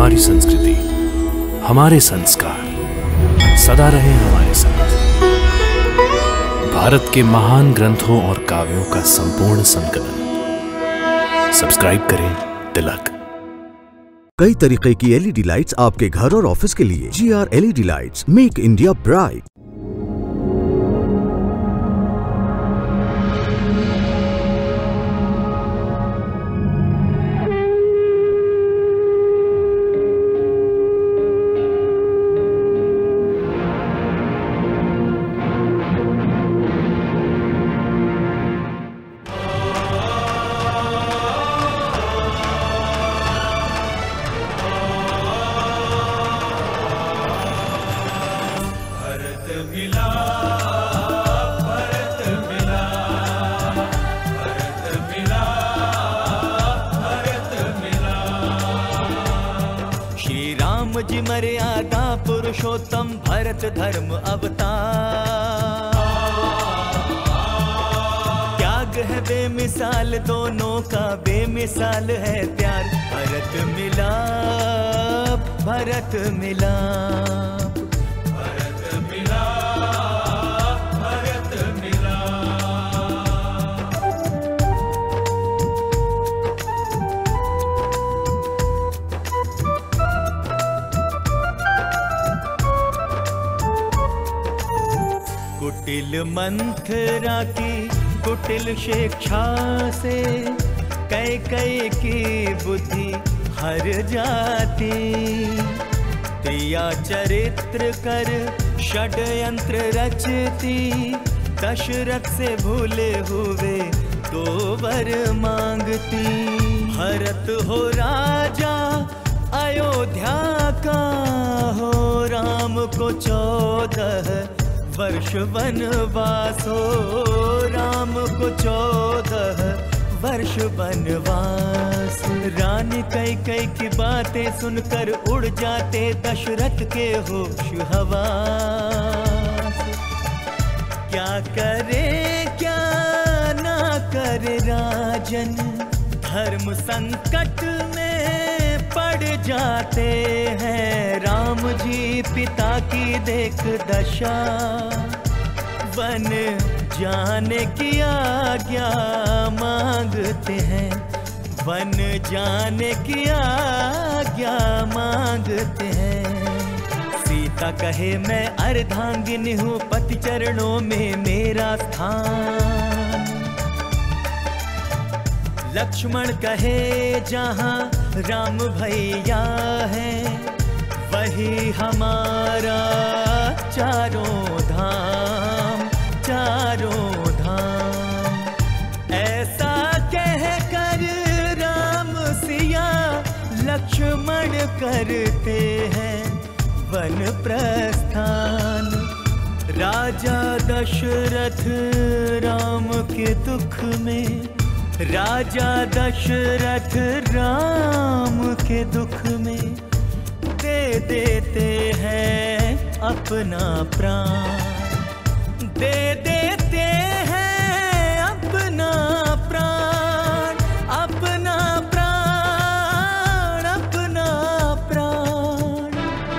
हमारी संस्कृति, हमारे संस्कार सदा रहे हमारे साथ। भारत के महान ग्रंथों और काव्यों का संपूर्ण संकलन। सब्सक्राइब करें तिलक। कई तरीके की एलईडी लाइट्स आपके घर और ऑफिस के लिए। GR LED lights, make India bright. जी मर्यादा पुरुषोत्तम भरत धर्म अवतार। त्याग है बेमिसाल दोनों का, बेमिसाल है प्यार। भरत मिला, भरत मिला, भरत मिला, भरत मिला। कुटिल मंथरा की कुटिल शिक्षा से कैकेयी की बुद्धि हर जाती। त्रिया चरित्र कर षड्यंत्र रचती। दशरथ से भूले हुए दो वर मांगती। भरत हो राजा अयोध्या का, हो राम को 14 वर्ष वनवास, हो राम को 14 वर्ष वनवास। रानी कैकेयी की बातें सुनकर उड़ जाते दशरथ के होश हवास। क्या करे क्या ना करे राजन, धर्म संकट में पड़ जाते हैं। राम जी पिता की देख दशा, वन जाने की आज्ञा मांगते हैं। वन जाने की आज्ञा मांगते हैं। सीता कहे मैं अर्धांगिनी हूँ, पति चरणों में मेरा स्थान। लक्ष्मण कहे जहाँ राम भैया है, वही हमारा चारों धाम, चारों धाम। ऐसा कह कर राम सिया लक्ष्मण करते हैं वन प्रस्थान। राजा दशरथ राम के दुख में, राजा दशरथ राम के दुख में दे देते हैं अपना प्राण। दे देते हैं अपना प्राण, अपना प्राण, अपना प्राण।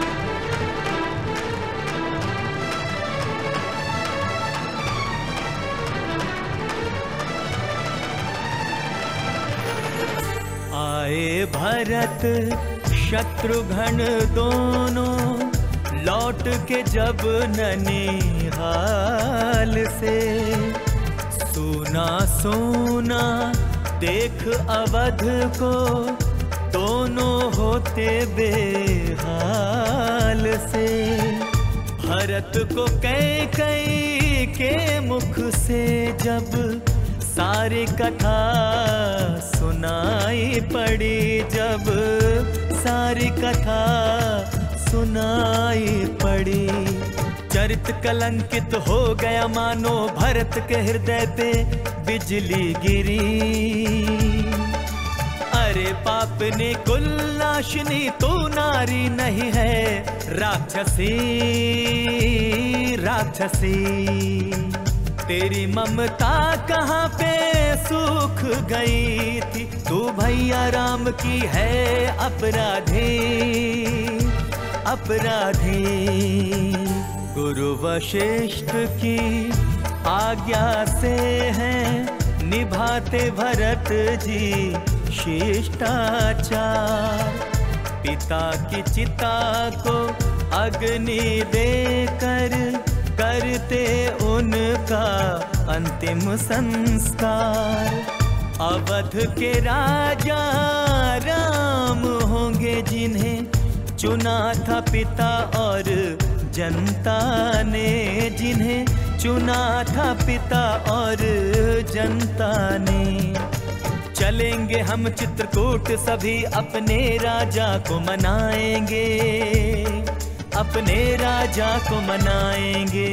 आए भरत शत्रुघ्न दोनों लौट के जब ननिहाल से। सोना सोना देख अवध को, दोनों होते बेहाल से। भरत को कैकेयी के मुख से जब सारी कथा सुनाई पड़ी, जब सारी कथा सुनाई पड़ी। चरित कलंकित हो गया मानो, भरत के हृदय पे बिजली गिरी। अरे पापनी कुलनाशिनी तू नारी नहीं है, राक्षसी राक्षसी। तेरी ममता कहाँ पे सूख गई थी, तू भैया राम की है अपराधी, अपराधी। गुरु वशिष्ठ की आज्ञा से है निभाते भरत जी शिष्टाचार। पिता की चिता को अग्नि देकर करते उनका अंतिम संस्कार। अवध के राजा राम होंगे जिन्हें चुना था पिता और जनता ने, जिन्हें चुना था पिता और जनता ने। चलेंगे हम चित्रकूट सभी अपने राजा को मनाएंगे, अपने राजा को मनाएंगे।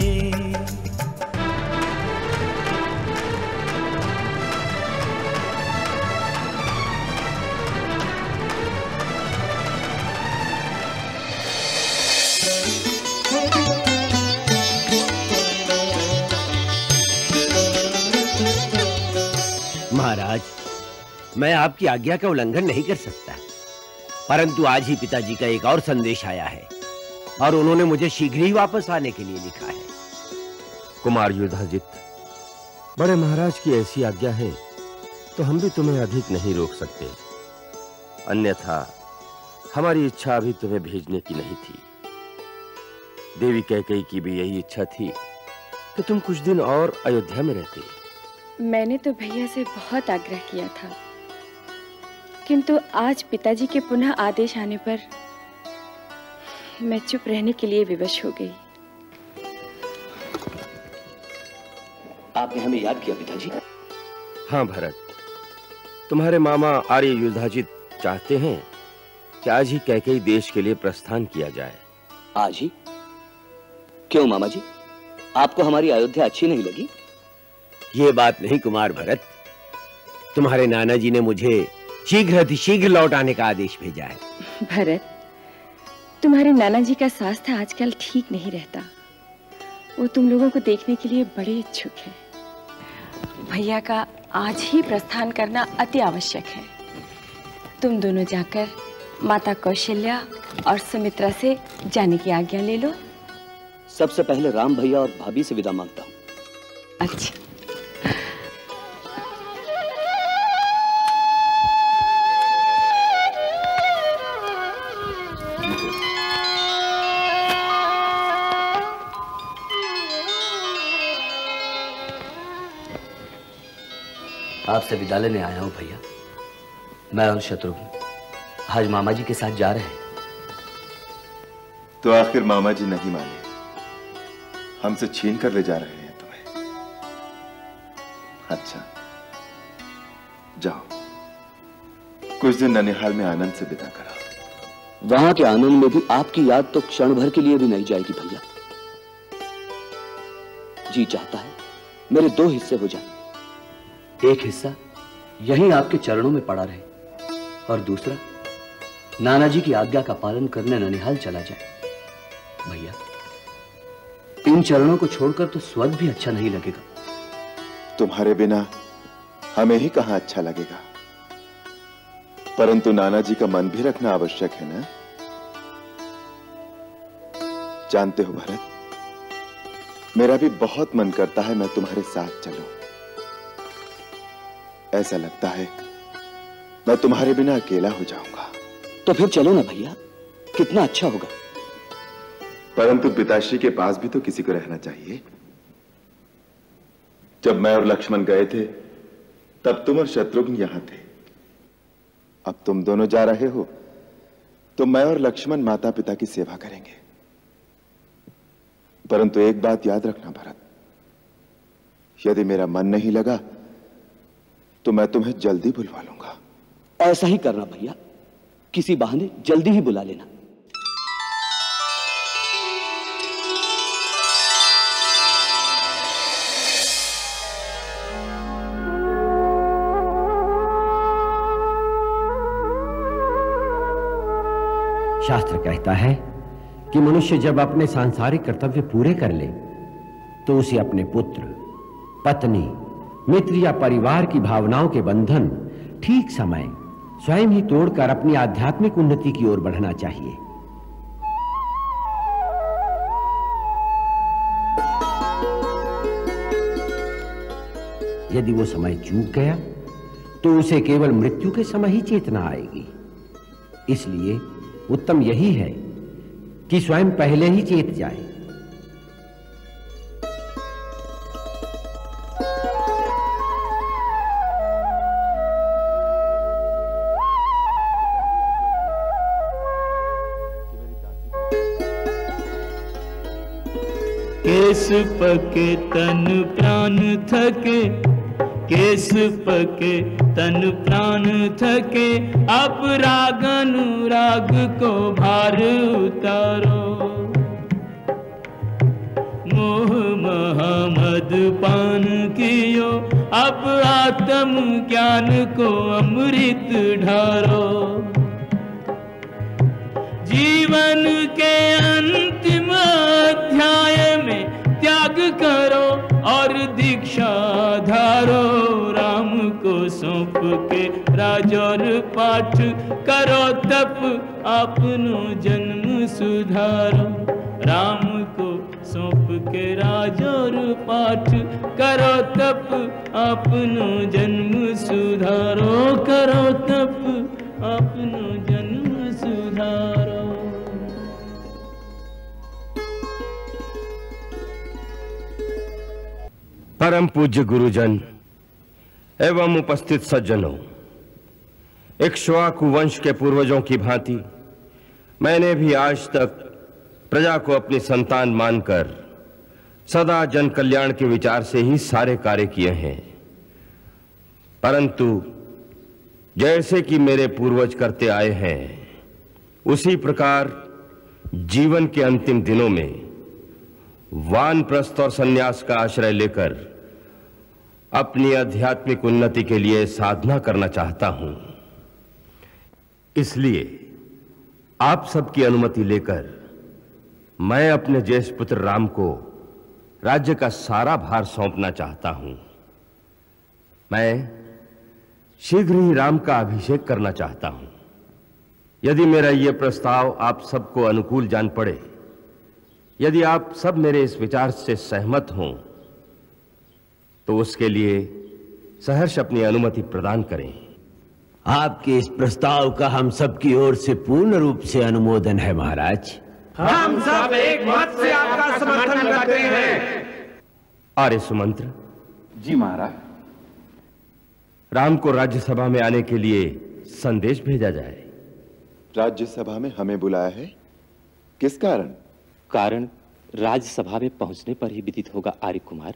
महाराज, मैं आपकी आज्ञा का उल्लंघन नहीं कर सकता, परंतु आज ही पिताजी का एक और संदेश आया है और उन्होंने मुझे शीघ्र ही वापस आने के लिए लिखा है। कुमार युधाजित, बड़े महाराज की ऐसी आज्ञा है तो हम भी तुम्हें अधिक नहीं रोक सकते, अन्यथा हमारी इच्छा अभी तुम्हें भेजने की नहीं थी। देवी कैकेयी की भी यही इच्छा थी कि तुम कुछ दिन और अयोध्या में रहते। मैंने तो भैया से बहुत आग्रह किया था, किंतु आज पिताजी के पुनः आदेश आने पर मैं चुप रहने के लिए विवश हो गई। आपने हमें याद किया पिताजी? हाँ भरत, तुम्हारे मामा आर्य युधाजित चाहते हैं कि आज ही कैकेयी देश के लिए प्रस्थान किया जाए। आज ही? क्यों मामा जी, आपको हमारी अयोध्या अच्छी नहीं लगी? ये बात नहीं कुमार भरत, तुम्हारे नाना जी ने मुझे शीघ्र लौट आने का आदेश भेजा है। भरत, तुम्हारे नाना जी का स्वास्थ्य आजकल ठीक नहीं रहता, वो तुम लोगों को देखने के लिए बड़े इच्छुक हैं। भैया का आज ही प्रस्थान करना अति आवश्यक है। तुम दोनों जाकर माता कौशल्या और सुमित्रा से जाने की आज्ञा ले लो। सबसे पहले राम भैया और भाभी से विदा मांगता हूँ। अच्छा। आपसे विदा लेने आया हूँ भैया। मैं और शत्रुघ्न आज मामा जी के साथ जा रहे हैं। तो आखिर मामा जी नहीं माने, हमसे छीन कर ले जा रहे हैं तुम्हें। अच्छा जाओ, कुछ दिन ननिहाल में आनंद से बिता करो। वहां के आनंद में भी आपकी याद तो क्षण भर के लिए भी नहीं जाएगी भैया। जी चाहता है मेरे दो हिस्से हो जाएं। एक हिस्सा यहीं आपके चरणों में पड़ा रहे और दूसरा नाना जी की आज्ञा का पालन करने ननिहाल चला जाए। भैया, इन चरणों को छोड़कर तो स्वर्ग भी अच्छा नहीं लगेगा। तुम्हारे बिना हमें ही कहां अच्छा लगेगा, परंतु नाना जी का मन भी रखना आवश्यक है ना। जानते हो भरत, मेरा भी बहुत मन करता है मैं तुम्हारे साथ चलूं। ऐसा लगता है मैं तुम्हारे बिना अकेला हो जाऊंगा। तो फिर चलो ना भैया, कितना अच्छा होगा। परंतु पिताश्री के पास भी तो किसी को रहना चाहिए। जब मैं और लक्ष्मण गए थे तब तुम और शत्रुघ्न यहां थे। अब तुम दोनों जा रहे हो तो मैं और लक्ष्मण माता पिता की सेवा करेंगे। परंतु एक बात याद रखना भरत, यदि मेरा मन नहीं लगा तो मैं तुम्हें जल्दी बुलवा लूंगा। ऐसा ही करना भैया, किसी बहाने जल्दी ही बुला लेना। शास्त्र कहता है कि मनुष्य जब अपने सांसारिक कर्तव्य पूरे कर ले तो उसे अपने पुत्र, पत्नी, मित्र या परिवार की भावनाओं के बंधन ठीक समय स्वयं ही तोड़कर अपनी आध्यात्मिक उन्नति की ओर बढ़ना चाहिए। यदि वो समय चूक गया तो उसे केवल मृत्यु के समय ही चेतना आएगी। इसलिए उत्तम यही है कि स्वयं पहले ही चेत जाए। केस पके तन प्राण थके, केस पके तन प्राण थके, अब राग अनुराग को भार उतारो। मोह महामद पान कियो, अब आत्म ज्ञान को अमृत ढारो। जीवन के अंतिम अध्याय में त्याग करो और दीक्षा धारो। राम को सौंप के राज और पाठ करो तप, अपनो जन्म सुधारो। राम को सौंप के राज और पाठ करो तप, अपनो जन्म सुधारो। करो तप, अपनो जन्म सुधारो। परम पूज्य गुरुजन एवं उपस्थित सज्जनों, इक्ष्वाकु वंश के पूर्वजों की भांति मैंने भी आज तक प्रजा को अपनी संतान मानकर सदा जन कल्याण के विचार से ही सारे कार्य किए हैं। परंतु जैसे कि मेरे पूर्वज करते आए हैं, उसी प्रकार जीवन के अंतिम दिनों में वानप्रस्थ और संन्यास का आश्रय लेकर अपनी आध्यात्मिक उन्नति के लिए साधना करना चाहता हूं। इसलिए आप सबकी अनुमति लेकर मैं अपने ज्येष्ठ पुत्र राम को राज्य का सारा भार सौंपना चाहता हूं। मैं शीघ्र ही राम का अभिषेक करना चाहता हूं। यदि मेरा यह प्रस्ताव आप सबको अनुकूल जान पड़े, यदि आप सब मेरे इस विचार से सहमत हों, तो उसके लिए सहर्ष अपनी अनुमति प्रदान करें। आपके इस प्रस्ताव का हम सबकी ओर से पूर्ण रूप से अनुमोदन है महाराज। हम सब एक मत से आपका समर्थन करते हैं। आर्य सुमंत्र जी महाराज। राम को राज्यसभा में आने के लिए संदेश भेजा जाए। राज्यसभा में हमें बुलाया है, किस कारण? कारण राज्यसभा में पहुंचने पर ही विदित होगा आर्य कुमार।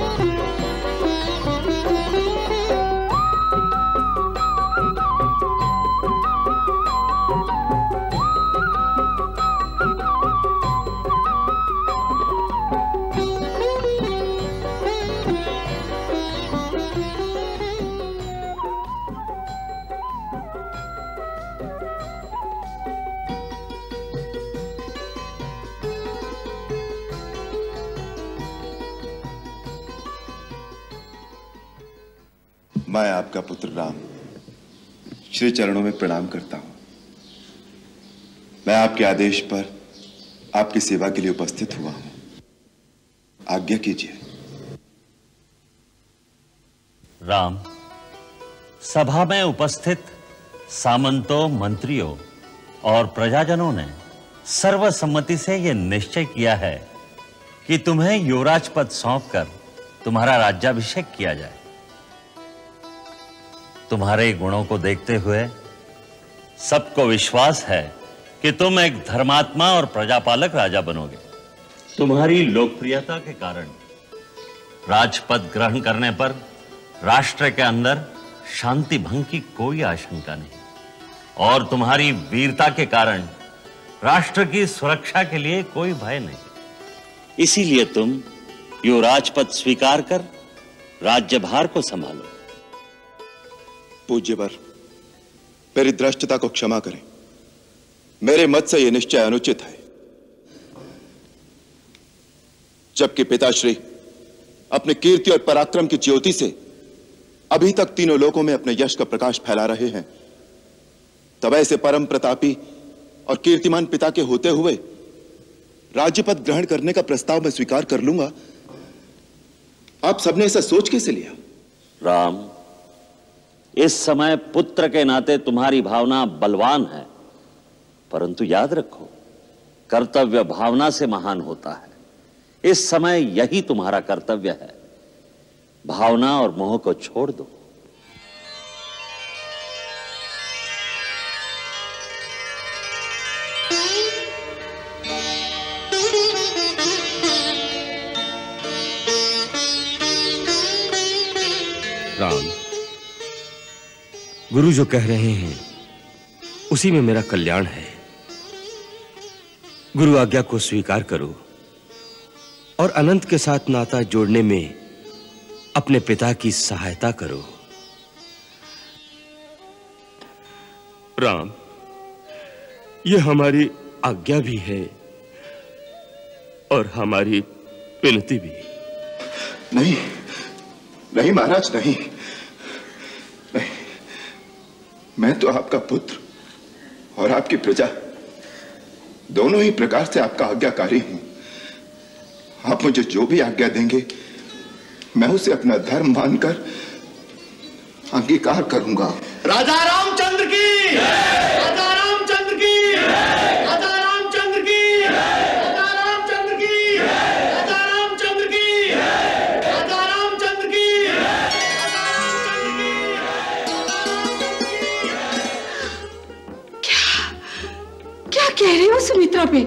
मैं आपका पुत्र राम श्री चरणों में प्रणाम करता हूं। मैं आपके आदेश पर आपकी सेवा के लिए उपस्थित हुआ हूं। आज्ञा कीजिए। राम, सभा में उपस्थित सामंतों, मंत्रियों और प्रजाजनों ने सर्वसम्मति से यह निश्चय किया है कि तुम्हें युवराज पद सौंपकर तुम्हारा राज्याभिषेक किया जाए। तुम्हारे गुणों को देखते हुए सबको विश्वास है कि तुम एक धर्मात्मा और प्रजापालक राजा बनोगे। तुम्हारी लोकप्रियता के कारण राजपद ग्रहण करने पर राष्ट्र के अंदर शांति भंग की कोई आशंका नहीं, और तुम्हारी वीरता के कारण राष्ट्र की सुरक्षा के लिए कोई भय नहीं। इसीलिए तुम युवराज पद स्वीकार कर राज्यभार को संभालो। पूज्यवर, मेरी द्रष्टता को क्षमा करें। मेरे मत से यह निश्चय अनुचित है। जबकि पिताश्री अपने कीर्ति और पराक्रम की ज्योति से अभी तक तीनों लोकों में अपने यश का प्रकाश फैला रहे हैं, तब ऐसे परम प्रतापी और कीर्तिमान पिता के होते हुए राज्यपद ग्रहण करने का प्रस्ताव मैं स्वीकार कर लूंगा। आप सबने ऐसा सोच कैसे लिया? राम, इस समय पुत्र के नाते तुम्हारी भावना बलवान है, परंतु याद रखो, कर्तव्य भावना से महान होता है। इस समय यही तुम्हारा कर्तव्य है। भावना और मोह को छोड़ दो। राम, गुरु जो कह रहे हैं उसी में मेरा कल्याण है। गुरु आज्ञा को स्वीकार करो और अनंत के साथ नाता जोड़ने में अपने पिता की सहायता करो। राम, यह हमारी आज्ञा भी है और हमारी विनती भी। नहीं नहीं महाराज, नहीं नहीं, मैं तो आपका पुत्र और आपकी प्रजा दोनों ही प्रकार से आपका आज्ञाकारी हूं। आप मुझे जो भी आज्ञा देंगे मैं उसे अपना धर्म मानकर अंगीकार करूंगा। राजा रामचंद्र की, राजा रामचंद्र की, राजा रामचंद्र की, राजा रामचंद्र की, राजा रामचंद्र की, राजा रामचंद्र की, राजा रामचंद्र की। क्या कह रहे हो सुमित्रा बे?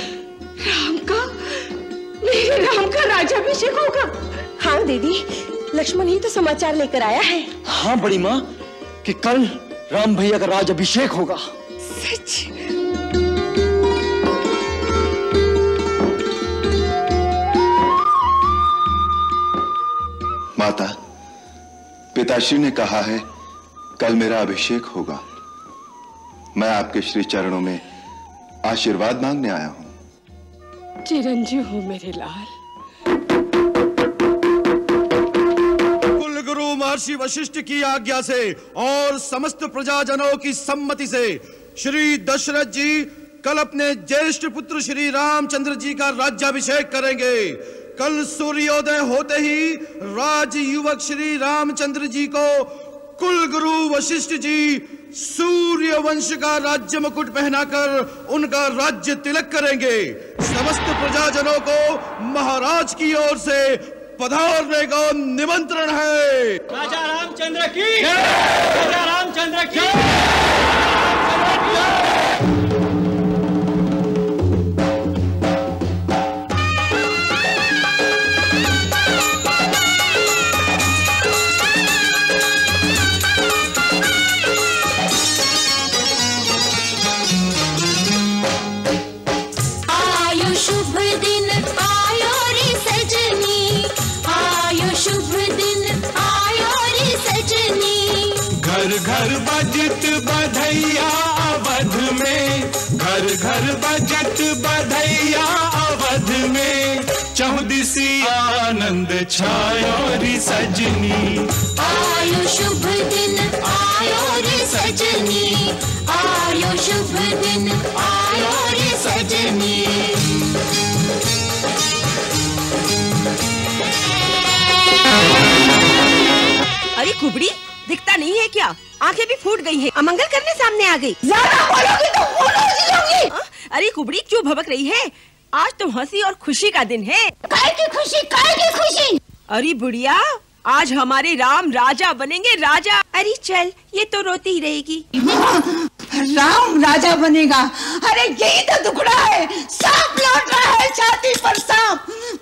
मेरे राम का राज्याभिषेक होगा? हाँ दीदी, लक्ष्मण ही तो समाचार लेकर आया है। हाँ बड़ी माँ, कि कल राम भैया का राज्याभिषेक होगा। सच? माता, पिताश्री ने कहा है कल मेरा अभिषेक होगा। मैं आपके श्री चरणों में आशीर्वाद मांगने आया हूं। चिरंजीव हो मेरे लाल। कुल गुरु महर्षि वशिष्ठ की आज्ञा से और समस्त प्रजाजनों की सम्मति से श्री दशरथ जी कल अपने ज्येष्ठ पुत्र श्री रामचंद्र जी का राज्याभिषेक करेंगे। कल सूर्योदय होते ही राज युवक श्री रामचंद्र जी को कुल गुरु वशिष्ठ जी सूर्य वंश का राज्य मुकुट पहनाकर उनका राज्य तिलक करेंगे। समस्त प्रजाजनों को महाराज की ओर से पधारने का निमंत्रण है। राजा रामचंद्र की, राजा रामचंद्र की, राजा रामचंद्र की। घर बजत बधैया अवध में, घर घर बजत बधैया अवध में, चौदिसी आनंद छायो रे सजनी। आयो शुभ दिन आयो रे सजनी, आयो शुभ दिन आयो रे सजनी। अरे कुबड़ी, दिखता नहीं है क्या? आंखें भी फूट गई हैं, अमंगल करने सामने आ गई। ज्यादा बोलोगी तो बोलोगी। अरे कुबड़ी क्यों भभक रही है? आज तो हंसी और खुशी का दिन है। काय की खुशी, काय की खुशी? अरे बुढ़िया, आज हमारे राम राजा बनेंगे, राजा। अरे चल, ये तो रोती ही रहेगी। राम राजा बनेगा? अरे यही तो दुखड़ा है, सांप लौट रहा है छाती पर सांप।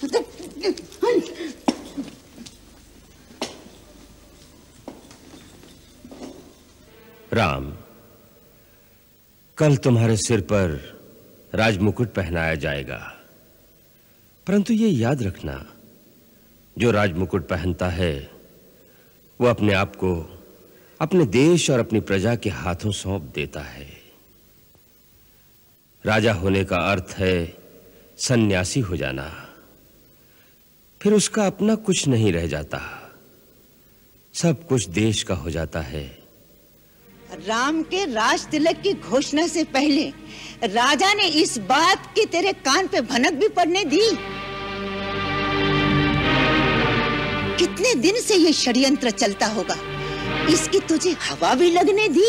राम, कल तुम्हारे सिर पर राजमुकुट पहनाया जाएगा, परंतु ये याद रखना, जो राजमुकुट पहनता है वो अपने आप को अपने देश और अपनी प्रजा के हाथों सौंप देता है। राजा होने का अर्थ है सन्यासी हो जाना। फिर उसका अपना कुछ नहीं रह जाता, सब कुछ देश का हो जाता है। राम के राज तिलक की घोषणा से पहले राजा ने इस बात की तेरे कान पे भनक भी पड़ने दी? कितने दिन से ये षड्यंत्र चलता होगा, इसकी तुझे हवा भी लगने दी?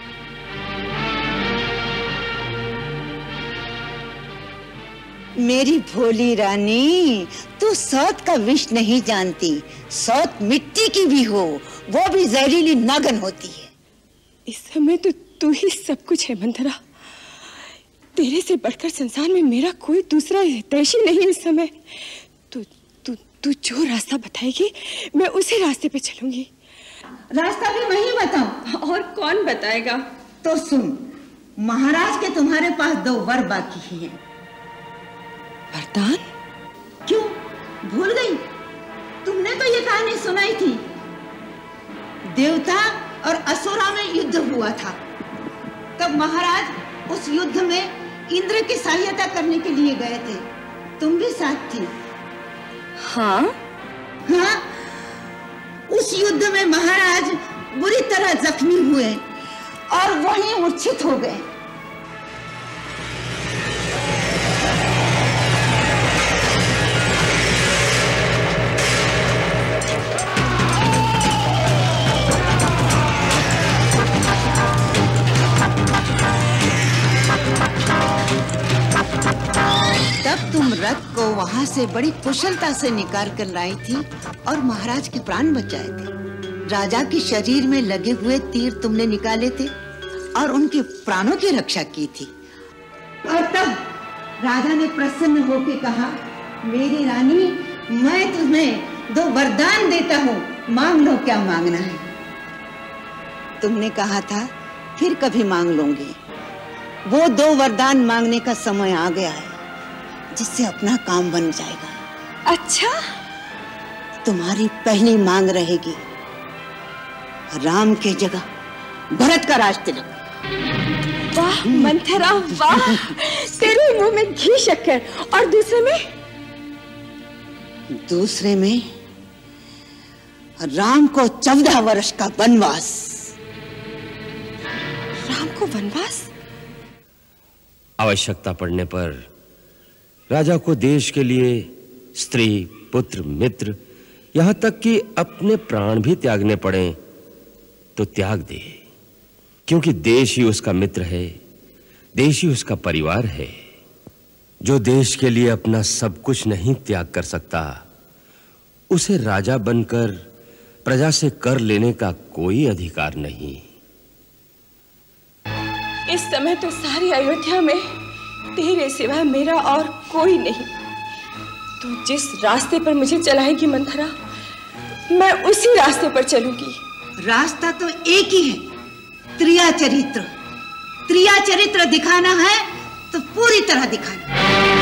मेरी भोली रानी, तू सौत का विष नहीं जानती। सौत मिट्टी की भी हो, वो भी जहरीली नागन होती है। इस समय तो तू ही सब कुछ है मंथरा। तेरे से बढ़कर संसार में मेरा कोई दूसरा हितैषी नहीं इस समय। तू जो रास्ता बताएगी मैं उसी रास्ते पे चलूंगी। रास्ता भी वही बताऊं? और कौन बताएगा? तो सुन, महाराज के तुम्हारे पास 2 वर बाकी हैं। वरदान? क्यों भूल गई? तुमने तो ये कहानी सुनाई थी। देवता और असुरा में युद्ध हुआ था, तब महाराज उस युद्ध में इंद्र की सहायता करने के लिए गए थे। तुम भी साथ थी। हाँ? हाँ, उस युद्ध में महाराज बुरी तरह जख्मी हुए और वहीं मूर्छित हो गए। तब तुम रथ को वहां से बड़ी कुशलता से निकाल कर लाई थी और महाराज के प्राण बचाए थे। राजा के शरीर में लगे हुए तीर तुमने निकाले थे और उनके प्राणों की रक्षा की थी। और तब राजा ने प्रसन्न होकर कहा, मेरी रानी, मैं तुम्हें 2 वरदान देता हूँ, मांग लो क्या मांगना है। तुमने कहा था फिर कभी मांग लूंगी। वो 2 वरदान मांगने का समय आ गया है, जिससे अपना काम बन जाएगा। अच्छा? तुम्हारी पहली मांग रहेगी राम के जगह भरत का राज तिलक। वाह मंथरा वाह, तेरे मुंह में घी शक्कर। और दूसरे में राम को 14 वर्ष का वनवास। राम को वनवास? आवश्यकता पड़ने पर राजा को देश के लिए स्त्री, पुत्र, मित्र, यहां तक कि अपने प्राण भी त्यागने पड़े तो त्याग दे, क्योंकि देश ही उसका मित्र है, देश ही उसका परिवार है। जो देश के लिए अपना सब कुछ नहीं त्याग कर सकता, उसे राजा बनकर प्रजा से कर लेने का कोई अधिकार नहीं। इस समय तो सारी अयोध्या में तेरे सिवा मेरा और कोई नहीं। तू जिस रास्ते पर मुझे चलाएगी मंथरा, मैं उसी रास्ते पर चलूंगी। रास्ता तो एक ही है, त्रिया चरित्र। त्रिया चरित्र दिखाना है तो पूरी तरह दिखाना।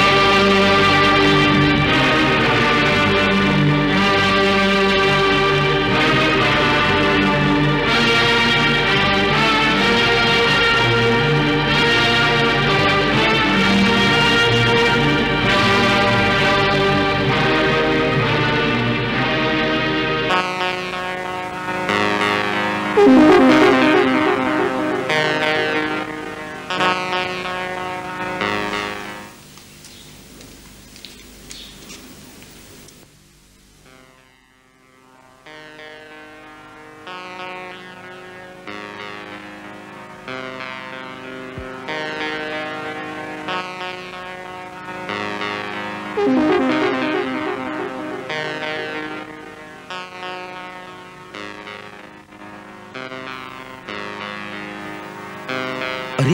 अरे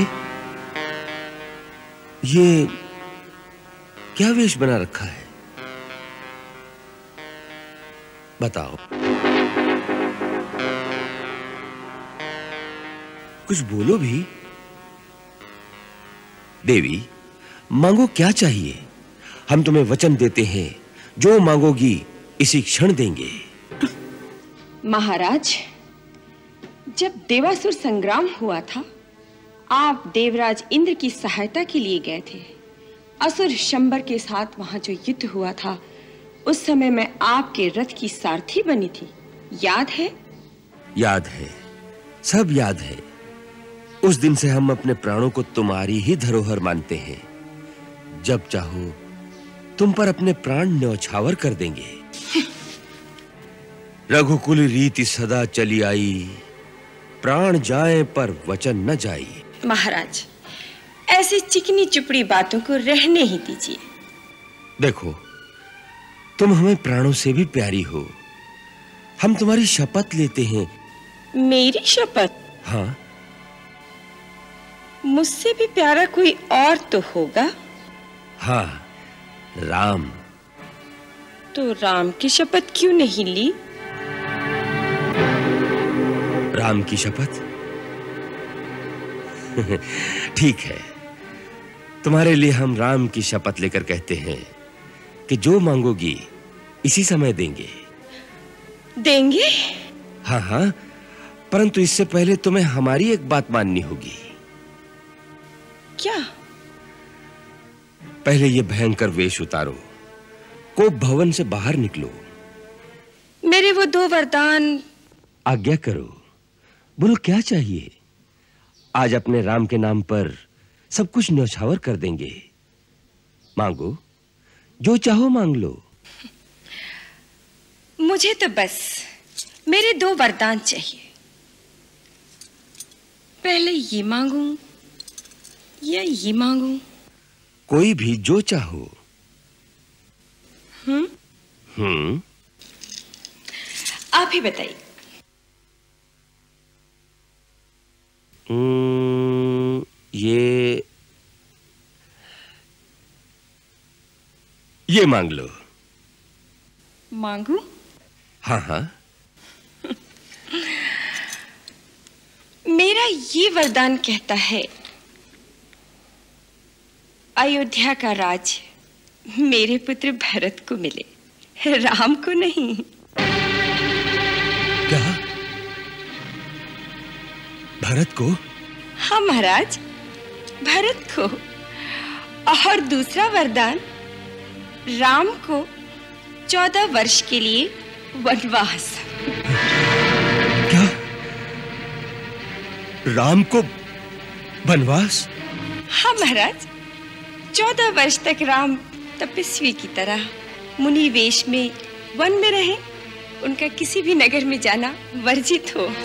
ये क्या वेश बना रखा है? बताओ, कुछ बोलो भी। देवी, मांगो क्या चाहिए? हम तुम्हें वचन देते हैं, जो मांगोगी इसी क्षण देंगे। महाराज, जब देवासुर संग्राम हुआ था, आप देवराज इंद्र की सहायता के लिए गए थे। असुर शंबर के साथ वहां जो युद्ध हुआ था, उस समय मैं आपके रथ की सारथी बनी थी, याद है? याद है, सब याद है। उस दिन से हम अपने प्राणों को तुम्हारी ही धरोहर मानते हैं। जब चाहो तुम पर अपने प्राण न्यौछावर कर देंगे। रघुकुल रीति सदा चली आई, प्राण जाए पर वचन न जाई। महाराज, ऐसी चिकनी चुपड़ी बातों को रहने ही दीजिए। देखो, तुम हमें प्राणों से भी प्यारी हो। हम तुम्हारी शपथ लेते हैं। मेरी शपथ? हाँ। मुझसे भी प्यारा कोई और तो होगा। हाँ, राम। तो राम की शपथ क्यों नहीं ली? राम की शपथ? ठीक है, तुम्हारे लिए हम राम की शपथ लेकर कहते हैं कि जो मांगोगी इसी समय देंगे। देंगे? हाँ हाँ, परंतु इससे पहले तुम्हें हमारी एक बात माननी होगी। क्या? पहले ये भयंकर वेश उतारो, कोप भवन से बाहर निकलो। मेरे वो 2 वरदान। आज्ञा करो, बोलो क्या चाहिए। आज अपने राम के नाम पर सब कुछ न्यौछावर कर देंगे। मांगो, जो चाहो मांग लो। मुझे तो बस मेरे 2 वरदान चाहिए। पहले ये मांगूं या ये मांगूं? कोई भी जो चाहो। आप ही बताइए। ये मांग लो। मांगू? हाँ हाँ। मेरा ये वरदान कहता है, अयोध्या का राज मेरे पुत्र भरत को मिले, राम को नहीं। क्या? भरत को? हाँ महाराज, भरत को। और दूसरा वरदान, राम को 14 वर्ष के लिए वनवास। क्या? राम को वनवास? हाँ महाराज, 14 वर्ष तक राम तपस्वी की तरह मुनि वेश में वन में रहे, उनका किसी भी नगर में जाना वर्जित हो।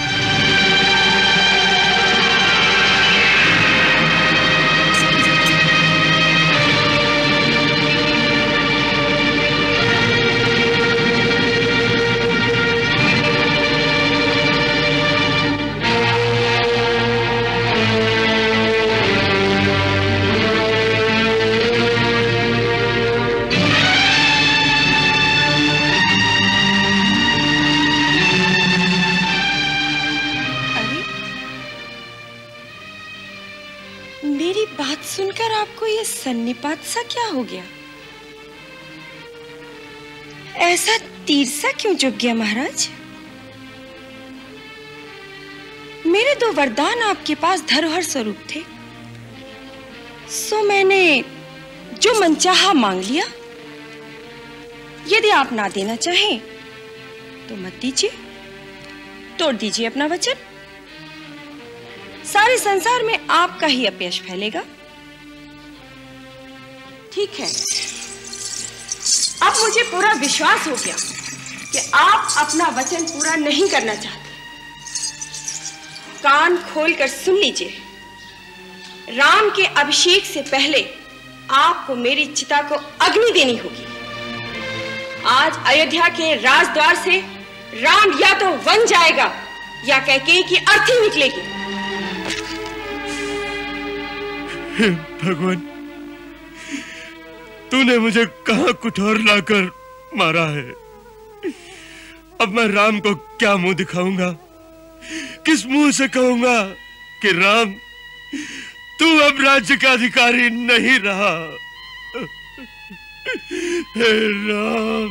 सुनकर आपको ये सन्निपात सा क्या हो गया? ऐसा तीर सा क्यों चुभ गया महाराज? मेरे 2 वरदान आपके पास धरोहर स्वरूप थे, सो मैंने जो मनचाहा मांग लिया। यदि आप ना देना चाहें तो मत दीजिए, तोड़ दीजिए अपना वचन। सारे संसार में आपका ही अपयश फैलेगा। ठीक है, अब मुझे पूरा विश्वास हो गया कि आप अपना वचन पूरा नहीं करना चाहते। कान खोलकर सुन लीजिए, राम के अभिषेक से पहले आपको मेरी चिता को अग्नि देनी होगी। आज अयोध्या के राजद्वार से राम या तो वन जाएगा या कैकेयी की अर्थी निकलेगी। भगवान, तूने मुझे कहां कुठार लाकर मारा है। अब मैं राम को क्या मुंह दिखाऊंगा? किस मुंह से कहूंगा कि राम, तू अब राज्य का अधिकारी नहीं रहा। हे राम,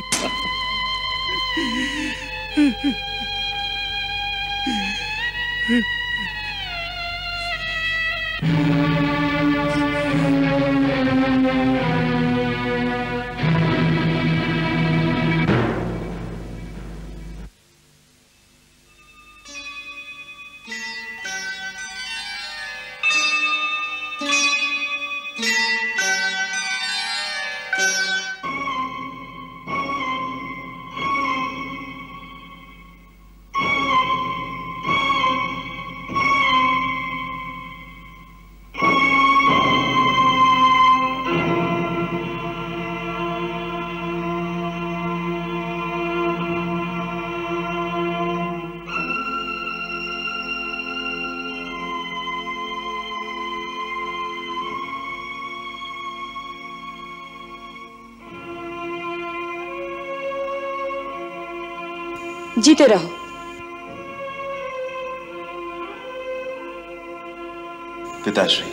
जीते रहो। पिताश्री,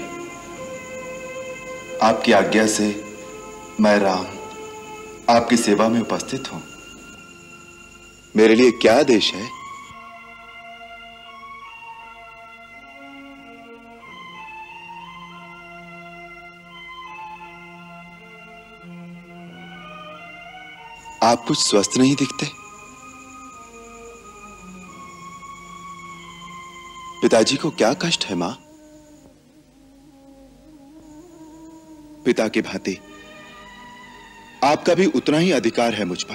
आपकी आज्ञा से मैं राम आपकी सेवा में उपस्थित हूं। मेरे लिए क्या आदेश है? आप कुछ स्वस्थ नहीं दिखते। पिताजी को क्या कष्ट है मां? पिता की भांति आपका भी उतना ही अधिकार है मुझ पर,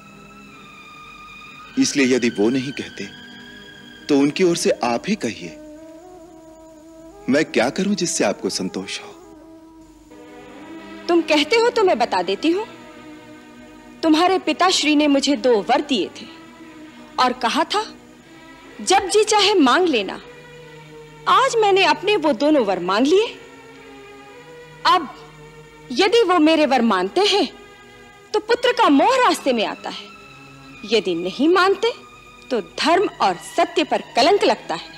इसलिए यदि वो नहीं कहते तो उनकी ओर से आप ही कहिए। मैं क्या करूं जिससे आपको संतोष हो? तुम कहते हो तो मैं बता देती हूं। तुम्हारे पिताश्री ने मुझे 2 वर दिए थे और कहा था जब जी चाहे मांग लेना। आज मैंने अपने वो दोनों वर मांग लिए। अब यदि वो मेरे वर मानते हैं तो पुत्र का मोह रास्ते में आता है, यदि नहीं मानते तो धर्म और सत्य पर कलंक लगता है।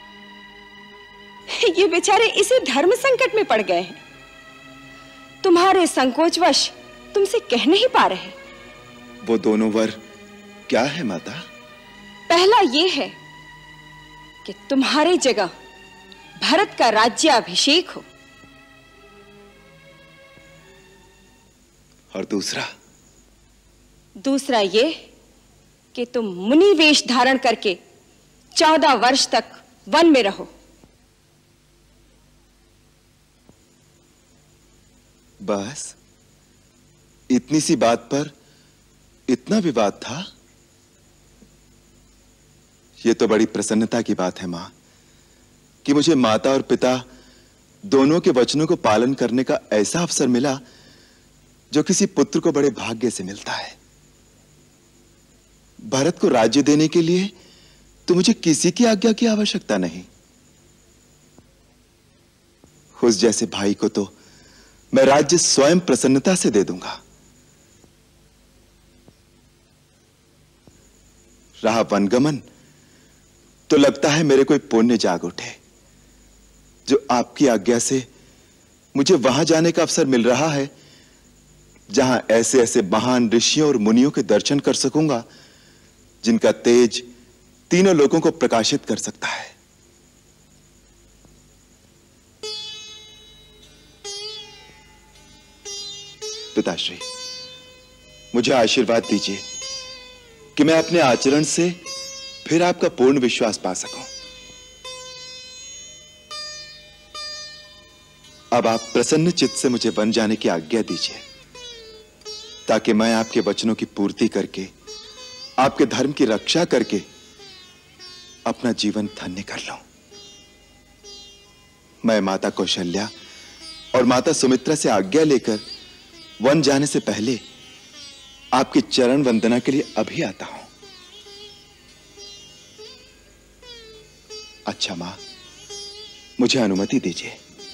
ये बेचारे इसी धर्म संकट में पड़ गए हैं। तुम्हारे संकोचवश तुमसे कह नहीं पा रहे। वो दोनों वर क्या है माता? पहला ये है कि तुम्हारी जगह भरत का राज्याभिषेक हो, और दूसरा ये कि तुम मुनि वेश धारण करके 14 वर्ष तक वन में रहो। बस इतनी सी बात पर इतना विवाद था? यह तो बड़ी प्रसन्नता की बात है मां कि मुझे माता और पिता दोनों के वचनों को पालन करने का ऐसा अवसर मिला जो किसी पुत्र को बड़े भाग्य से मिलता है। भारत को राज्य देने के लिए तो मुझे किसी की आज्ञा की आवश्यकता नहीं। उस जैसे भाई को तो मैं राज्य स्वयं प्रसन्नता से दे दूंगा। रहा वनगमन, तो लगता है मेरे कोई पुण्य जाग उठे जो आपकी आज्ञा से मुझे वहां जाने का अवसर मिल रहा है जहां ऐसे ऐसे महान ऋषियों और मुनियों के दर्शन कर सकूंगा जिनका तेज तीनों लोगों को प्रकाशित कर सकता है। पिताश्री, मुझे आशीर्वाद दीजिए कि मैं अपने आचरण से फिर आपका पूर्ण विश्वास पा सकूं। अब आप प्रसन्न चित्त से मुझे वन जाने की आज्ञा दीजिए ताकि मैं आपके वचनों की पूर्ति करके, आपके धर्म की रक्षा करके अपना जीवन धन्य कर लूं। मैं माता कौशल्या और माता सुमित्रा से आज्ञा लेकर वन जाने से पहले आपकी चरण वंदना के लिए अभी आता हूं। अच्छा मां, मुझे अनुमति दीजिए।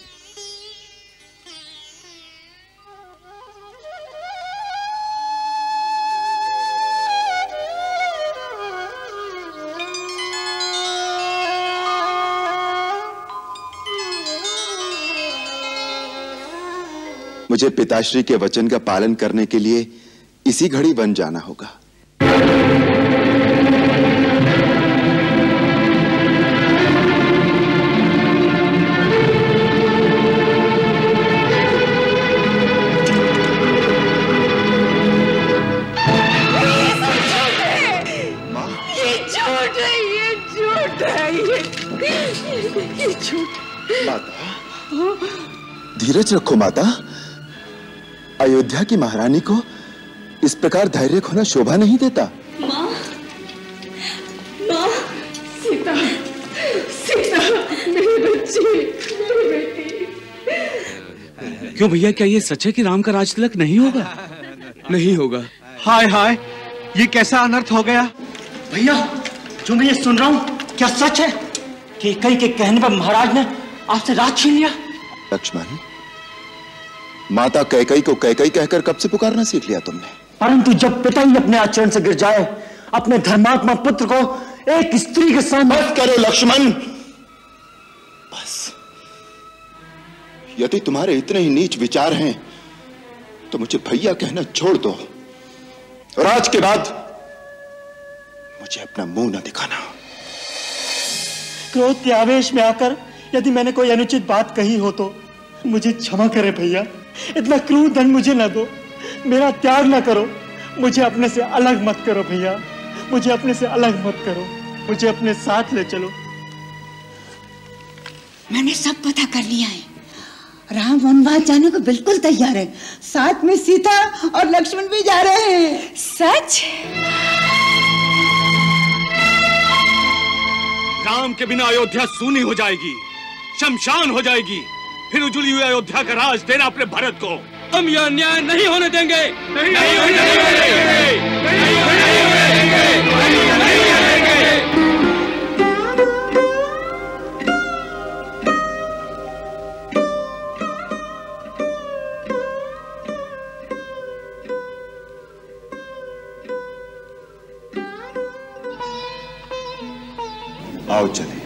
मुझे पिताश्री के वचन का पालन करने के लिए इसी घड़ी वन जाना होगा। धीरज रखो माता। अयोध्या की महारानी को इस प्रकार धैर्य खोना शोभा नहीं देता। माँ, माँ, सीता, सीता, मेरी बच्ची, मेरी बेटी। क्यों भैया, क्या ये सच है कि राम का राज तिलक नहीं होगा? नहीं होगा। हाय हाय, ये कैसा अनर्थ हो गया? भैया, जो मैं ये सुन रहा हूँ, क्या सच है कि कई के कहने पर महाराज ने आपसे राज छीन लिया? लक्ष्मण, माता कैकई को कैकई कहकर कब से पुकारना सीख लिया तुमने? परंतु जब पिता ही अपने आचरण से गिर जाए, अपने धर्मात्मा पुत्र को एक स्त्री के सामने। बस करो लक्ष्मण, बस। यदि तुम्हारे इतने ही नीच विचार हैं तो मुझे भैया कहना छोड़ दो, और आज के बाद मुझे अपना मुंह न दिखाना। क्रोध के आवेश में आकर यदि मैंने कोई अनुचित बात कही हो तो मुझे क्षमा करे भैया। इतना क्रूर दंड मुझे न दो, मेरा त्याग न करो, मुझे अपने से अलग मत करो भैया, मुझे अपने से अलग मत करो, मुझे अपने साथ ले चलो। मैंने सब पता कर लिया है, राम वनवास जाने को बिल्कुल तैयार है, साथ में सीता और लक्ष्मण भी जा रहे हैं। सच? राम के बिना अयोध्या सूनी हो जाएगी, शमशान हो जाएगी, फिर उजड़ी हुई अयोध्या का राज देना अपने भरत को। हम यह अन्याय नहीं होने देंगे, नहीं होने आओ चले।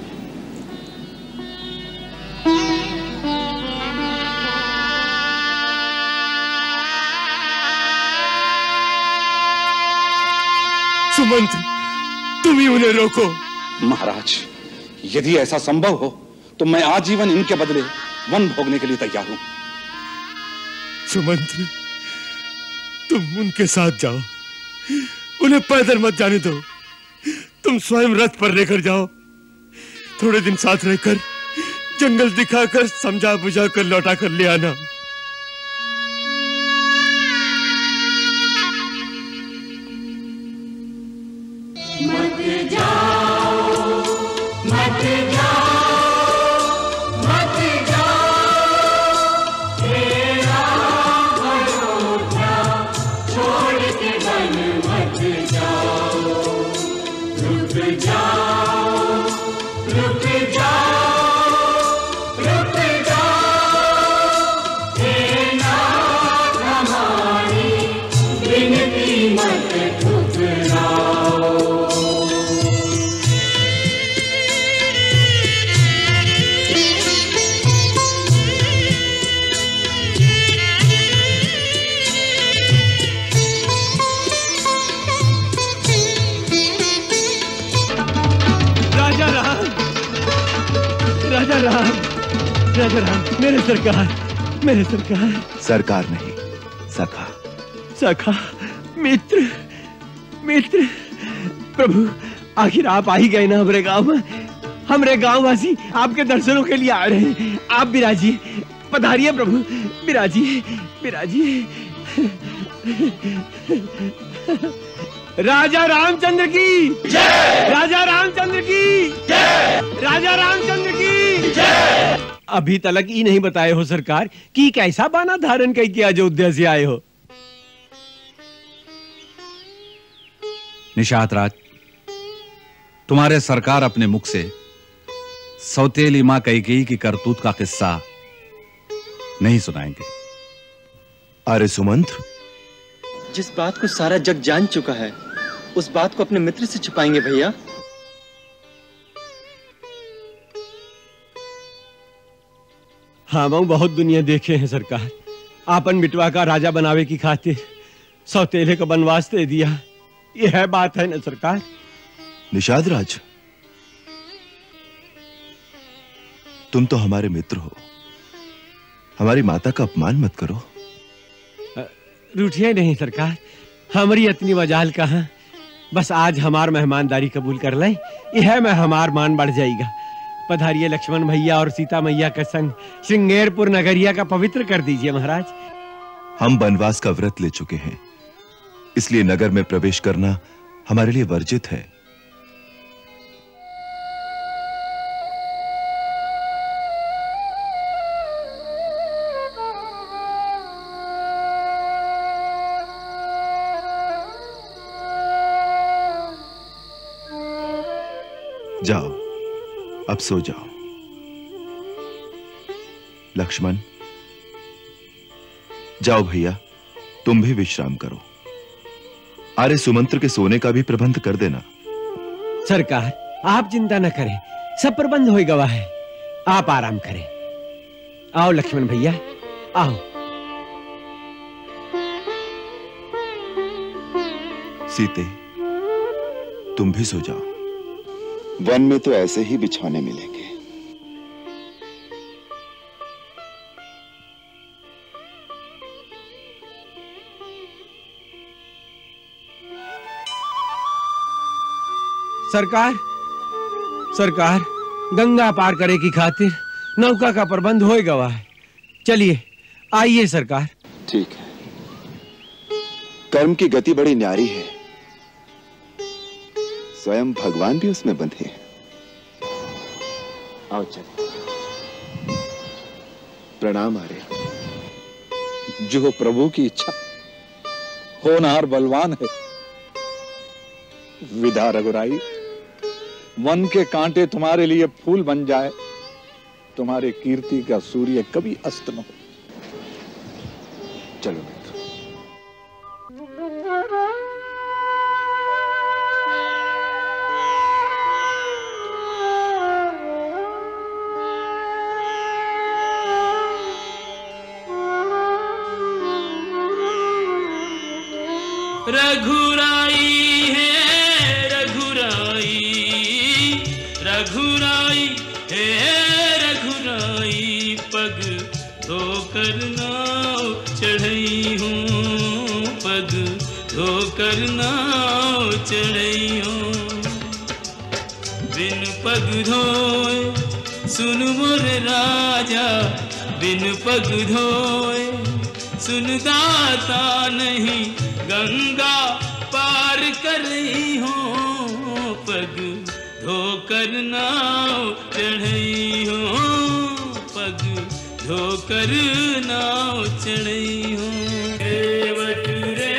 सुमंत, तुम ही उन्हें रोको। महाराज, यदि ऐसा संभव हो तो मैं आजीवन इनके बदले वन भोगने के लिए तैयार हूं। सुमंत, तुम उनके साथ जाओ, उन्हें पैदल मत जाने दो, तुम स्वयं रथ पर लेकर जाओ। थोड़े दिन साथ रहकर जंगल दिखाकर समझा बुझा कर लौटा कर ले आना। मत जाओ, मत जाओ, मत जाओ, तेरा अयोध्या छोड़ के वन मत जाओ, रुक जाओ, रुक जाओ, रुक जाओ, हे नाथ हमारी विनती मत ठुकराओ। राजा राम, राजा राम, मेरे सरकार, मेरे सरकार। सरकार नहीं, सखा। सखा, मित्र, मित्र। प्रभु, आखिर आप आ ही गए ना हमारे गांव में। हमारे गांव वासी आपके दर्शनों के लिए आ रहे हैं। आप विराजिए, पधारिए प्रभु, विराजिए, विराजिए। राजा रामचंद्र की जय, राजा रामचंद्र की जय, राजा रामचंद्र की जय। अभी तलक ही नहीं बताए हो सरकार कि कैसा बाना धारण करके अयोध्या से आए हो। निशात राज, तुम्हारे सरकार अपने मुख से सौतेली मां कैकेयी की करतूत का किस्सा नहीं सुनाएंगे। अरे सुमंत, जिस बात को सारा जग जान चुका है उस बात को अपने मित्र से छुपाएंगे भैया? हाँ, मैं बहुत दुनिया देखे हैं सरकार। आपन बिटवा का राजा बनावे की खातिर सौतेले को बनवास दे दिया, यह है बात है ना सरकार? निषाद राज, तुम तो हमारे मित्र हो, हमारी माता का अपमान मत करो। रूठिए नहीं सरकार, हमारी इतनी मजाल कहां। बस आज हमार मेहमानदारी कबूल कर लें, यह में हमार मान बढ़ जाएगा। पधारिए लक्ष्मण भैया और सीता मैया का संग श्रृंगेरपुर नगरिया का पवित्र कर दीजिए महाराज। हम वनवास का व्रत ले चुके हैं, इसलिए नगर में प्रवेश करना हमारे लिए वर्जित है। जाओ, अब सो जाओ। लक्ष्मण, जाओ भैया, तुम भी विश्राम करो। आर्य सुमंत्र के सोने का भी प्रबंध कर देना। सरकार आप चिंता न करें, सब प्रबंध होई गवा है, आप आराम करें। आओ लक्ष्मण भैया आओ। सीते तुम भी सो जाओ, वन में तो ऐसे ही बिछौने मिलेंगे। सरकार सरकार गंगा पार करे की खातिर नौका का प्रबंध होए गवा है, चलिए आइए सरकार। ठीक है, कर्म की गति बड़ी न्यारी है, स्वयं भगवान भी उसमें बंधे हैं। आओ चलिए। प्रणाम आर्य। जो प्रभु की इच्छा, होनहार बलवान है। विधा रघुराई, वन के कांटे तुम्हारे लिए फूल बन जाए, तुम्हारे कीर्ति का सूर्य कभी अस्त न हो। चलो रघुराई है रघुराई, रघुराई है रघुराई, पग धोकर नाव चढ़ई हूँ, पग धोकर नाव चढ़ई हूँ। बिन पग धोए सुन मोर राजा, बिन पग धोए सुन दाता नहीं गंगा पार कर रही हूँ, पग धोकर नाव चढ़ई हूँ, पग धोकर नाव चढ़ई हूँ। केवट रे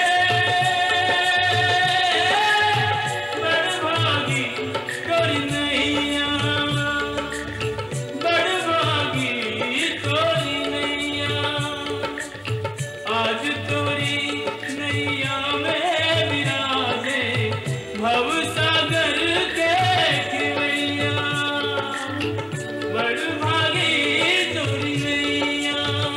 बड़भागी कोई नैया, बड़भागी कोई नैया, आज तोरी नैया में विराजे भव सागर के खिवैया, बड़भागी तोरी नैया।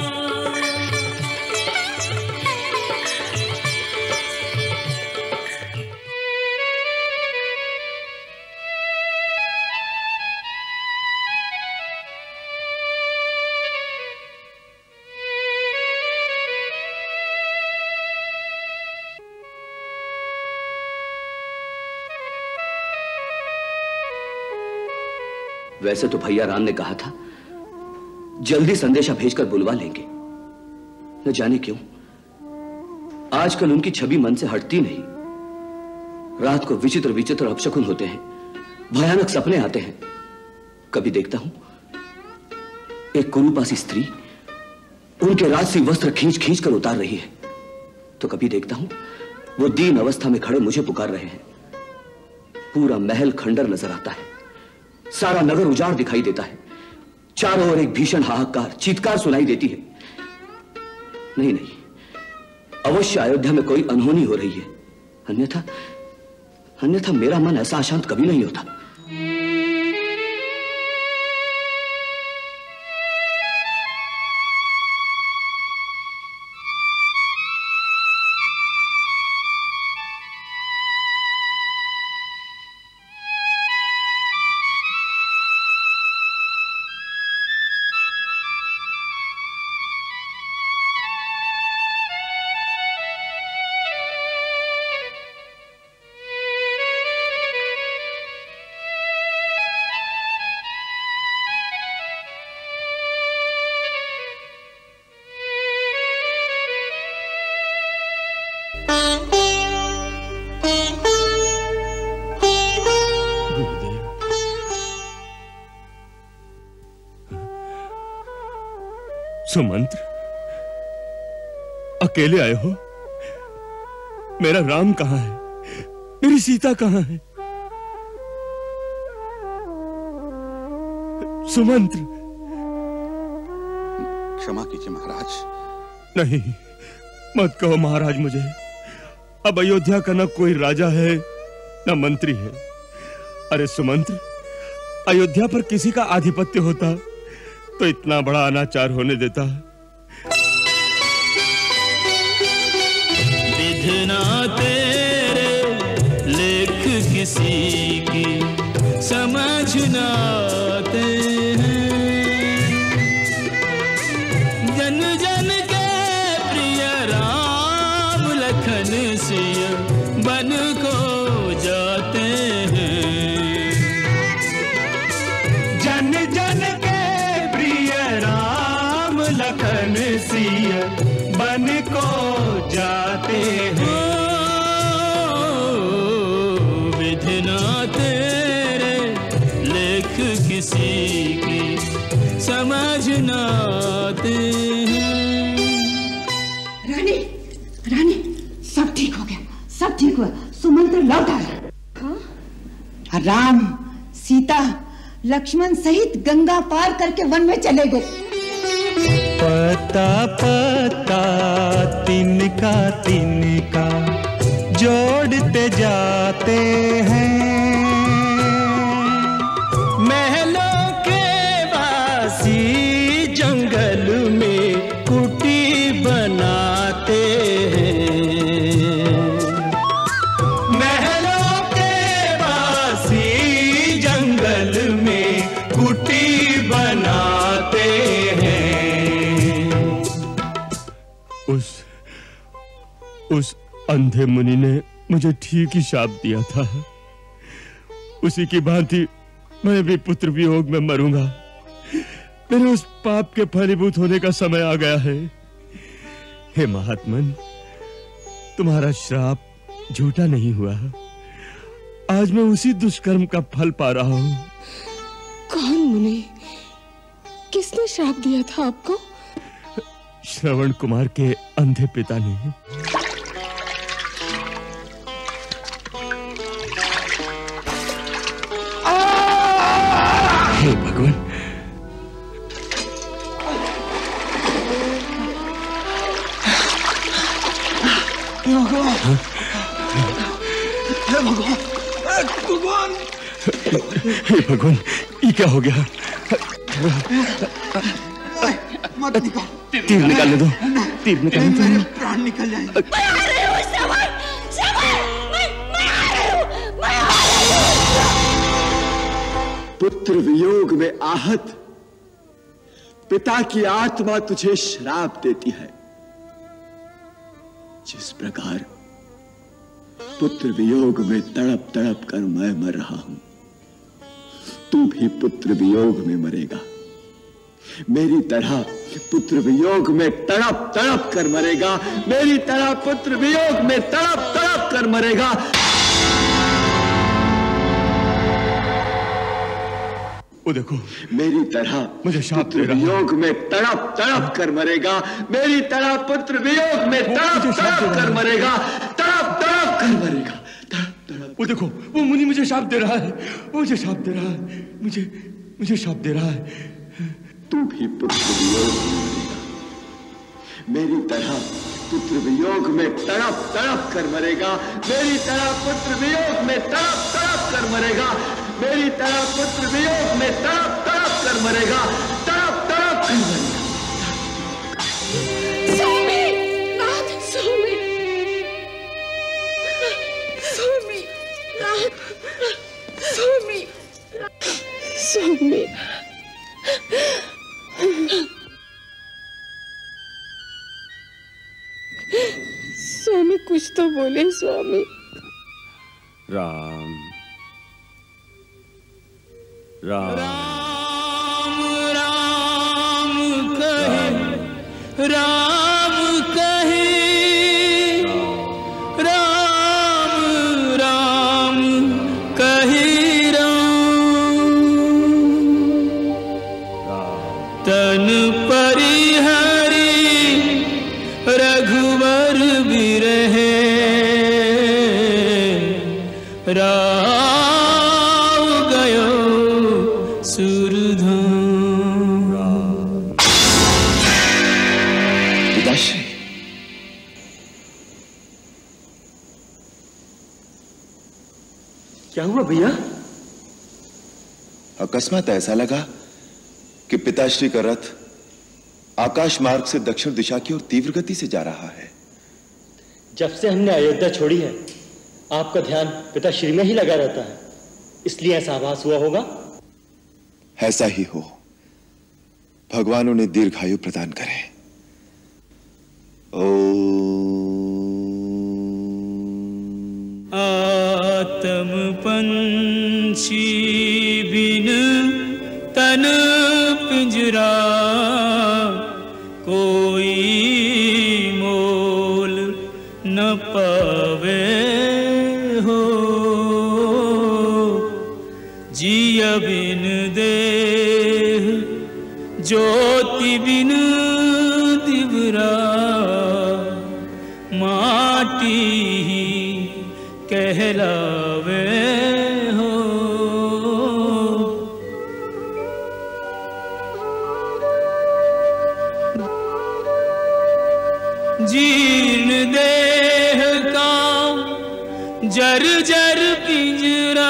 वैसे तो भैया राम ने कहा था जल्दी संदेशा भेजकर बुलवा लेंगे, न जाने क्यों आजकल उनकी छवि मन से हटती नहीं। रात को विचित्र विचित्र अपशकुन होते हैं, भयानक सपने आते हैं। कभी देखता हूं एक कुरूपासी स्त्री उनके राजसी वस्त्र खींच खींच कर उतार रही है, तो कभी देखता हूं वो दीन अवस्था में खड़े मुझे पुकार रहे हैं। पूरा महल खंडर नजर आता है, सारा नगर उजाड़ दिखाई देता है, चारों ओर एक भीषण हाहाकार चीत्कार सुनाई देती है। नहीं नहीं, अवश्य अयोध्या में कोई अनहोनी हो रही है, अन्यथा अन्यथा मेरा मन ऐसा अशांत कभी नहीं होता। सुमंत्र, अकेले आए हो? मेरा राम कहाँ है? मेरी सीता कहाँ है? सुमंत्र। क्षमा कीजिए महाराज। नहीं, मत कहो महाराज मुझे। अब अयोध्या का न कोई राजा है न मंत्री है। अरे सुमंत्र, अयोध्या पर किसी का आधिपत्य होता तो इतना बड़ा अनाचार होने देता। विधना तेरे लेख किसी की समझ न आते हैं। जन जन के प्रिय राम लखन सिया बन को जाते हैं। जन जन के प्रिय राम लखन सिया बन को जाते हैं। विधना तेरे लेख किसी की समझ न आते हैं। रानी, रानी, सब ठीक हो गया, सब ठीक हुआ। सुमंत्र लौट आया। हाँ? राम, सीता, लक्ष्मण सहित गंगा पार करके वन में चले गए। पता पता तिनका तिनका जोड़ते जाते हैं। महलों के वासी जंगल में कुटी बनाते हैं। महलों के वासी जंगल में कुटी बनाते हैं। उस अंधे मुनि ने मुझे ठीक ही शाप दिया था। उसी की भांति मैं भी पुत्र वियोग में मरूंगा। मेरे उस पाप के फलीभूत होने का समय आ गया है। हे महात्मन, तुम्हारा श्राप झूठा नहीं हुआ। आज मैं उसी दुष्कर्म का फल पा रहा हूं। कौन मुनि? किसने श्राप दिया था आपको? श्रवण कुमार के अंधे पिता ने। हे भगवान, भगवान, हे भगवान, ये क्या हो गया? मत निकाल। तीर निकालने दो, तीर निकालने दो। मेरे प्राण निकल जाएंगे। पुत्र वियोग में आहत पिता की आत्मा तुझे श्राप देती है। जिस प्रकार पुत्र वियोग में तड़प तड़प कर मैं मर रहा हूं, तू भी पुत्र वियोग में मरेगा। मेरी तरह पुत्र वियोग में तड़प तड़प कर मरेगा। मेरी तरह पुत्र वियोग में तड़प तड़प कर मरेगा। वो देखो, मेरी तरह मुझे शाप दे रहा है। वियोग में तड़प तड़प कर मरेगा। मेरी तरह पुत्र वियोग में तड़प तड़प कर मरेगा। तड़प तड़प कर मरेगा। वो देखो, वो मुनि मुझे शाप दे रहा है। वो मुझे शाप दे रहा है। मुझे शाप दे रहा है। तू भी पुत्र वियोग में मरेगा। मेरी तरह पुत्र वियोग में तड़प तड़प कर मरेगा। मेरी तरह पुत्र वियोग में तड़प तड़प कर मरेगा। मेरी तरह पुत्र वियोग में तड़प तड़प कर मरेगा। तड़प तड़प कर मरेगा। स्वामी, नाथ, स्वामी, स्वामी, नाथ, स्वामी, स्वामी। स्वामी, कुछ तो बोले स्वामी। राम राम राम कहे, राम कहे, राम राम कहे, राम तन परिहरी रघुवर बिरहे। राव गयो क्या हुआ भैया? अकस्मात ऐसा लगा कि पिताश्री का रथ आकाश मार्ग से दक्षिण दिशा की ओर तीव्र गति से जा रहा है। जब से हमने अयोध्या छोड़ी है आपका ध्यान पिताश्री में ही लगा रहता है, इसलिए ऐसा आभास हुआ होगा। ऐसा ही हो, भगवान उन्हें दीर्घायु प्रदान करे। आत्म पंछी बिन तन पिंजरा, कोई मोल न पावे हो। जिया बिन देह ज्योति बिन दिवरा, माटी ही कहलावे हो। जीर्ण देह का जर जर पिंजरा,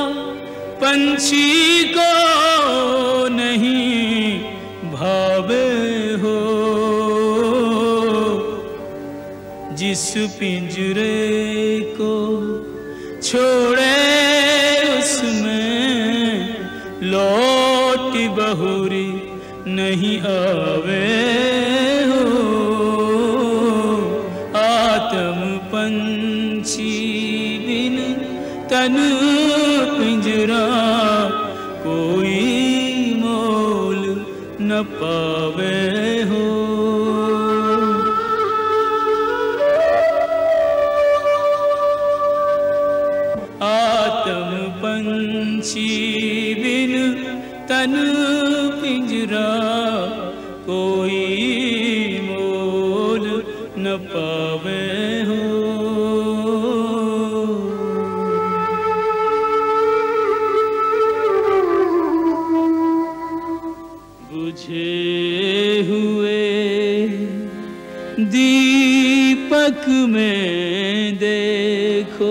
पंछी को नहीं भावे हो। जिस पिंजरे को छोड़े उसमें लौट बहुरी नहीं आवे हो। आत्म पंछी बिन तन पिंजरा, कोई मोल न पावे हो। आत्म पंछी बिन तन पिंजरा, कोई मोल न पावे हो। बुझे हुए दीपक में देखो,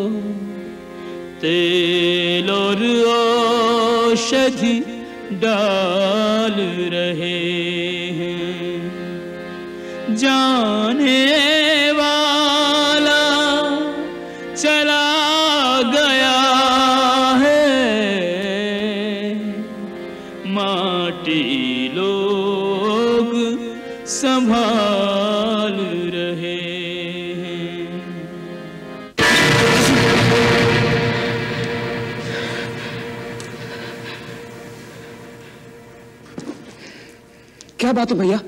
तेल और औषधि डाल रहे हैं। जाने वाला चला गया है, माटी लोग संभाल रहे हैं। क्या बात है भैया?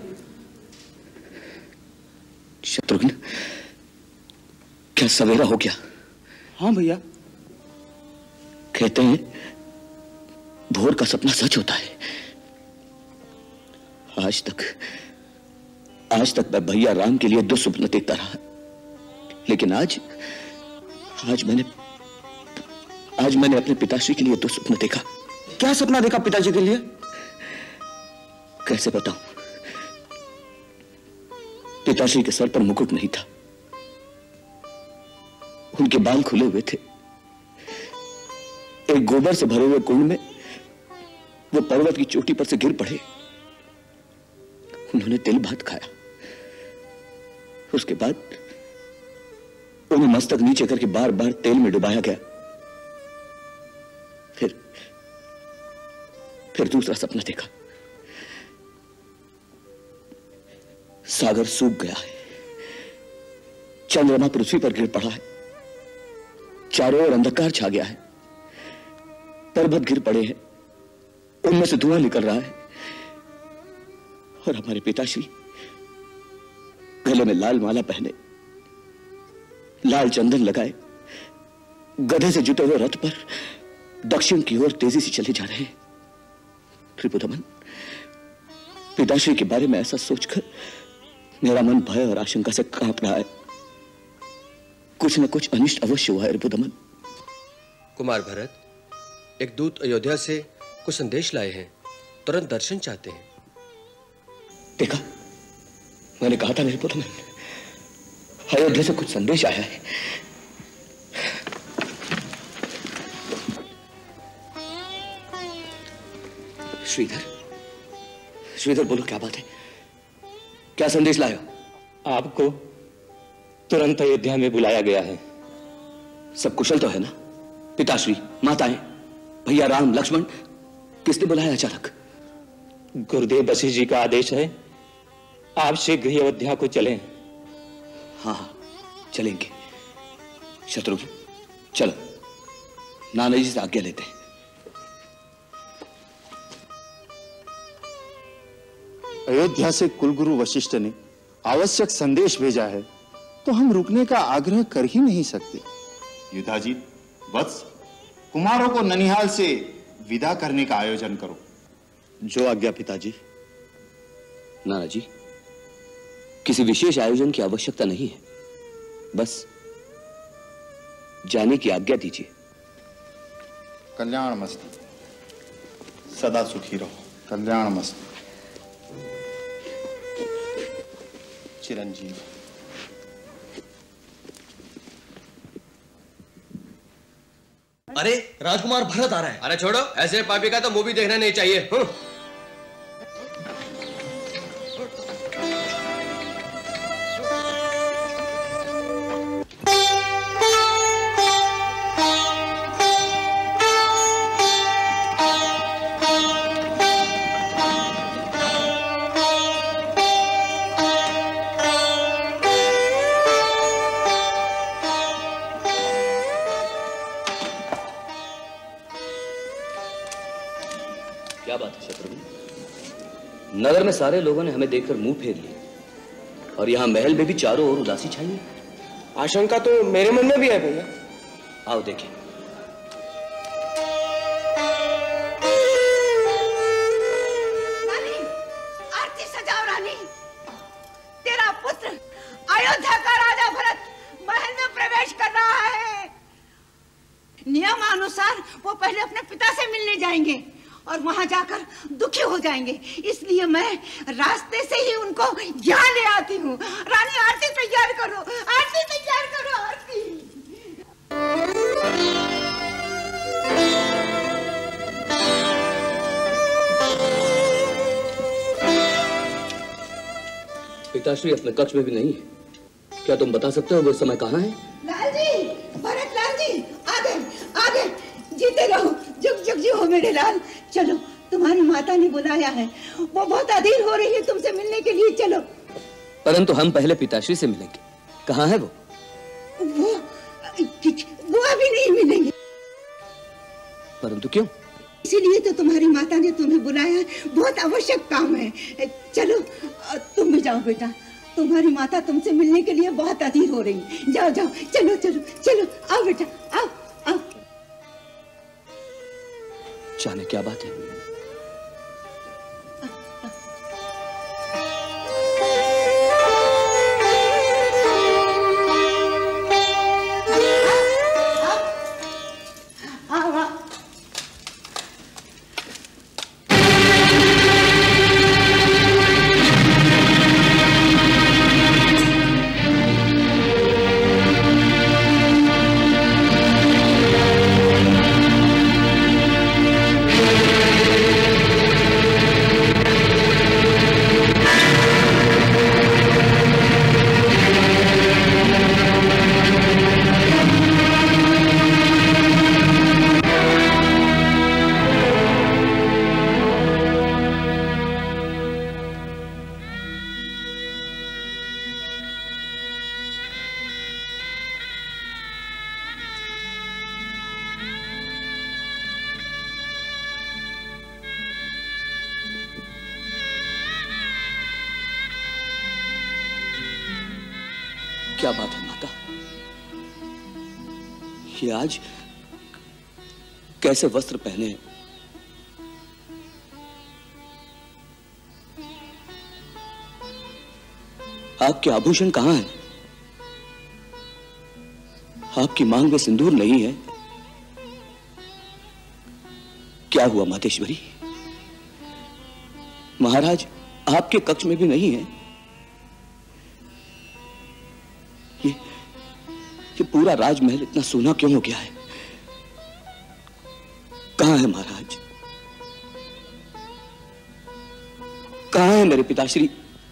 शत्रुघ्न, क्या सवेरा हो गया? हाँ भैया। कहते हैं भोर का सपना सच होता है। आज तक मैं भैया राम के लिए दो सपने देखता रहा, लेकिन आज मैंने अपने पिताश्री के लिए दो सपने देखा। क्या सपना देखा पिताजी के लिए? कैसे बताऊं? पिताश्री के सर पर मुकुट नहीं था, उनके बाल खुले हुए थे। एक गोबर से भरे हुए कुंड में वो पर्वत की चोटी पर से गिर पड़े। उन्होंने तिल भात खाया। उसके बाद उन्हें मस्तक नीचे करके बार बार तेल में डुबाया गया। फिर दूसरा सपना देखा। सागर सूख गया है, चंद्रमा पृथ्वी पर गिर पड़ा है, चारों ओर अंधकार छा गया है, पर्वत गिर पड़े हैं, उनमें से धुआं निकल रहा है, और हमारे पिताश्री गले में लाल माला पहने, लाल चंदन लगाए, गधे से जुटे हुए रथ पर दक्षिण की ओर तेजी से चले जा रहे हैं। त्रिपुदमन, पिताश्री के बारे में ऐसा सोचकर मेरा मन भय और आशंका से कांप रहा है। कुछ न कुछ अनिष्ट अवश्य हुआ है रिपुदमन। कुमार भरत, एक दूत अयोध्या से कुछ संदेश लाए हैं, तुरंत दर्शन चाहते हैं। देखा, मैंने कहा था रिपुदमन, अयोध्या से कुछ संदेश आया है। श्रीधर, श्रीधर बोलो क्या बात है, क्या संदेश लाए हो? आपको तुरंत अयोध्या में बुलाया गया है। सब कुशल तो है ना? पिताश्री, माताएं, भैया राम, लक्ष्मण, किसने बुलाया अचानक? गुरुदेव वशिष्ठ जी का आदेश है, आप शीघ्र ही अयोध्या को चलें। हाँ, चलेंगे। शत्रुघ्न, चलो नाना जी से आज्ञा लेते हैं। अयोध्या से कुलगुरु वशिष्ठ ने आवश्यक संदेश भेजा है, तो हम रुकने का आग्रह कर ही नहीं सकते। युधाजी, वत्स, कुमारों को ननिहाल से विदा करने का आयोजन करो। जो आज्ञा पिताजी। नाना जी, किसी विशेष आयोजन की आवश्यकता नहीं है, बस जाने की आज्ञा दीजिए। कल्याण मस्तु। सदा सुखी रहो। कल्याण मस्तु। चिरंजीव। अरे राजकुमार भरत आ रहा है। अरे छोड़ो, ऐसे पापी का तो मूवी देखना नहीं चाहिए। क्या बात है शत्रुघ्न? नगर में सारे लोगों ने हमें देखकर मुंह फेर लिया और यहाँ महल में भी चारों ओर उदासी छाई है। आशंका तो मेरे मन में भी है भैया। आओ देखें। रानी, आरती सजाओ रानी। तेरा पुत्र अयोध्या का राजा भरत महल में प्रवेश कर रहा है। नियमानुसार वो पहले अपने पिता से मिलने जाएंगे और वहां जाकर दुखी हो जाएंगे, इसलिए मैं रास्ते से ही उनको यहाँ ले आती हूँ। रानी, आरती तैयार करो, आरती तैयार करो, आरती। पिताश्री अपने कक्ष में भी नहीं है, क्या तुम बता सकते हो वो समय कहाँ है? लाल जी, भरत लाल जी, आ गए, जीते रहो, जुग जुग जी हो मेरे लाल। चलो, तुम्हारी माता ने बुलाया है, वो बहुत अधीर हो रही है तुमसे मिलने के लिए, चलो। परंतु हम पहले पिताश्री से मिलेंगे, कहाँ है वो अभी नहीं मिलेंगे। परंतु क्यों? इसीलिए तो तुम्हारी माता ने तुम्हें बुलाया, बहुत आवश्यक काम है। चलो, तुम भी जाओ बेटा, तुम्हारी माता तुमसे मिलने के लिए बहुत अधीर हो रही। जाओ जाओ, चलो चलो चलो, आओ बेटा, आओ आओ। जाने क्या बात है? क्या बात है माता, ये आज कैसे वस्त्र पहने हैं? आपके आभूषण कहां हैं? आपकी मांग में सिंदूर नहीं है। क्या हुआ मातेश्वरी? महाराज आपके कक्ष में भी नहीं है। ये पूरा राजमहल इतना सूना क्यों हो गया है? कहां है महाराज? है मेरे पिताश्री?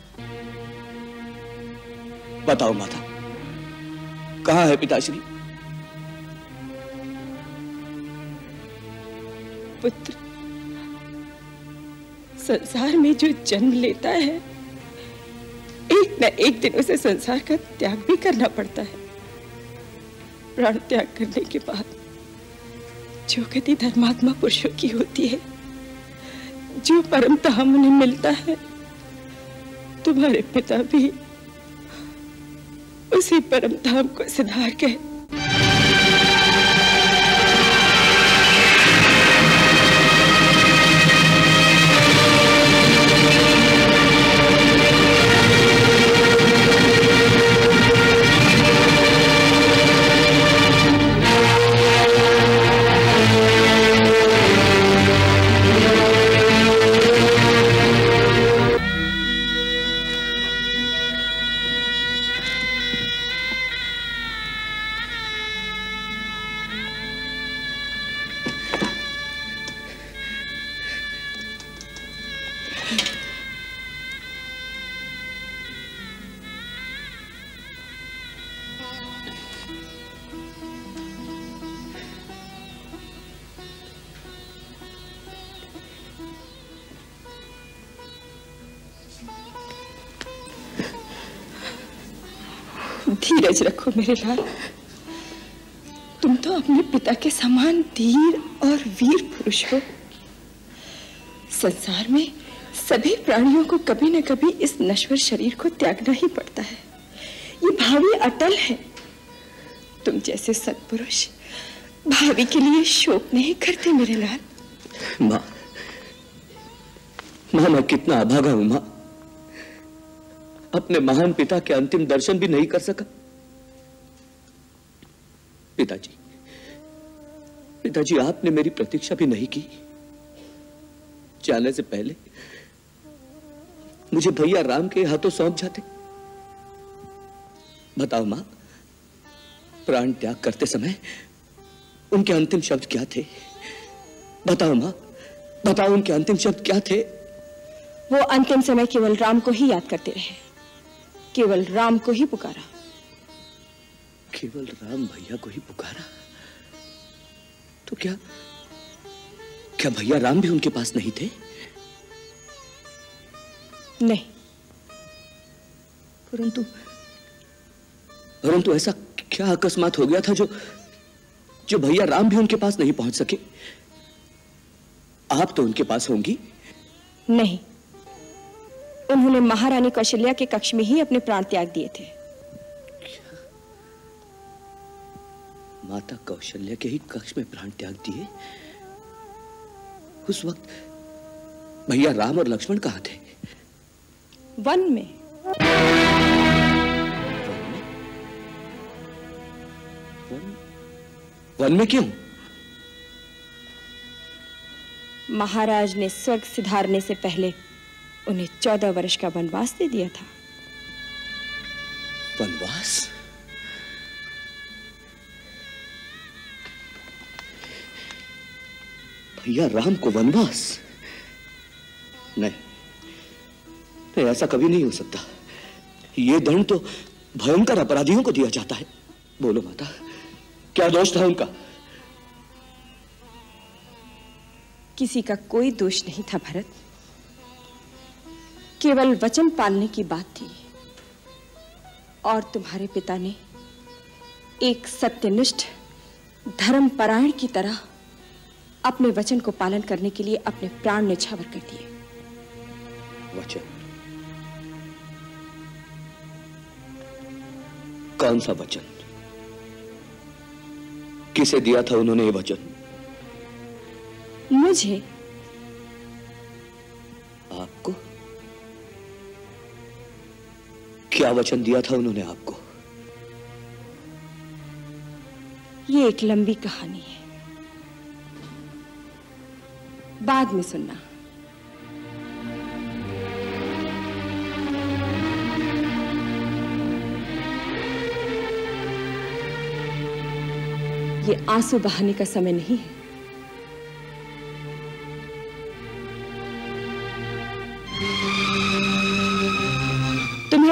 बताओ माता, कहां है पिताश्री? पुत्र, संसार में जो जन्म लेता है एक न एक दिन उसे संसार का त्याग भी करना पड़ता है। प्राण त्याग करने के बाद जो गति धर्मात्मा पुरुषों की होती है, जो परम धाम उन्हें मिलता है, तुम्हारे पिता भी उसी परम धाम को सिधार गए। धीरज रखो मेरे लाल, तुम तो अपने पिता के समान धीर और वीर पुरुष हो। संसार में सभी प्राणियों को कभी न कभी इस नश्वर शरीर को त्यागना ही पड़ता है। ये भावी अटल है। तुम जैसे सत्पुरुष भावी के लिए शोक नहीं करते मेरे लाल। माँ, मैं कितना अभागा हूं माँ। अपने महान पिता के अंतिम दर्शन भी नहीं कर सका। पिताजी, आपने मेरी प्रतीक्षा भी नहीं की। जाने से पहले मुझे भैया राम के हाथों सौंप जाते। बताओ मां, प्राण त्याग करते समय उनके अंतिम शब्द क्या थे? बताओ मां, बताओ उनके अंतिम शब्द क्या थे? वो अंतिम समय केवल राम को ही याद करते रहे, केवल राम को ही पुकारा। केवल राम भैया को ही पुकारा? तो क्या भैया राम भी उनके पास नहीं थे? नहीं। परंतु ऐसा क्या अकस्मात हो गया था जो भैया राम भी उनके पास नहीं पहुंच सके? आप तो उनके पास होंगी? नहीं, उन्होंने महारानी कौशल्या के कक्ष में ही अपने प्राण त्याग दिए थे। माता कौशल्या के ही कक्ष में प्राण त्याग दिए? उस वक्त भैया राम और लक्ष्मण कहां थे? वन में। वन में क्यों? महाराज ने स्वर्ग सिधारने से पहले उन्हें 14 वर्ष का वनवास दे दिया था। वनवास? भैया राम को वनवास? नहीं, ऐसा कभी नहीं हो सकता। ये दंड तो भयंकर अपराधियों को दिया जाता है। बोलो माता, क्या दोष था उनका? किसी का कोई दोष नहीं था भरत, केवल वचन पालने की बात थी। और तुम्हारे पिता ने एक सत्यनिष्ठ धर्मपरायण की तरह अपने वचन को पालन करने के लिए अपने प्राण न्यौछावर कर दिए। वचन? कौन सा वचन? किसे दिया था उन्होंने ये वचन? मुझे। आपको? क्या वचन दिया था उन्होंने आपको? ये एक लंबी कहानी है, बाद में सुनना। ये आंसू बहाने का समय नहीं है।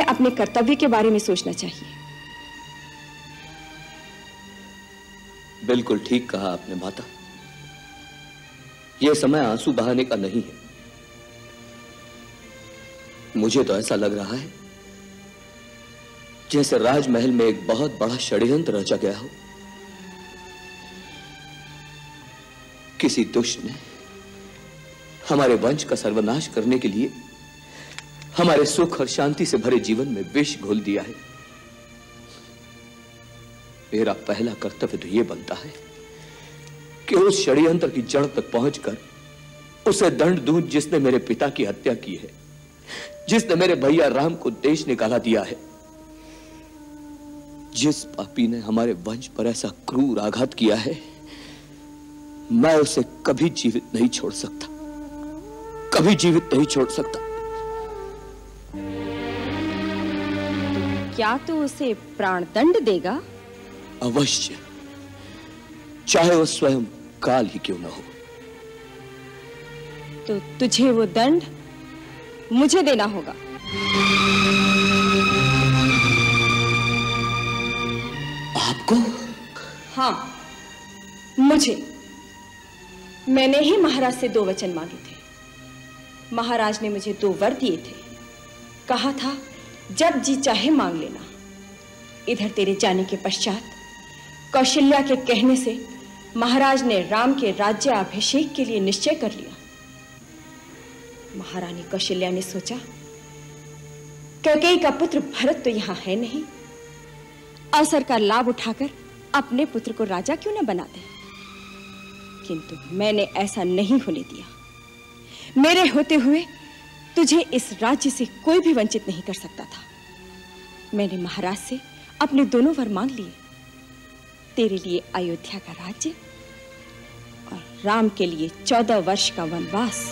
तुम्हें अपने कर्तव्य के बारे में सोचना चाहिए। बिल्कुल ठीक कहा आपने माता। यह समय आंसू बहाने का नहीं है। मुझे तो ऐसा लग रहा है जैसे राजमहल में एक बहुत बड़ा षड्यंत्र रचा गया हो। किसी दुष्ट ने हमारे वंश का सर्वनाश करने के लिए हमारे सुख और शांति से भरे जीवन में विष घोल दिया है। मेरा पहला कर्तव्य तो यह बनता है कि उस षड्यंत्र की जड़ तक पहुंचकर उसे दंड दूं जिसने मेरे पिता की हत्या की है, जिसने मेरे भैया राम को देश निकाला दिया है, जिस पापी ने हमारे वंश पर ऐसा क्रूर आघात किया है, मैं उसे कभी जीवित नहीं छोड़ सकता, कभी जीवित नहीं छोड़ सकता। क्या तो उसे प्राणदंड देगा? अवश्य, चाहे वो स्वयं काल ही क्यों न हो। तो तुझे वो दंड मुझे देना होगा। आपको? हाँ, मुझे। मैंने ही महाराज से 2 वचन मांगे थे। महाराज ने मुझे 2 वर दिए थे। कहा था जब जी चाहे मांग लेना। इधर तेरे जाने के पश्चात कौशल्या के कहने से महाराज ने राम के राज्याभिषेक के लिए निश्चय कर लिया। महारानी कौशल्या ने सोचा कैकेयी का पुत्र भरत तो यहां है नहीं, अवसर का लाभ उठाकर अपने पुत्र को राजा क्यों न बना दे। किंतु मैंने ऐसा नहीं होने दिया। मेरे होते हुए तुझे इस राज्य से कोई भी वंचित नहीं कर सकता था। मैंने महाराज से अपने दोनों वर मांग लिए। तेरे लिए अयोध्या का राज्य और राम के लिए 14 वर्ष का वनवास।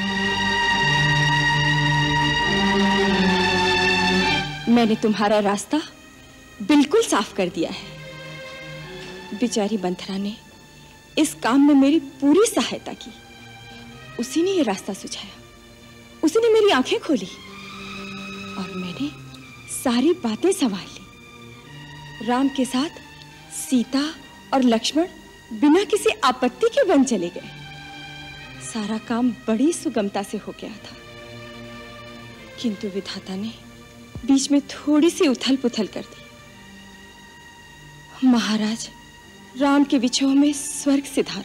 मैंने तुम्हारा रास्ता बिल्कुल साफ कर दिया है। बेचारी बंधरा ने इस काम में मेरी पूरी सहायता की। उसी ने ये रास्ता सुझाया, उसी ने मेरी आंखें खोली और मैंने सारी बातें संभाल ली। राम के साथ सीता और लक्ष्मण बिना किसी आपत्ति के वन चले गए। सारा काम बड़ी सुगमता से हो गया था, किंतु विधाता ने बीच में थोड़ी सी उथल पुथल कर दी। महाराज राम के विछोह में स्वर्ग सिधार।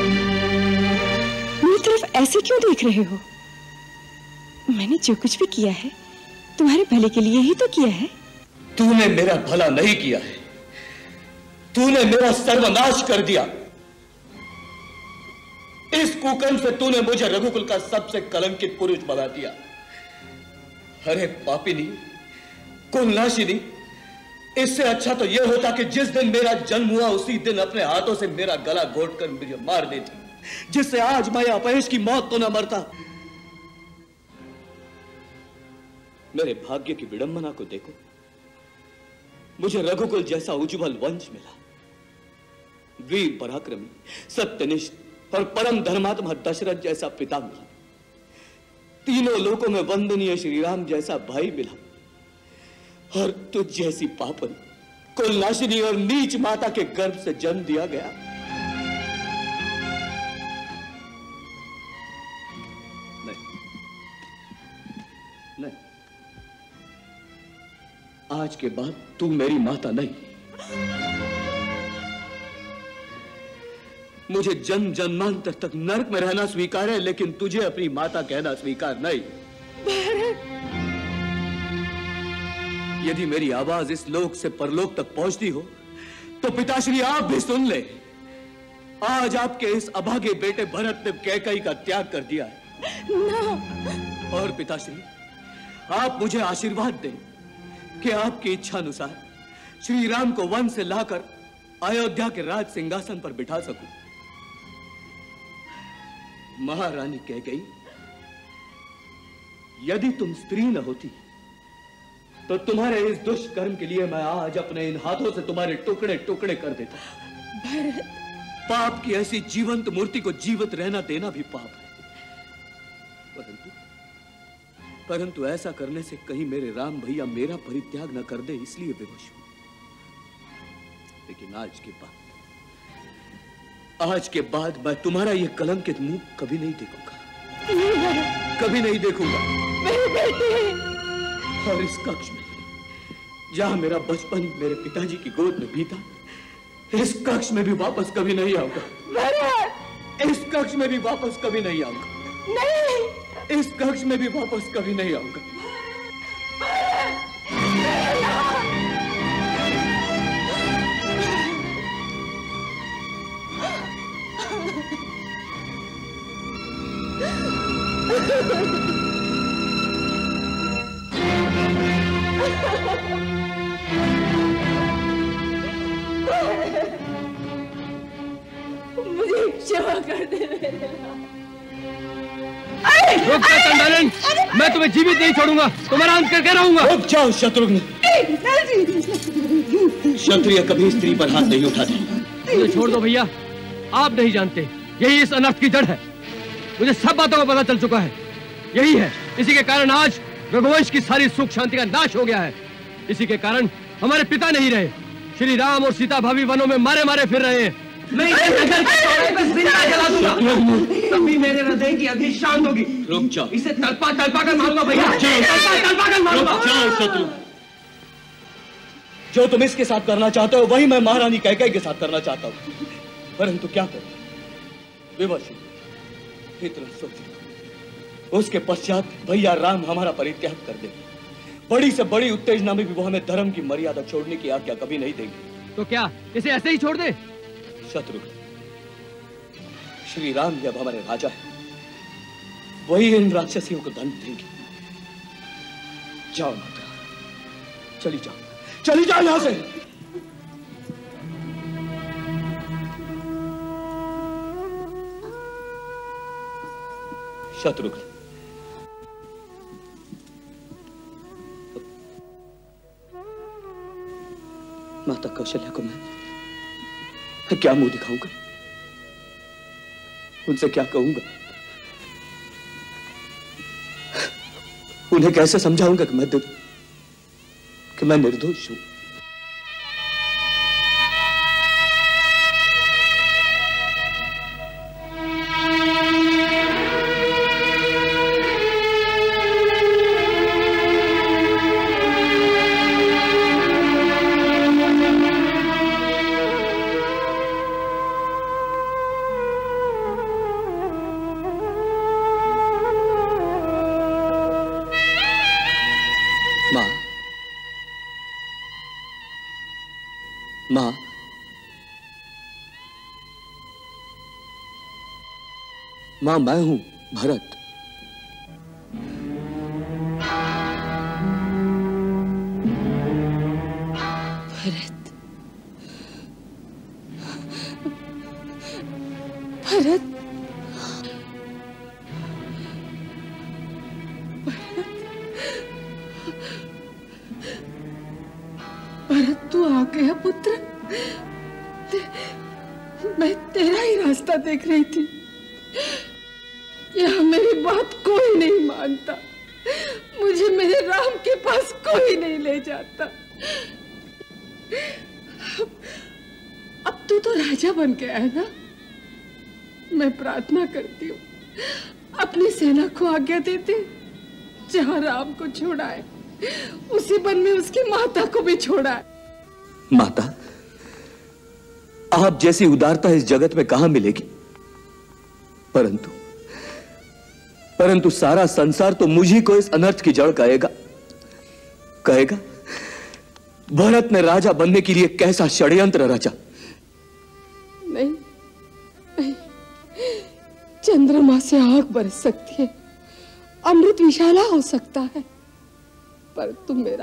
मेरी तरफ ऐसे क्यों देख रहे हो? मैंने जो कुछ भी किया है तुम्हारे भले के लिए ही तो किया है। तूने मेरा भला नहीं किया है, तूने मेरा सर्वनाश कर दिया। इस कुकर्म से तूने मुझे रघुकुल का सबसे कलंकित पुरुष बना दिया। अरे पापिनी, कुलनाशिनी, इससे अच्छा तो यह होता कि जिस दिन मेरा जन्म हुआ उसी दिन अपने हाथों से मेरा गला घोटकर मुझे मार देती, जिससे आज मैं अपयश की मौत तो न मरता। मेरे भाग्य की विडंबना को देखो, मुझे रघुकुल जैसा उज्जवल वंश मिला। वीर पराक्रमी, सत्यनिष्ठ और परम धर्मात्मा दशरथ जैसा पिता मिला। तीनों लोकों में वंदनीय श्री राम जैसा भाई मिला। और तुझ जैसी पापन, कुलनाशिनी और नीच माता के गर्भ से जन्म दिया गया। नहीं, आज के बाद तू मेरी माता नहीं। मुझे जन्म जन्मांतर तक नरक में रहना स्वीकार है, लेकिन तुझे अपनी माता कहना स्वीकार नहीं। यदि मेरी आवाज इस लोक से परलोक तक पहुंचती हो तो पिताश्री आप भी सुन ले। आज आपके इस अभागे बेटे भरत ने कैकेयी का त्याग कर दिया है। और पिताश्री, आप मुझे आशीर्वाद दें कि आपकी इच्छा अनुसार श्री राम को वन से लाकर अयोध्या के राज सिंहासन पर बिठा सकूं। महारानी कैकेयी, यदि तुम स्त्री न होती तो तुम्हारे इस दुष्कर्म के लिए मैं आज अपने इन हाथों से तुम्हारे टुकड़े टुकड़े कर देता। भरत, पाप की ऐसी जीवंत मूर्ति को जीवित रहना देना भी पाप है। परंतु ऐसा करने से कहीं मेरे राम भैया मेरा परित्याग न कर दे, इसलिए विवश हूं। लेकिन आज के बाद मैं तुम्हारा यह कलंकित मुंह कभी नहीं देखूंगा, कभी नहीं देखूंगा। और इस कक्ष में जहां मेरा बचपन मेरे पिताजी की गोद में बीता, इस कक्ष में भी वापस कभी नहीं आऊंगा। इस कक्ष में भी वापस कभी नहीं आऊंगा। नहीं, इस कक्ष में भी वापस कभी नहीं आऊंगा। मुझे क्षमा कर दे मेरे रुक जा चंडालन, मैं तुम्हें जीवित नहीं छोड़ूंगा, तुम्हारा अंत करके रहूंगा। रुक जाओ शत्रुघ्न, क्षत्रिय कभी स्त्री पर हाथ नहीं उठाते। मुझे छोड़ दो भैया, आप नहीं जानते यही इस अनर्थ की जड़ है। मुझे सब बातों का पता चल चुका है, यही है, इसी के कारण आज रघुवंश की सारी सुख शांति का नाश हो गया है। इसी के कारण हमारे पिता नहीं रहे, श्री राम और सीता भाभी वनों में मारे मारे फिर रहे हैं। मैं जला दूंगा, तभी मेरे हृदय की अग्नि शांत होगी। रुक जाओ, इसे तलपा तलपा कर मारूंगा भैया, तलपा कर मारूंगा। रुक जाओ शत्रु, जो तुम इसके साथ करना चाहते हो वही मैं महारानी कैकेयी के साथ करना चाहता हूँ, परंतु क्या करूं, विवश हूं। इतना सोच, उसके पश्चात भैया राम हमारा परित्याग कर देंगे। बड़ी से बड़ी उत्तेजना में भी वो हमें धर्म की मर्यादा छोड़ने की आज्ञा कभी नहीं देंगे। तो क्या इसे ऐसे ही छोड़ दे? शत्रुघ्न, श्री राम जब हमारे राजा हैं, वही इन राक्षसियों को दंड देंगे। जाओ माता, चली जाओ यहां से। शत्रुघ्न, माता कौशल्या को मैं क्या मुंह दिखाऊंगा, उनसे क्या कहूंगा, उन्हें कैसे समझाऊंगा कि मैं निर्दोष हूं। मां, मैं हूं भरत। भरत, भरत, भरत, तू आ गया पुत्र। मैं तेरा ही रास्ता देख रही थी। यहाँ मेरी बात कोई नहीं मानता, मुझे मेरे राम के पास कोई नहीं ले जाता। अब तू तो राजा बन गया है ना। मैं प्रार्थना करती हूँ अपनी सेना को आज्ञा देते, जहाँ राम को छोड़ाए उसी वन में उसकी माता को भी छोड़ाए। माता, आप जैसी उदारता इस जगत में कहां मिलेगी, परंतु सारा संसार तो मुझी को इस अनर्थ की जड़ कहेगा भरत ने राजा बनने के लिए कैसा षड्यंत्र रचा। नहीं, नहीं, चंद्रमा से आग बरस सकती है, अमृत विशाला हो सकता है, पर तुम मेरा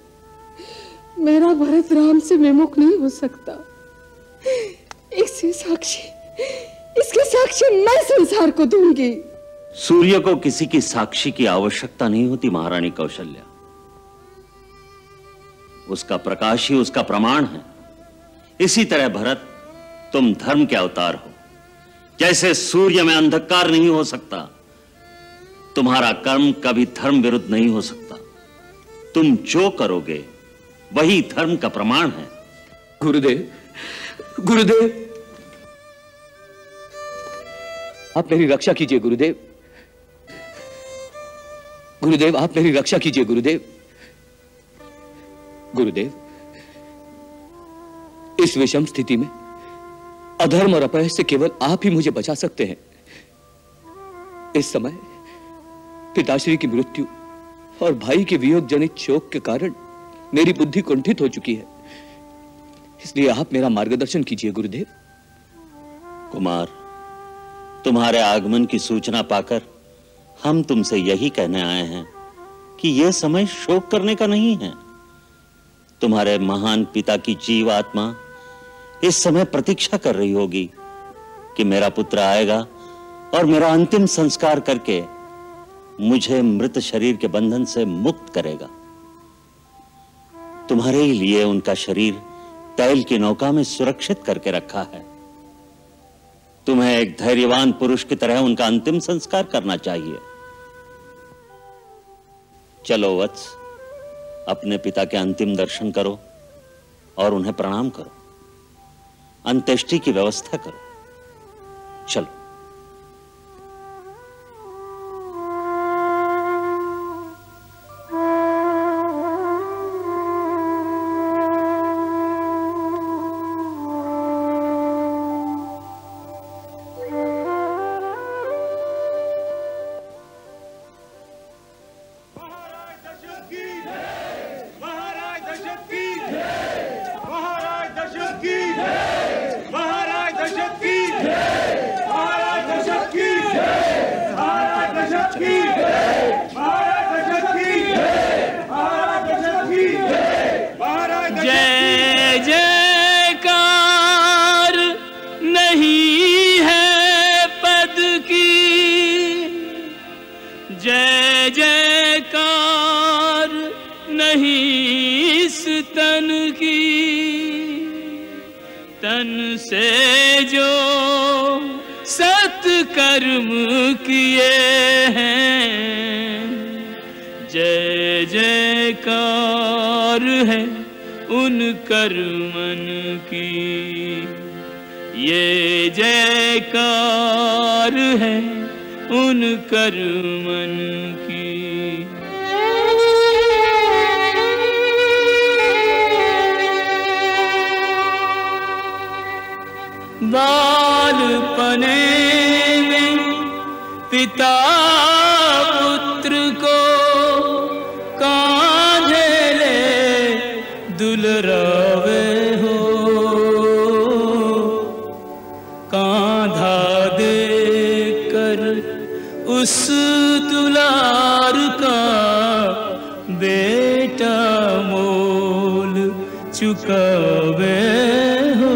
भरत राम से विमुख नहीं हो सकता। इसके साक्षी मैं संसार को दूंगी। सूर्य को किसी की साक्षी की आवश्यकता नहीं होती महारानी कौशल्या, उसका प्रकाश ही उसका प्रमाण है। इसी तरह भरत, तुम धर्म के अवतार हो। जैसे सूर्य में अंधकार नहीं हो सकता, तुम्हारा कर्म कभी धर्म विरुद्ध नहीं हो सकता। तुम जो करोगे वही धर्म का प्रमाण है। गुरुदेव, गुरुदेव, आप मेरी रक्षा कीजिए गुरुदेव। गुरुदेव, आप मेरी रक्षा कीजिए गुरुदेव। गुरुदेव, इस विषम स्थिति में अधर्म और अपयश से केवल आप ही मुझे बचा सकते हैं। इस समय पिताश्री की मृत्यु और भाई के वियोग जनित शोक के कारण मेरी बुद्धि कुंठित हो चुकी है, इसलिए आप मेरा मार्गदर्शन कीजिए गुरुदेव। कुमार, तुम्हारे आगमन की सूचना पाकर हम तुमसे यही कहने आए हैं कि यह समय शोक करने का नहीं है। तुम्हारे महान पिता की जीव आत्मा इस समय प्रतीक्षा कर रही होगी कि मेरा पुत्र आएगा और मेरा अंतिम संस्कार करके मुझे मृत शरीर के बंधन से मुक्त करेगा। तुम्हारे ही लिए उनका शरीर तैल की नौका में सुरक्षित करके रखा है। तुम्हें एक धैर्यवान पुरुष की तरह उनका अंतिम संस्कार करना चाहिए। चलो वत्स, अपने पिता के अंतिम दर्शन करो और उन्हें प्रणाम करो, अंत्येष्टि की व्यवस्था करो। चलो। जय जयकार नहीं है पद की, जय जयकार नहीं इस तन की, तन से जो सत्कर्म किए हैं, जय जयकार है उन कर्मन की, ये जयकार है उन कर्मन की। बालपने में पिता पुत्र को कांधे ले दुलरावे हो, कांधा दे कर उस दुलार का बेटा मोल चुकावे हो,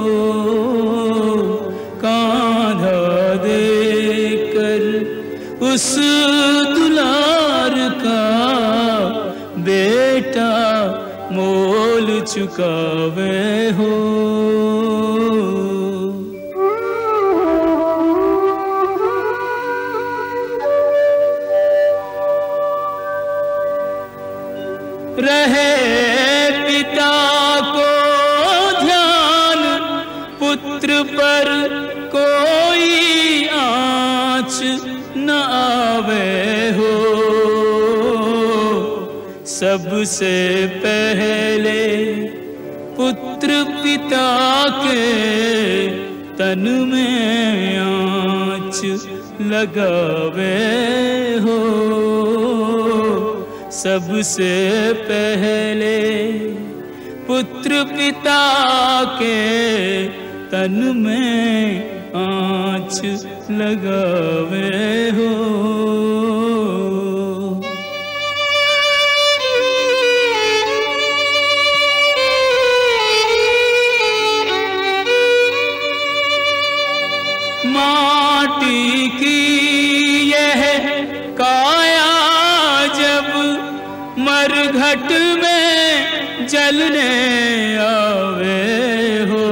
कांधा दे कर उस दुलार का बेटा मोल चुकावे हो। रहे पिता को ध्यान पुत्र पर कोई आँच न आवे हो, सबसे पहले पुत्र पिता के तन में आँच लगावे हो, सबसे पहले पुत्र पिता के तन में आँच लगावे हो। माटी की यह काया जब मरघट में जलने आवे हो,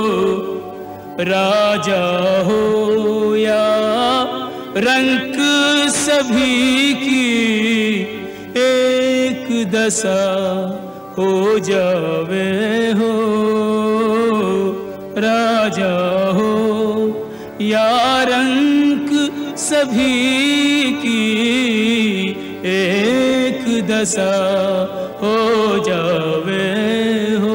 राजा हो या रंक सभी की एक दशा हो जावे हो, राजा हो या रंक सभी की एक दशा हो जावे हो।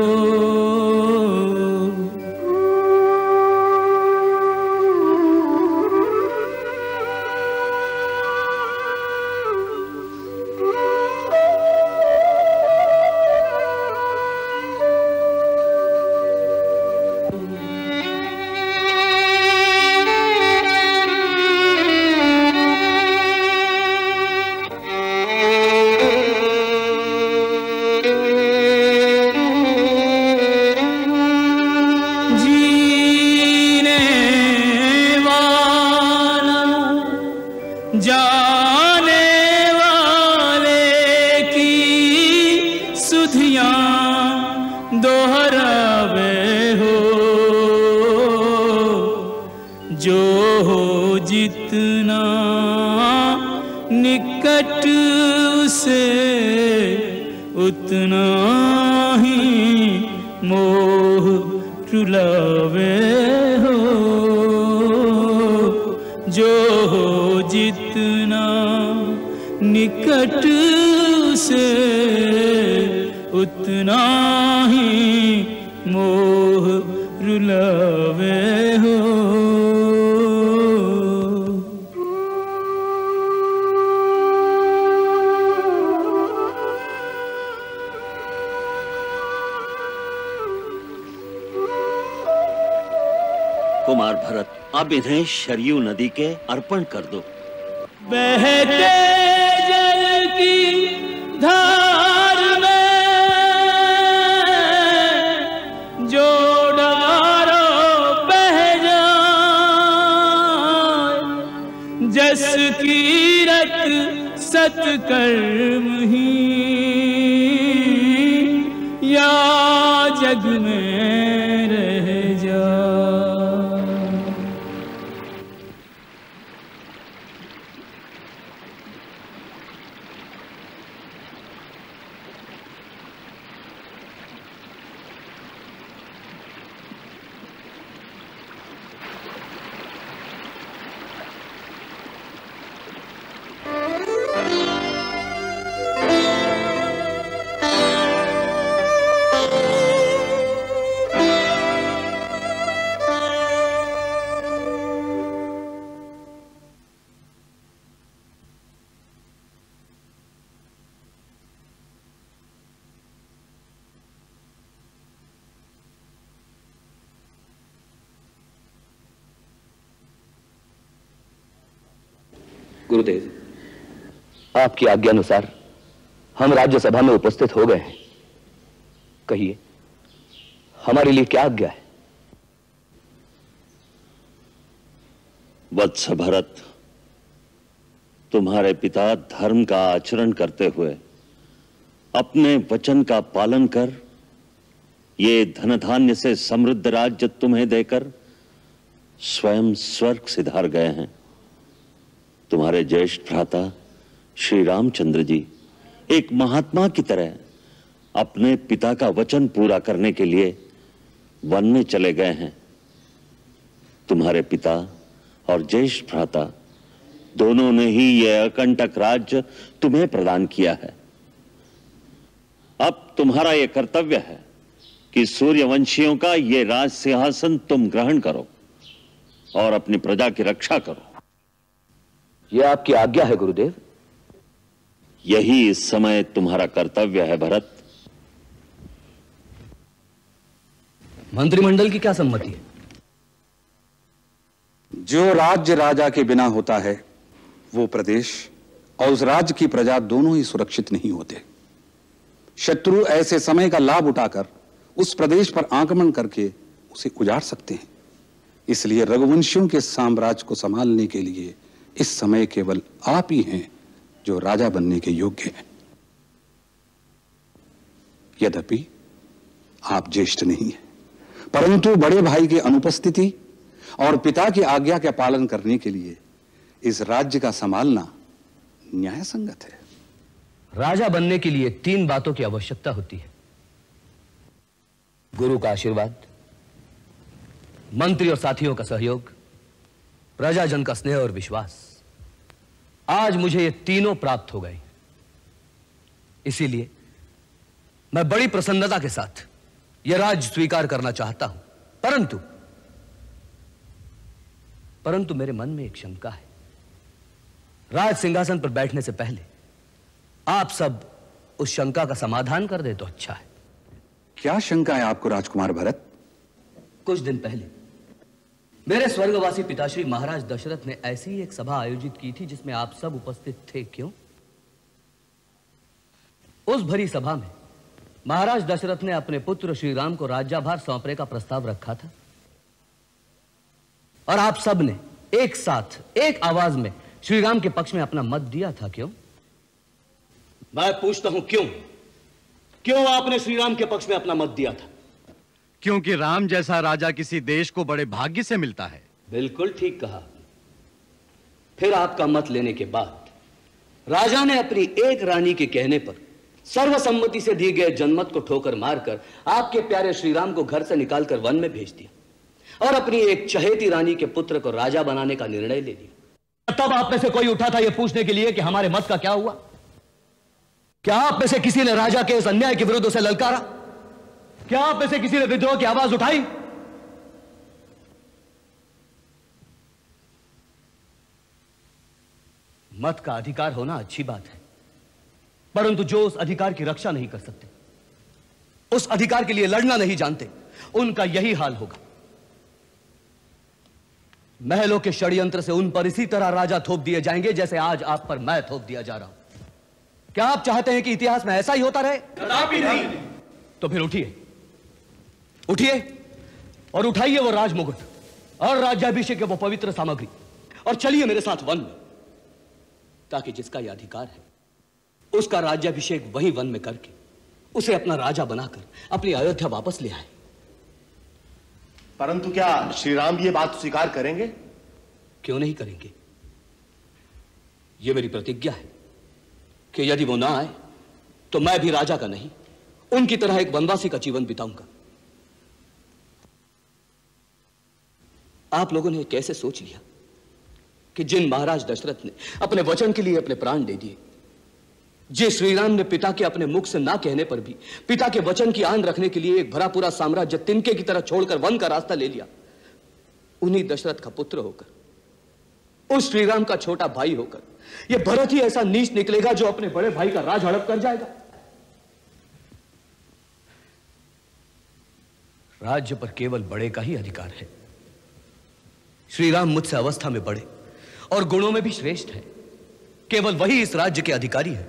जितना निकट उसे उतना ही मोह रुलावे हो, जो हो जितना निकट उसे उतना ही मोह रुलावे हो। कुमार भरत, अब इन्हें शरयू नदी के अर्पण कर दो। बहते जल की धार में जो डारो बह जाए, जस कीरत सत्कर्म ही या जग में रह जाए। गुरुदेव, आपकी आज्ञानुसार हम राज्यसभा में उपस्थित हो गए हैं। कहिए, हमारे लिए क्या आज्ञा है? वत्स भरत, तुम्हारे पिता धर्म का आचरण करते हुए अपने वचन का पालन कर ये धन धान्य से समृद्ध राज्य तुम्हें देकर स्वयं स्वर्ग सिधार गए हैं। तुम्हारे ज्येष्ठ भ्राता श्री रामचंद्र जी एक महात्मा की तरह अपने पिता का वचन पूरा करने के लिए वन में चले गए हैं। तुम्हारे पिता और ज्येष्ठ भ्राता दोनों ने ही यह अकंटक राज्य तुम्हें प्रदान किया है। अब तुम्हारा यह कर्तव्य है कि सूर्यवंशियों का यह राज सिंहासन तुम ग्रहण करो और अपनी प्रजा की रक्षा करो। यह आपकी आज्ञा है गुरुदेव? यही इस समय तुम्हारा कर्तव्य है भरत। मंत्रिमंडल की क्या सम्मति है? जो राज्य राजा के बिना होता है वो प्रदेश और उस राज्य की प्रजा दोनों ही सुरक्षित नहीं होते। शत्रु ऐसे समय का लाभ उठाकर उस प्रदेश पर आक्रमण करके उसे उजाड़ सकते हैं। इसलिए रघुवंशियों के साम्राज्य को संभालने के लिए इस समय केवल आप ही हैं जो राजा बनने के योग्य हैं। यद्यपि आप ज्येष्ठ नहीं हैं, परंतु बड़े भाई की अनुपस्थिति और पिता की आज्ञा के पालन करने के लिए इस राज्य का संभालना न्याय संगत है। राजा बनने के लिए 3 बातों की आवश्यकता होती है। गुरु का आशीर्वाद, मंत्री और साथियों का सहयोग, प्रजाजन का स्नेह और विश्वास। आज मुझे ये तीनों प्राप्त हो गए। इसीलिए मैं बड़ी प्रसन्नता के साथ यह राज्य स्वीकार करना चाहता हूं। परंतु मेरे मन में एक शंका है। राज सिंहासन पर बैठने से पहले आप सब उस शंका का समाधान कर दे तो अच्छा है। क्या शंका है आपको राजकुमार भरत? कुछ दिन पहले मेरे स्वर्गवासी पिताश्री महाराज दशरथ ने ऐसी ही एक सभा आयोजित की थी जिसमें आप सब उपस्थित थे। क्यों? उस भरी सभा में महाराज दशरथ ने अपने पुत्र श्री राम को राज्यभार सौंपने का प्रस्ताव रखा था और आप सब ने एक साथ एक आवाज में श्री राम के पक्ष में अपना मत दिया था। क्यों? मैं पूछता हूं क्यों आपने श्री राम के पक्ष में अपना मत दिया था? क्योंकि राम जैसा राजा किसी देश को बड़े भाग्य से मिलता है। बिल्कुल ठीक कहा। फिर आपका मत लेने के बाद राजा ने अपनी एक रानी के कहने पर सर्वसम्मति से दिए गए जनमत को ठोकर मारकर आपके प्यारे श्री राम को घर से निकालकर वन में भेज दिया और अपनी एक चहेती रानी के पुत्र को राजा बनाने का निर्णय ले लिया। तब आप में से कोई उठा था यह पूछने के लिए कि हमारे मत का क्या हुआ? क्या आप में से किसी ने राजा के इस अन्याय के विरुद्ध उसे ललकारा? क्या आप में से किसी ने विद्रोह की आवाज उठाई? मत का अधिकार होना अच्छी बात है, परंतु जो उस अधिकार की रक्षा नहीं कर सकते, उस अधिकार के लिए लड़ना नहीं जानते, उनका यही हाल होगा। महलों के षड्यंत्र से उन पर इसी तरह राजा थोप दिए जाएंगे जैसे आज आप पर मैं थोप दिया जा रहा हूं। क्या आप चाहते हैं कि इतिहास में ऐसा ही होता रहे? कदापि नहीं। तो फिर उठिए और उठाइए वो राजमुकुट और राज्याभिषेक के वो पवित्र सामग्री और चलिए मेरे साथ वन में, ताकि जिसका यह अधिकार है उसका राज्याभिषेक वही वन में करके उसे अपना राजा बनाकर अपनी अयोध्या वापस ले आए। परंतु क्या श्री राम ये बात स्वीकार करेंगे? क्यों नहीं करेंगे? यह मेरी प्रतिज्ञा है कि यदि वो ना आए तो मैं भी राजा का नहीं, उनकी तरह एक वनवासी का जीवन बिताऊंगा। आप लोगों ने कैसे सोच लिया कि जिन महाराज दशरथ ने अपने वचन के लिए अपने प्राण दे दिए, जिस श्री राम ने पिता के अपने मुख से ना कहने पर भी पिता के वचन की आन रखने के लिए एक भरा पूरा साम्राज्य तिनके की तरह छोड़कर वन का रास्ता ले लिया, उन्हीं दशरथ का पुत्र होकर, उस श्री राम का छोटा भाई होकर यह भरत ही ऐसा नीच निकलेगा जो अपने बड़े भाई का राज हड़प कर जाएगा? राज्य पर केवल बड़े का ही अधिकार है। श्री राम मुझसे अवस्था में बड़े और गुणों में भी श्रेष्ठ है, केवल वही इस राज्य के अधिकारी है।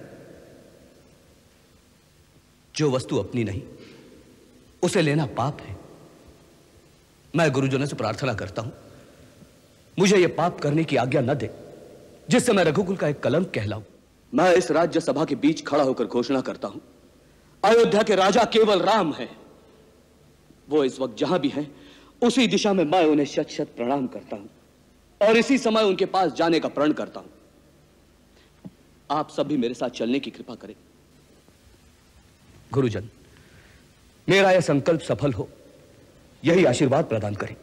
जो वस्तु अपनी नहीं उसे लेना पाप है। मैं गुरुजनों से प्रार्थना करता हूं मुझे यह पाप करने की आज्ञा न दे जिससे मैं रघुकुल का एक कलंक कहलाऊं। मैं इस राज्य सभा के बीच खड़ा होकर घोषणा करता हूं, अयोध्या के राजा केवल राम हैं। वो इस वक्त जहां भी हैं उसी दिशा में मैं उन्हें शत शत प्रणाम करता हूं और इसी समय उनके पास जाने का प्रण करता हूं। आप सब भी मेरे साथ चलने की कृपा करें। गुरुजन, मेरा यह संकल्प सफल हो, यही आशीर्वाद प्रदान करें।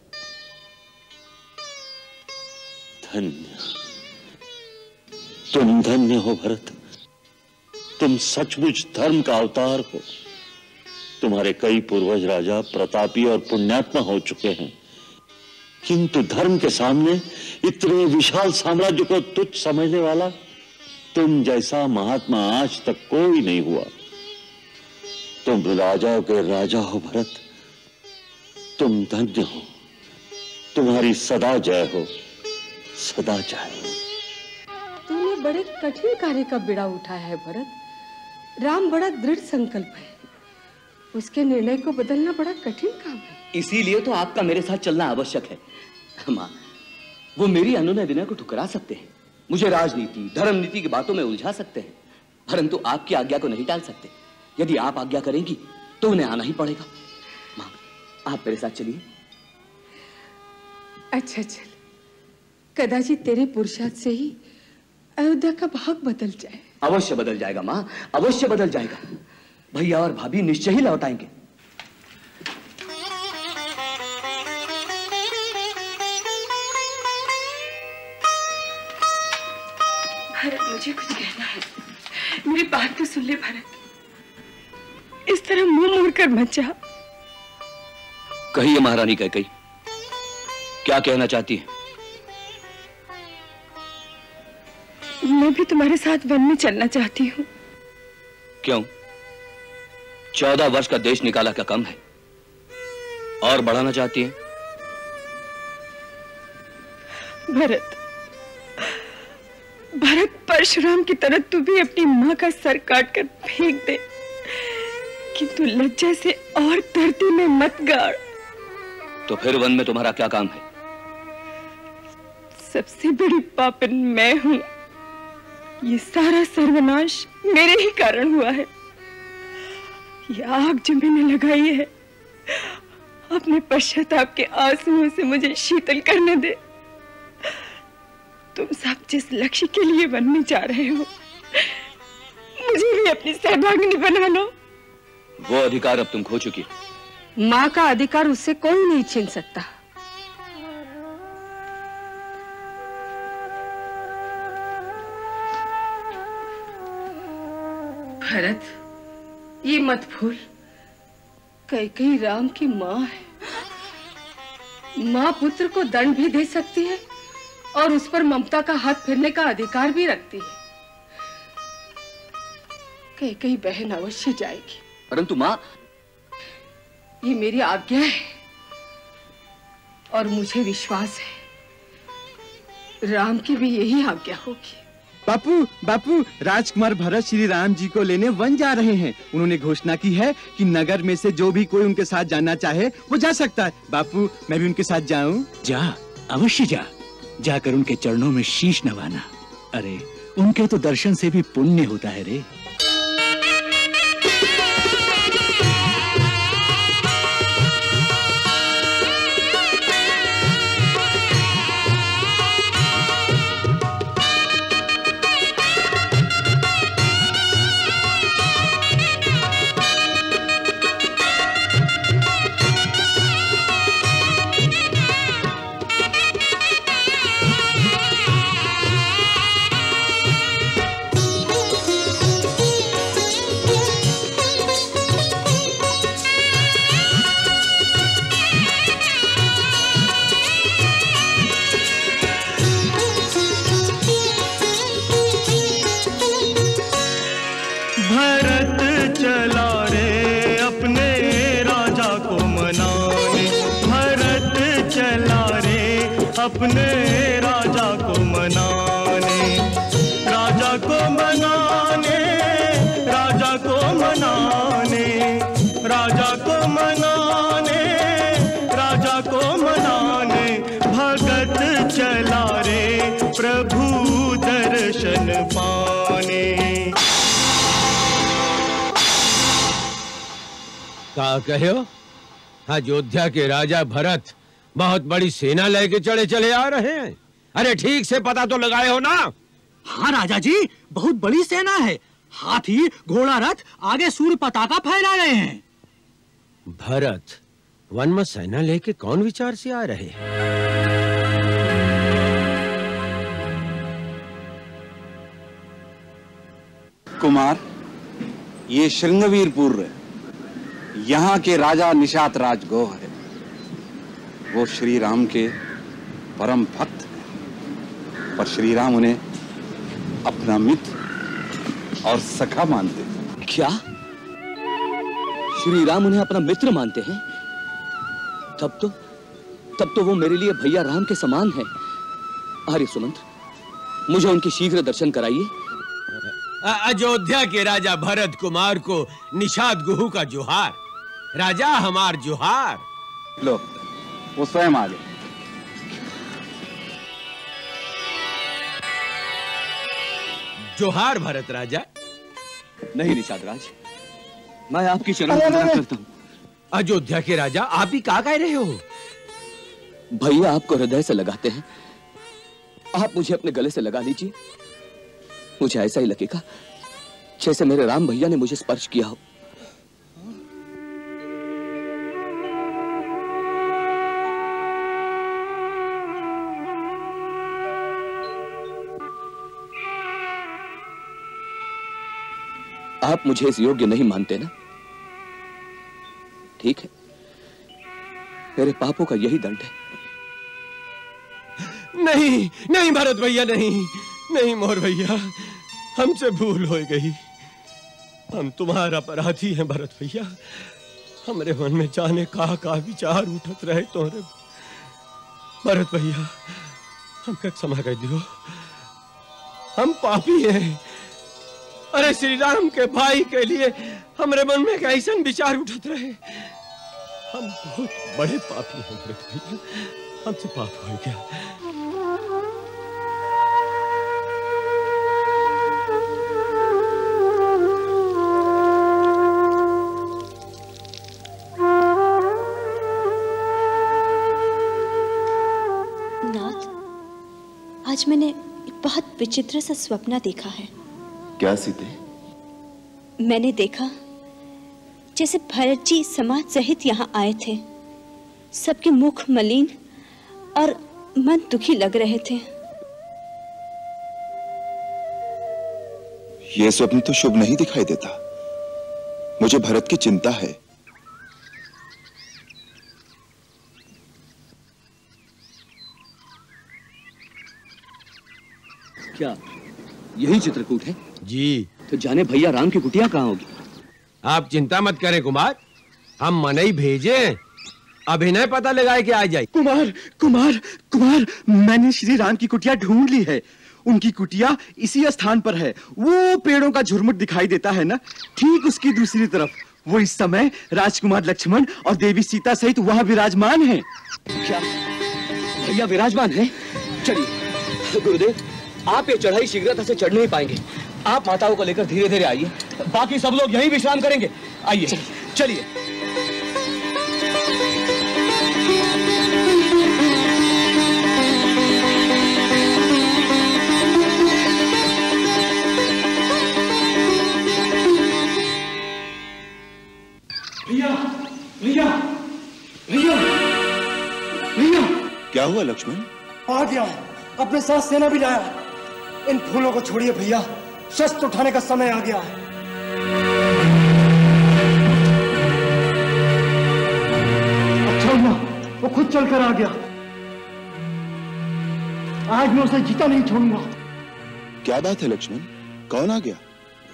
धन्य, तुम धन्य हो भरत। तुम सचमुच धर्म का अवतार हो। तुम्हारे कई पूर्वज राजा प्रतापी और पुण्यात्मा हो चुके हैं, किंतु धर्म के सामने इतने विशाल साम्राज्य को तुच्छ समझने वाला तुम जैसा महात्मा आज तक कोई नहीं हुआ। तुम राजाओं के राजा हो भरत। तुम धन्य हो। तुम्हारी सदा जय हो, सदा जय हो। तूने बड़े कठिन कार्य का बीड़ा उठाया है भरत। राम बड़ा दृढ़ संकल्प है, उसके निर्णय को बदलना बड़ा कठिन काम है। इसीलिए तो आपका मेरे साथ चलना आवश्यक है। मां, वो मेरी अनुनय विनय को ठुकरा सकते हैं, मुझे राजनीति धर्म नीति की बातों में उलझा सकते हैं, परंतु आपकी आज्ञा को नहीं टाल सकते। यदि आप आज्ञा करेंगी तो उन्हें आना ही पड़ेगा। मां, आप मेरे साथ चलिए। अच्छा चल, कदाचित तेरे पुरुषार्थ से ही अयोध्या का भाग बदल जाए। अवश्य बदल जाएगा माँ, अवश्य बदल जाएगा। भैया और भाभी निश्चय ही लौट आएंगे। भरत, मुझे कुछ कहना है, मेरी बात तो सुन ले भरत। इस तरह मुंह मोड़कर मत जा। कहिए महारानी कैकेयी, क्या कहना चाहती है? मैं भी तुम्हारे साथ वन में चलना चाहती हूँ। क्यों? 14 वर्ष का देश निकाला क्या कम है? और बढ़ाना चाहती है? भरत, भरत, परशुराम की तरह तू भी अपनी माँ का सर काट कर फेंक दे, किंतु लज्जा से और धरती में मत गाड़। तो फिर वन में तुम्हारा क्या काम है? सबसे बड़ी पापन मैं हूँ। ये सारा सर्वनाश मेरे ही कारण हुआ है। ये आग जो मैंने लगाई है, अपने पश्चाताप के आंसुओं से मुझे शीतल करने दे। तुम सब जिस लक्ष्य के लिए वन में जा रहे हो, मुझे भी अपनी सहभागिनी बना लो। वो अधिकार अब तुम खो चुकी हो। माँ का अधिकार उससे कोई नहीं छीन सकता। भरत, ये मत भूल, कैकेयी राम की माँ है। माँ पुत्र को दंड भी दे सकती है और उस पर ममता का हाथ फेरने का अधिकार भी रखती है। कैकेयी बहन अवश्य जाएगी। परंतु माँ, ये मेरी आज्ञा है और मुझे विश्वास है राम की भी यही आज्ञा होगी। बापू, बापू, राजकुमार भरत श्री राम जी को लेने वन जा रहे हैं। उन्होंने घोषणा की है कि नगर में से जो भी कोई उनके साथ जाना चाहे वो जा सकता है। बापू, मैं भी उनके साथ जाऊं? जा, अवश्य जा। जाकर उनके चरणों में शीश नवाना। अरे, उनके तो दर्शन से भी पुण्य होता है रे। अपने राजा को मनाने, राजा को मनाने, राजा को मनाने, राजा को मनाने, राजा को मनाने, भगत चला रे प्रभु दर्शन पाने। क्या कहे हो? अयोध्या के राजा भरत बहुत बड़ी सेना लेके चले आ रहे हैं। अरे ठीक से पता तो लगाए हो ना? हाँ राजा जी, बहुत बड़ी सेना है। हाथी, घोड़ा, रथ आगे सूर्य पताका फहरा रहे हैं। भरत, वन में सेना लेके कौन विचार से आ रहे हैं? कुमार, ये श्रृंगवीरपुर यहाँ के राजा निषाद राजगोह है। वो श्री राम के परम भक्त हैं, पर श्री राम उन्हें अपना मित्र और सखा मानते हैं। क्या? श्री राम उन्हें अपना मित्र मानते हैं? तब तो वो मेरे लिए भैया राम के समान है। आर्य सुमंत, मुझे उनके शीघ्र दर्शन कराइए। अयोध्या के राजा भरत कुमार को निषाद गुहू का जोहार। राजा हमार जोहार। लो, वो स्वयं आ गए। जोहार भरत राजा। नहीं निषाद राज, मैं आपकी शरण वंदना करता हूँ। अयोध्या के राजा, आप भी कहाँ कह रहे हो? भैया आपको हृदय से लगाते हैं, आप मुझे अपने गले से लगा लीजिए। मुझे ऐसा ही लगेगा जैसे मेरे राम भैया ने मुझे स्पर्श किया हो। आप मुझे इस योग्य नहीं मानते ना? ठीक है, मेरे पापों का यही दंड है। नहीं नहीं भरत भैया, नहीं मोर भैया, हमसे भूल हो गई। हम तुम्हारा अपराधी हैं भरत भैया। हमारे मन में जाने का विचार उठत रहे तोरे भरत भैया, हमका क्षमा कर दियो। हम पापी हैं। अरे श्री राम के भाई के लिए हमारे मन में कैसा विचार उठत रहे। हम बहुत बड़े पापी हैं भरत भैया, हमसे पाप हो गया। आज मैंने एक बहुत विचित्र सा स्वप्न देखा है। क्या सीते? मैंने देखा जैसे भरत जी समाज सहित यहाँ आए थे। सबके मुख मलिन और मन दुखी लग रहे थे। यह स्वप्न तो शुभ नहीं दिखाई देता। मुझे भरत की चिंता है। क्या यही चित्रकूट है? जी। तो जाने भैया राम की कुटिया कहाँ होगी? आप चिंता मत करें कुमार, हम मनई भेजे, अभिनय पता लगाए कि आ जाए। कुमार कुमार कुमार, मैंने श्री राम की कुटिया ढूंढ ली है। उनकी कुटिया इसी स्थान पर है। वो पेड़ों का झुरमुट दिखाई देता है ना, ठीक उसकी दूसरी तरफ। वो इस समय राजकुमार लक्ष्मण और देवी सीता सहित वहां विराजमान है। क्या भैया विराजमान है? चलिए गुरुदेव, आप ये चढ़ाई शीघ्रता से चढ़ नहीं पाएंगे। आप माताओं को लेकर धीरे धीरे आइए, बाकी सब लोग यहीं विश्राम करेंगे। आइए चलिए। भैया भैया भैया भैया, क्या हुआ लक्ष्मण? आ गया, अपने साथ सेना भी लाया। इन फूलों को छोड़िए भैया, शस्त्र उठाने का समय आ गया है। अच्छा हुआ वो खुद चलकर आ गया। आज मैं उसे जीता नहीं छोड़ूंगा। क्या बात है लक्ष्मण, कौन आ गया?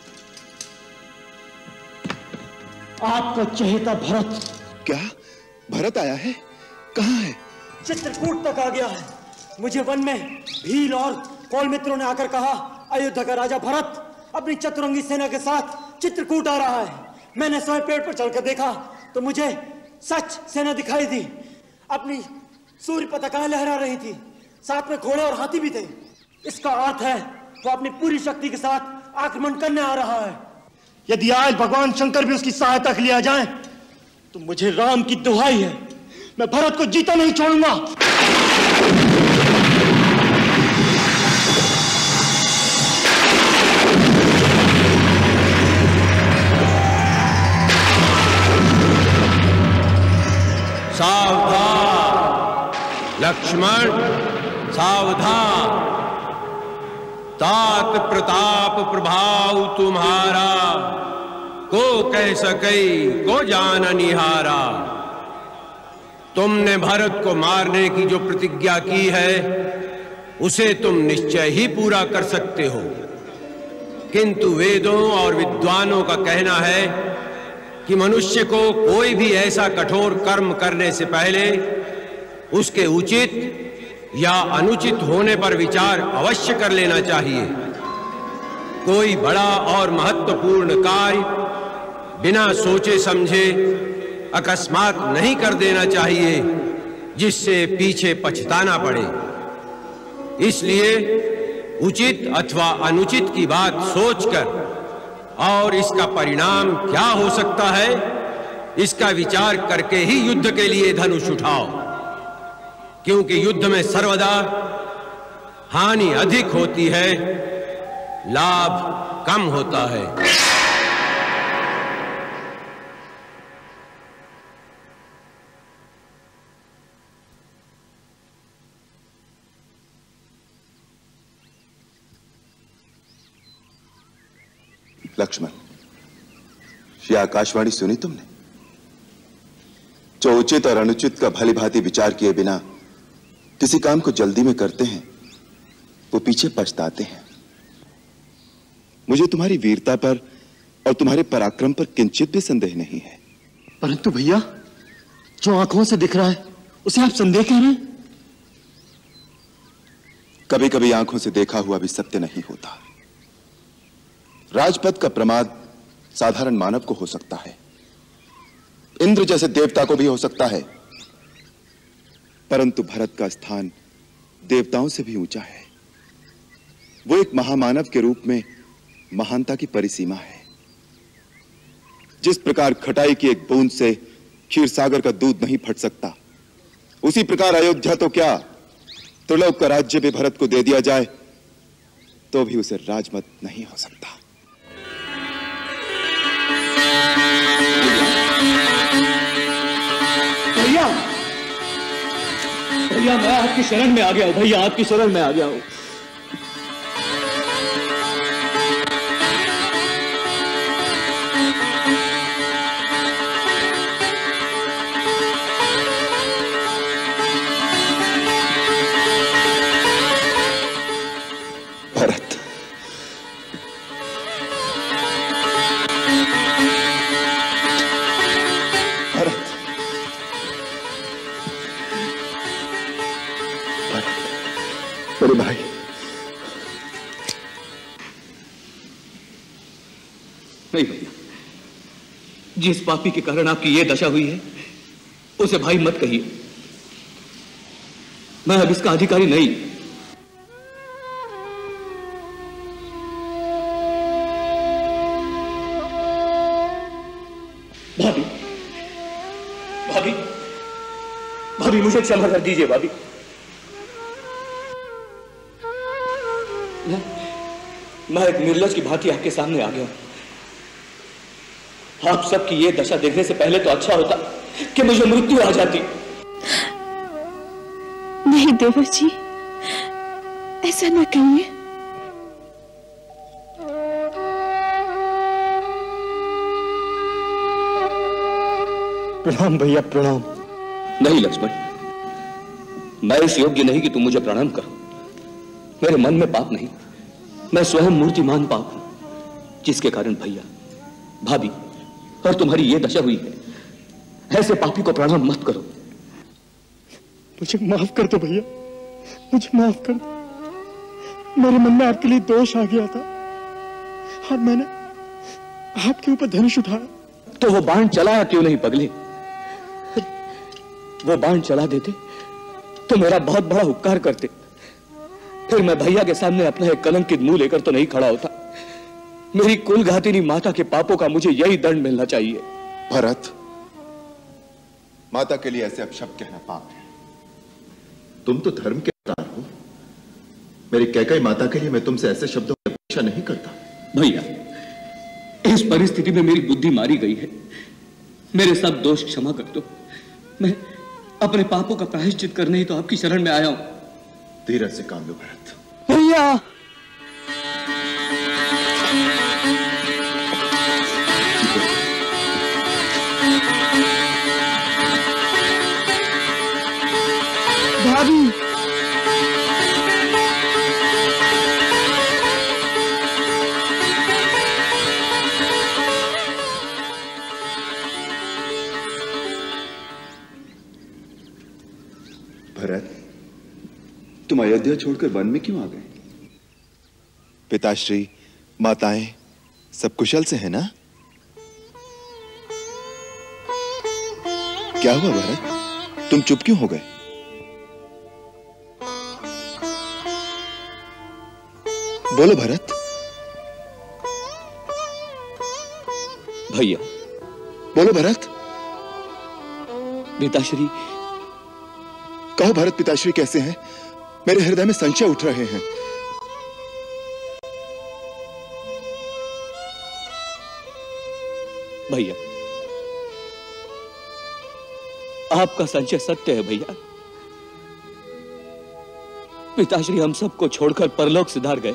आपका चहेता भरत। क्या भरत आया है? कहाँ है? चित्रकूट तक आ गया है। मुझे वन में भील और कौल मित्रों ने आकर कहा, अयोध्या का राजा भरत अपनी चतुरंगी सेना के साथ चित्रकूट आ रहा है। मैंने स्वयं पेड़ पर चढ़कर देखा तो मुझे सच सेना दिखाई दी। अपनी सूर्य पताकाएं लहरा रही थी, साथ में घोड़े और हाथी भी थे। इसका अर्थ है वो अपनी पूरी शक्ति के साथ आक्रमण करने आ रहा है। यदि आज भगवान शंकर भी उसकी सहायता के लिए आ जाएं, तो मुझे राम की दुहाई है, मैं भरत को जीता नहीं छोड़ूंगा। सावधान लक्ष्मण, सावधान। तात प्रताप प्रभाव तुम्हारा, को कह सके को जान निहारा। तुमने भरत को मारने की जो प्रतिज्ञा की है उसे तुम निश्चय ही पूरा कर सकते हो, किंतु वेदों और विद्वानों का कहना है कि मनुष्य को कोई भी ऐसा कठोर कर्म करने से पहले उसके उचित या अनुचित होने पर विचार अवश्य कर लेना चाहिए। कोई बड़ा और महत्वपूर्ण कार्य बिना सोचे समझे अकस्मात नहीं कर देना चाहिए, जिससे पीछे पछताना पड़े। इसलिए उचित अथवा अनुचित की बात सोचकर और इसका परिणाम क्या हो सकता है, इसका विचार करके ही युद्ध के लिए धनुष उठाओ, क्योंकि युद्ध में सर्वदा हानि अधिक होती है लाभ कम होता है। लक्ष्मण, ये आकाशवाणी सुनी तुमने? जो उचित और अनुचित का भली भांति विचार किए बिना किसी काम को जल्दी में करते हैं वो पीछे पछताते हैं। मुझे तुम्हारी वीरता पर और तुम्हारे पराक्रम पर किंचित भी संदेह नहीं है। परंतु भैया, जो आंखों से दिख रहा है उसे आप संदेह कह रहे हैं? कभी कभी आंखों से देखा हुआ भी सत्य नहीं होता। राजपद का प्रमाद साधारण मानव को हो सकता है, इंद्र जैसे देवता को भी हो सकता है, परंतु भरत का स्थान देवताओं से भी ऊंचा है। वो एक महामानव के रूप में महानता की परिसीमा है। जिस प्रकार खटाई की एक बूंद से क्षीर सागर का दूध नहीं फट सकता, उसी प्रकार अयोध्या तो क्या त्रिलोक का राज्य भी भरत को दे दिया जाए तो भी उसे राजमत नहीं हो सकता। भैया, भैया मैं आपकी शरण में आ गया हूं। भैया आपकी शरण में आ गया हूं। भरत, मेरे भाई, नहीं भैया, जिस पापी के कारण आपकी ये दशा हुई है उसे भाई मत कहिए। मैं अब इसका अधिकारी नहीं। भाभी, भाभी, भाभी मुझे क्षमा कर दीजिए भाभी। मैं एक निर्लज की भांति आपके सामने आ गया। आप सबकी ये दशा देखने से पहले तो अच्छा होता कि मुझे मृत्यु आ जाती। नहीं देवर जी, ऐसा न कहिए। प्रणाम भैया, प्रणाम। नहीं लक्ष्मण, मैं इस योग्य नहीं कि तुम मुझे प्रणाम करो। मेरे मन में पाप नहीं, मैं स्वयं मूर्तिमान पाप हूं, जिसके कारण भैया, भाभी और तुम्हारी ये दशा हुई है। ऐसे पापी को प्रणाम मत करो। मुझे माफ कर दो भैया, मुझे माफ कर दो। मेरे मन में आपके लिए दोष आ गया था और मैंने आपके ऊपर धनुष उठाया। तो वो बाण चलाया क्यों नहीं पगले? वो बाण चला देते तो मेरा बहुत बड़ा उपकार करते। फिर मैं भैया के सामने अपना एक कलंकित मुंह लेकर तो नहीं खड़ा होता। मेरी कुलघातिनी माता के पापों का मुझे यही दंड मिलना चाहिए। भरत, माता के लिए ऐसे अपशब्द कहना पाप है। तुम तो धर्म के अवतार हो। मेरी कैकई माता के लिए मैं तुमसे ऐसे शब्दों की अपेक्षा नहीं करता। भैया, इस परिस्थिति में मेरी बुद्धि मारी गई है। मेरे सब दोष क्षमा कर दो। मैं अपने पापों का प्रायश्चित करने ही तो आपकी शरण में आया हूं। धीरज से काम लो भरत। भैया, भाभी, भरत, तुम अयोध्या छोड़कर वन में क्यों आ गए? पिताश्री, माताएं सब कुशल से है ना? क्या हुआ भरत, तुम चुप क्यों हो गए? बोलो भरत। भैया, बोलो भरत। पिताश्री। कहो भरत, पिताश्री कैसे हैं? मेरे हृदय में संशय उठ रहे हैं। भैया, आपका संशय सत्य है भैया। पिताश्री हम सबको छोड़कर परलोक सिधार गए।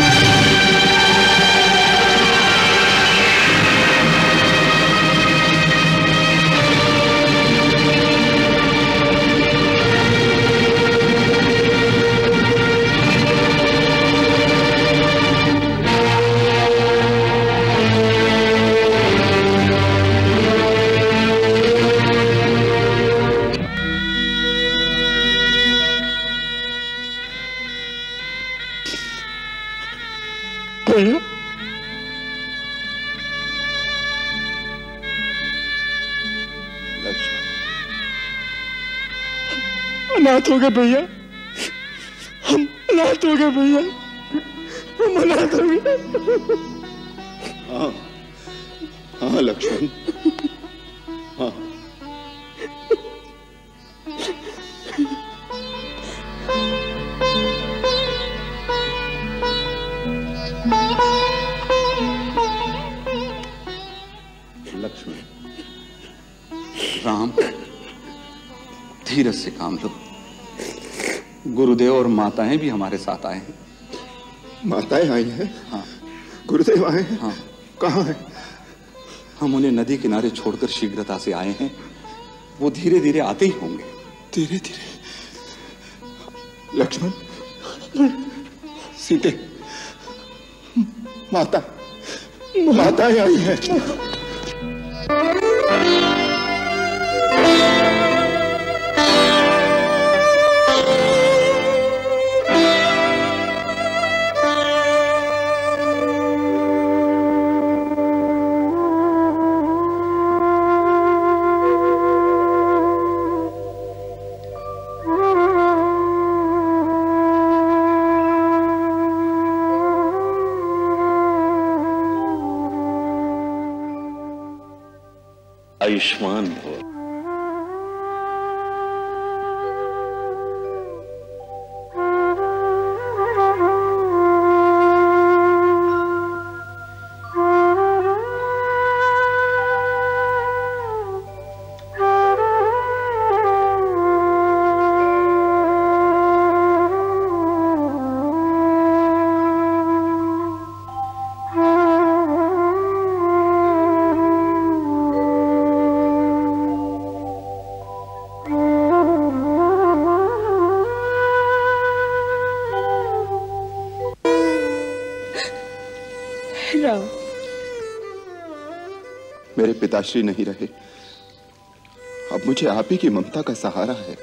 भैया, अनाथ हो गए भैया, हम अनाथ हो गए भैया, हम अनाथ हो गए। हाँ हाँ लक्ष्मण, हाँ। लक्ष्मण, राम, धीरज से काम लो। गुरुदेव और माताएं भी हमारे साथ आए हैं। माताएं आई हैं? हाँ। गुरुदेव आए हैं? हाँ। कहाँ हैं? हम उन्हें नदी किनारे छोड़कर शीघ्रता से आए हैं। वो धीरे धीरे आते ही होंगे। धीरे धीरे? लक्ष्मण, सीते, माताएं आई हैं। आयुष्मान हो। मेरे पिताश्री नहीं रहे, अब मुझे आप ही की ममता का सहारा है।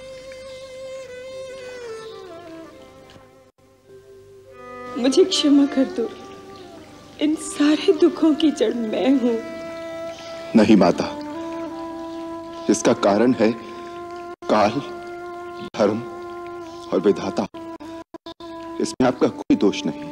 मुझे क्षमा कर दो, इन सारे दुखों की जड़ मैं हूं। नहीं माता, इसका कारण है काल, धर्म और विधाता। इसमें आपका कोई दोष नहीं।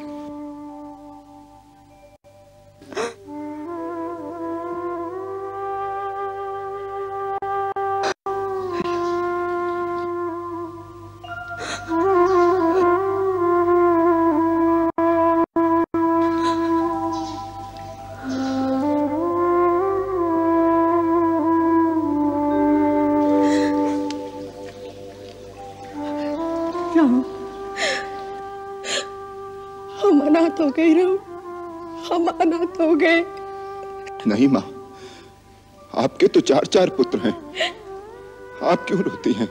हम अनाथ हो गए राम, हम अनाथ हो गए। नहीं माँ, आपके तो 4 पुत्र हैं, आप क्यों रोती हैं?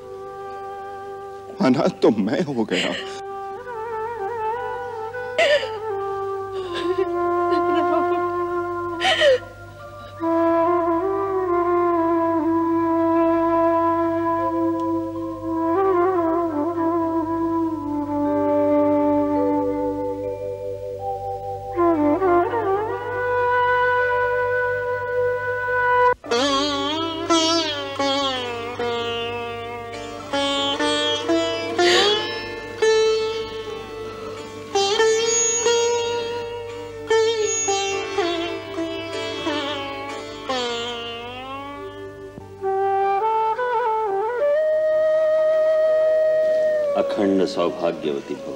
अनाथ तो मैं हो गया। अखंड सौभाग्यवती भव।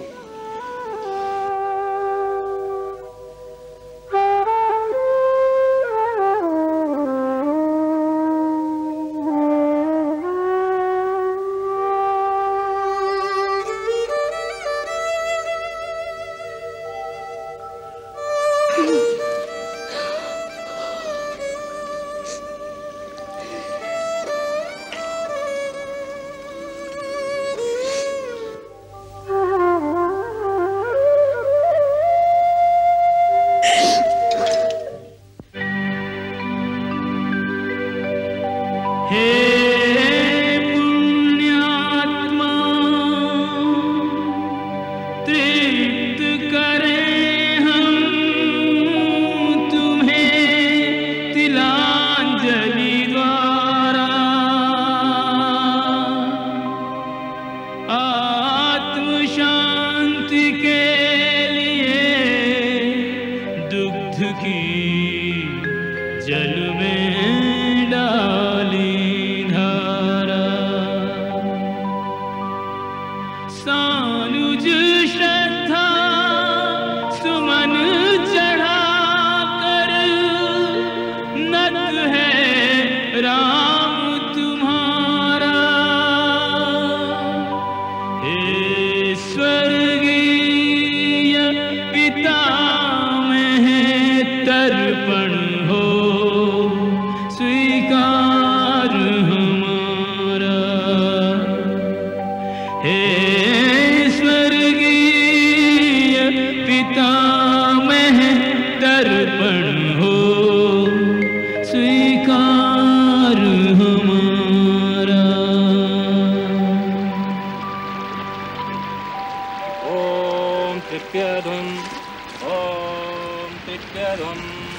हे पुण्यात्मा तृप्त करें हम तुम्हें तिलांजलि द्वारा। आत्म शांति के लिए दुग्ध की जल में डाली धारा। सानुज श्रद्धा सुमन चढ़ा कर नत है राम तुम्हारा। हे स्वर्गीय पिता में तर्पण हो स्वीकार हमारा। हे स्वर्गीय पिता में तर्पण हो स्वीकार हमारा। ओम तृप्यधुम ओम तृप्यधुम।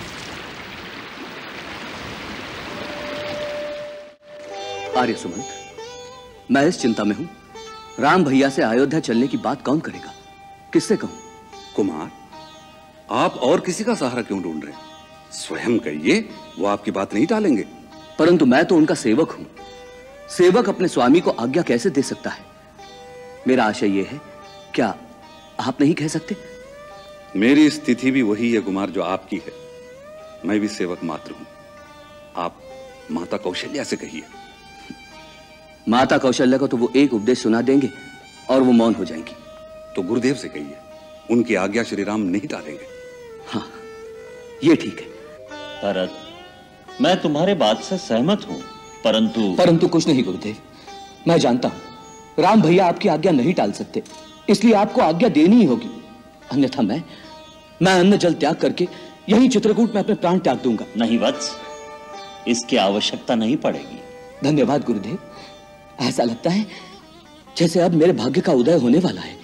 आर्य सुमंत, मैं इस चिंता में हूं, राम भैया से अयोध्या चलने की बात कौन करेगा, किससे कहूं? कुमार, आप और किसी का सहारा क्यों ढूंढ रहे हैं? स्वयं कहिए, वो आपकी बात नहीं टालेंगे। परंतु मैं तो उनका सेवक हूं। सेवक अपने स्वामी को आज्ञा कैसे दे सकता है? मेरा आशय यह है, क्या आप नहीं कह सकते? मेरी स्थिति भी वही है कुमार जो आपकी है। मैं भी सेवक मात्र हूं। आप माता कौशल्या से कहिए। माता कौशल्या को तो वो एक उपदेश सुना देंगे और वो मौन हो जाएंगी। तो गुरुदेव से कहिए, उनकी आज्ञा श्री राम नहीं टालेंगे। हाँ, ये ठीक है। भरत, मैं तुम्हारे बात से सहमत हूं, परंतु कुछ नहीं गुरुदेव। मैं जानता हूं राम भैया आपकी आज्ञा नहीं टाल सकते, इसलिए आपको आज्ञा देनी ही होगी। अन्यथा मैं अन्न जल त्याग करके यहीं चित्रकूट में अपने प्राण त्याग दूंगा। नहीं वत्स, इसकी आवश्यकता नहीं पड़ेगी। धन्यवाद गुरुदेव। ऐसा लगता है जैसे अब मेरे भाग्य का उदय होने वाला है।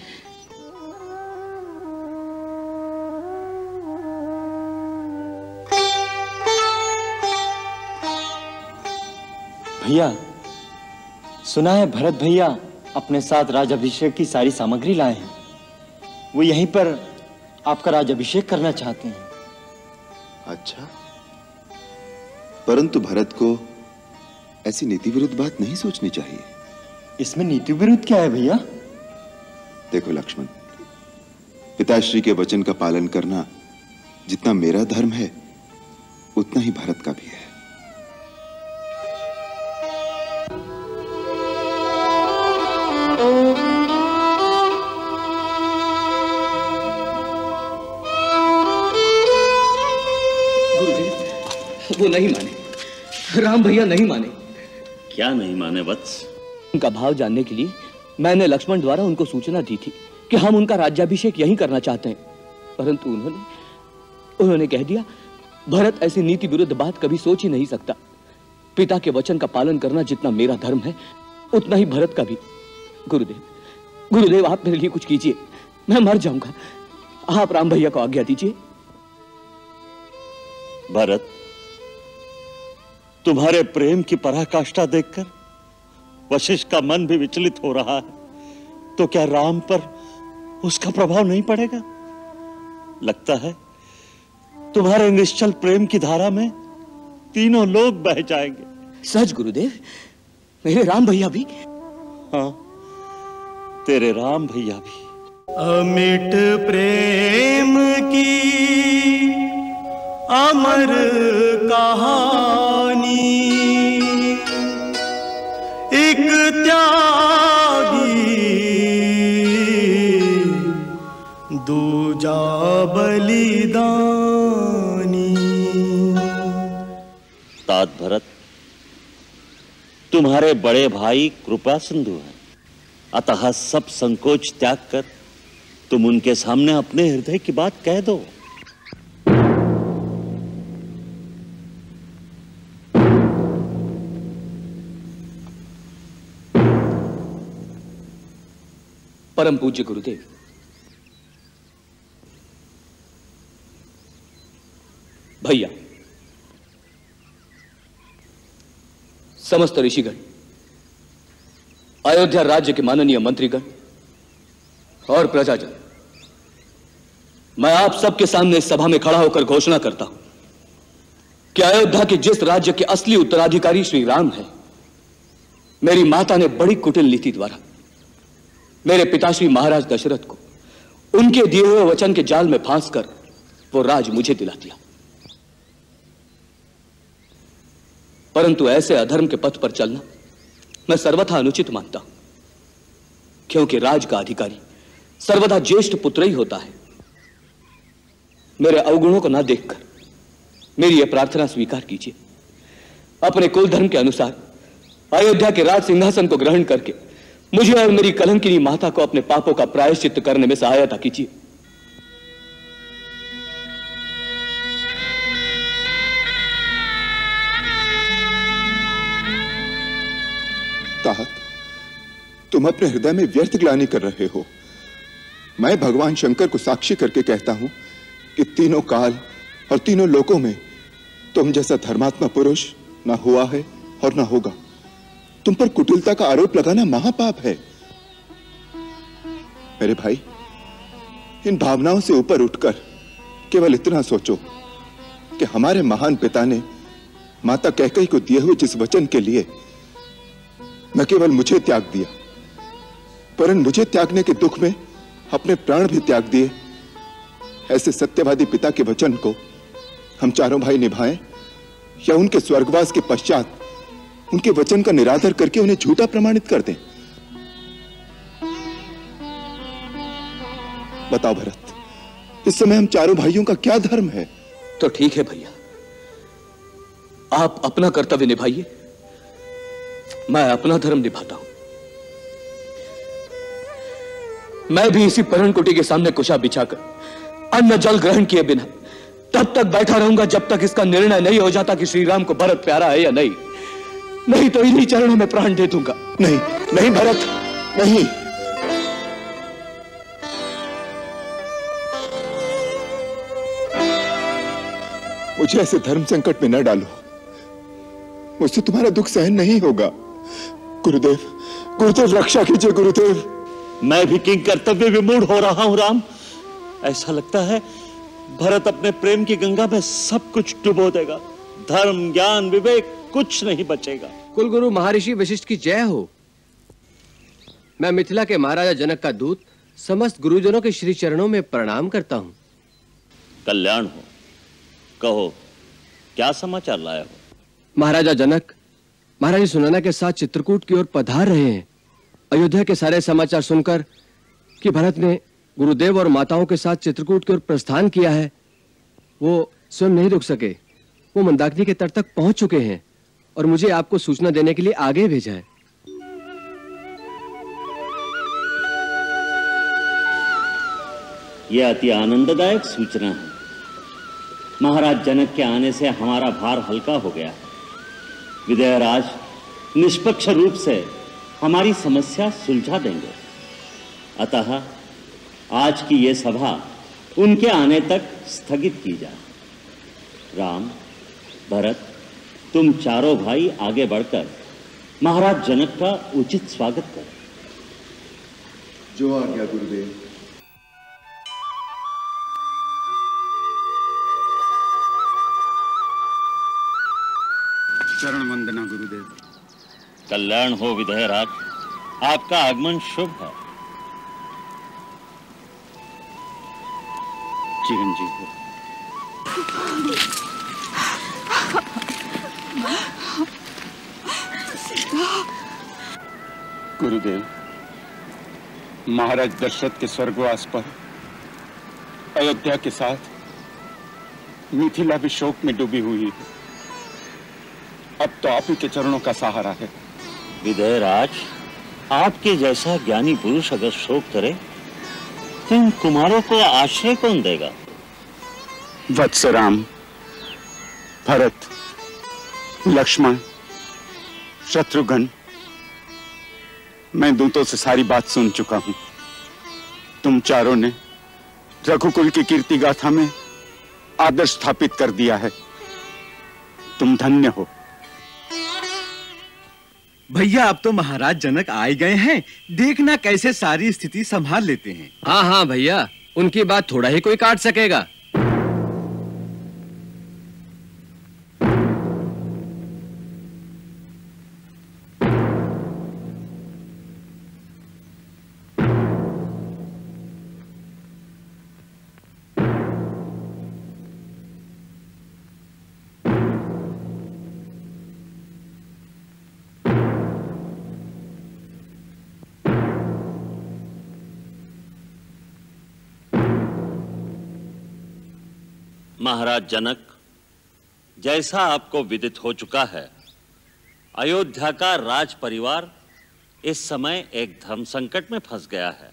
भैया, सुना है भरत भैया अपने साथ राजाभिषेक की सारी सामग्री लाए हैं। वो यहीं पर आपका राजाभिषेक करना चाहते हैं। अच्छा, परंतु भरत को ऐसी नीति विरुद्ध बात नहीं सोचनी चाहिए। इसमें नीति विरुद्ध क्या है भैया? देखो लक्ष्मण, पिताश्री के वचन का पालन करना जितना मेरा धर्म है, उतना ही भरत का भी है। वो नहीं माने, राम भैया नहीं माने। क्या नहीं माने वत्स? उनका भाव जानने के लिए मैंने लक्ष्मण द्वारा उनको सूचना दी थी कि हम उनका राज्याभिषेक यहीं करना चाहते हैं, परंतु उन्होंने कह दिया भरत ऐसी नीति विरुद्ध बात कभी सोच ही नहीं सकता। पिता के वचन का पालन करना जितना मेरा धर्म है, उतना ही भरत का भी। गुरुदेव आप मेरे लिए कुछ कीजिए, मैं मर जाऊंगा। आप राम भैया को आज्ञा दीजिए। भरत, तुम्हारे प्रेम की पराकाष्ठा देखकर वशिष्ठ का मन भी विचलित हो रहा है, तो क्या राम पर उसका प्रभाव नहीं पड़ेगा? लगता है तुम्हारे निश्चल प्रेम की धारा में तीनों लोग बह जाएंगे। सच गुरुदेव, मेरे राम भैया भी? हाँ, तेरे राम भैया भी। अमिट प्रेम की अमर कहानी, एक त्यागी दूजा बलिदानी। तात भरत, तुम्हारे बड़े भाई कृपा सिंधु हैं, अतः सब संकोच त्याग कर तुम उनके सामने अपने हृदय की बात कह दो। परम पूज्य गुरुदेव, भैया, समस्त ऋषिगण, अयोध्या राज्य के माननीय मंत्रीगण और प्रजाजन, मैं आप सबके सामने इस सभा में खड़ा होकर घोषणा करता हूं कि अयोध्या के जिस राज्य के असली उत्तराधिकारी श्री राम है, मेरी माता ने बड़ी कुटिल नीति द्वारा मेरे पिताश्री महाराज दशरथ को उनके दिए हुए वचन के जाल में फांसकर वो राज मुझे दिला दिया। परंतु ऐसे अधर्म के पथ पर चलना मैं सर्वथा अनुचित मानता हूं, क्योंकि राज का अधिकारी सर्वदा ज्येष्ठ पुत्र ही होता है। मेरे अवगुणों को ना देखकर मेरी यह प्रार्थना स्वीकार कीजिए। अपने कुल धर्म के अनुसार अयोध्या के राज सिंहासन को ग्रहण करके मुझे और मेरी कलंकिनी माता को अपने पापों का प्रायश्चित्त करने में सहायता कीजिए। तात, तुम अपने हृदय में व्यर्थ ग्लानि कर रहे हो। मैं भगवान शंकर को साक्षी करके कहता हूं कि तीनों काल और तीनों लोकों में तुम जैसा धर्मात्मा पुरुष ना हुआ है और ना होगा। तुम पर कुटिलता का आरोप लगाना महापाप है। मेरे भाई, इन भावनाओं से ऊपर उठकर केवल इतना सोचो कि हमारे महान पिता ने माता कैकेयी को दिए हुए जिस वचन के लिए न केवल मुझे त्याग दिया, परंतु मुझे त्यागने के दुख में अपने प्राण भी त्याग दिए, ऐसे सत्यवादी पिता के वचन को हम चारों भाई निभाएं या उनके स्वर्गवास के पश्चात उनके वचन का निरादर करके उन्हें झूठा प्रमाणित कर दें? बताओ भरत, इस समय हम चारों भाइयों का क्या धर्म है? तो ठीक है भैया, आप अपना कर्तव्य निभाइए, मैं अपना धर्म निभाता हूं। मैं भी इसी पर्णकुटी के सामने कुशा बिछाकर अन्न जल ग्रहण किए बिना तब तक बैठा रहूंगा जब तक इसका निर्णय नहीं हो जाता कि श्री राम को भरत प्यारा है या नहीं। नहीं तो इन्हीं चरणों में प्राण दे दूंगा। नहीं नहीं भरत, नहीं। मुझे ऐसे धर्म संकट में न डालो, मुझसे तुम्हारा दुख सहन नहीं होगा। गुरुदेव, गुरुदेव रक्षा कीजिए गुरुदेव। मैं भी किंग कर्तव्य विमूढ़ हो रहा हूं राम। ऐसा लगता है भरत अपने प्रेम की गंगा में सब कुछ डुबो देगा। धर्म, ज्ञान, विवेक कुछ नहीं बचेगा। कुलगुरु महर्षि वशिष्ठ की जय हो। मैं मिथिला के महाराजा जनक का दूत समस्त गुरुजनों के श्री चरणों में प्रणाम करता हूं। कल्याण हो। कहो, क्या समाचार लाया हो? महाराजा जनक महारानी सुनैना के साथ चित्रकूट की ओर पधार रहे हैं। अयोध्या के सारे समाचार सुनकर कि भरत ने गुरुदेव और माताओं के साथ चित्रकूट की ओर प्रस्थान किया है, वो स्वयं नहीं रुक सके। वो मंदाकिनी के तट तक पहुंच चुके हैं और मुझे आपको सूचना देने के लिए आगे भेजा है। यह अति आनंददायक सूचना है। महाराज जनक के आने से हमारा भार हल्का हो गया। विदयराज निष्पक्ष रूप से हमारी समस्या सुलझा देंगे। अतः आज की यह सभा उनके आने तक स्थगित की जाए। राम, भरत, तुम चारों भाई आगे बढ़कर महाराज जनक का उचित स्वागत करो। जो आज्ञा गुरुदेव। चरण वंदना गुरुदेव। कल्याण हो विदयराज, आपका आगमन शुभ है। चिरंजीव हो। गुरुदेव, महाराज दशरथ के स्वर्गवास पर अयोध्या के साथ मिथिला भी शोक में डूबी हुई है। अब तो आप ही के चरणों का सहारा है। विदयराज, आपके जैसा ज्ञानी पुरुष अगर शोक करे तो इन कुमारों को आश्रय कौन देगा? वत्स राम, भरत, लक्ष्मण, शत्रुघ्न, मैं दूतों से सारी बात सुन चुका हूं। तुम चारों ने रघुकुल की कीर्ति गाथा में आदर्श स्थापित कर दिया है। तुम धन्य हो। भैया अब तो महाराज जनक आए गए हैं, देखना कैसे सारी स्थिति संभाल लेते हैं। हाँ हाँ भैया, उनकी बात थोड़ा ही कोई काट सकेगा। महाराज जनक, जैसा आपको विदित हो चुका है, अयोध्या का राज परिवार इस समय एक धर्म संकट में फंस गया है।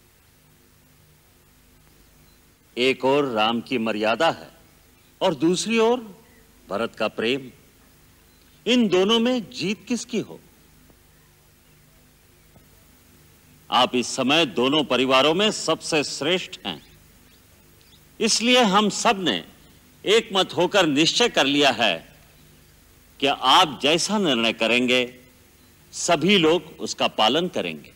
एक ओर राम की मर्यादा है और दूसरी ओर भरत का प्रेम। इन दोनों में जीत किसकी हो? आप इस समय दोनों परिवारों में सबसे श्रेष्ठ हैं, इसलिए हम सब ने एक मत होकर निश्चय कर लिया है कि आप जैसा निर्णय करेंगे सभी लोग उसका पालन करेंगे।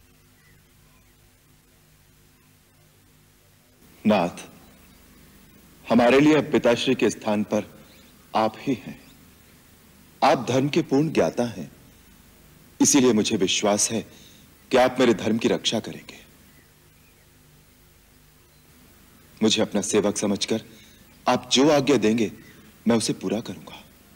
नाथ, हमारे लिए अब पिताश्री के स्थान पर आप ही हैं। आप धर्म के पूर्ण ज्ञाता हैं, इसीलिए मुझे विश्वास है कि आप मेरे धर्म की रक्षा करेंगे। मुझे अपना सेवक समझकर आप जो आज्ञा देंगे मैं उसे पूरा करूंगा।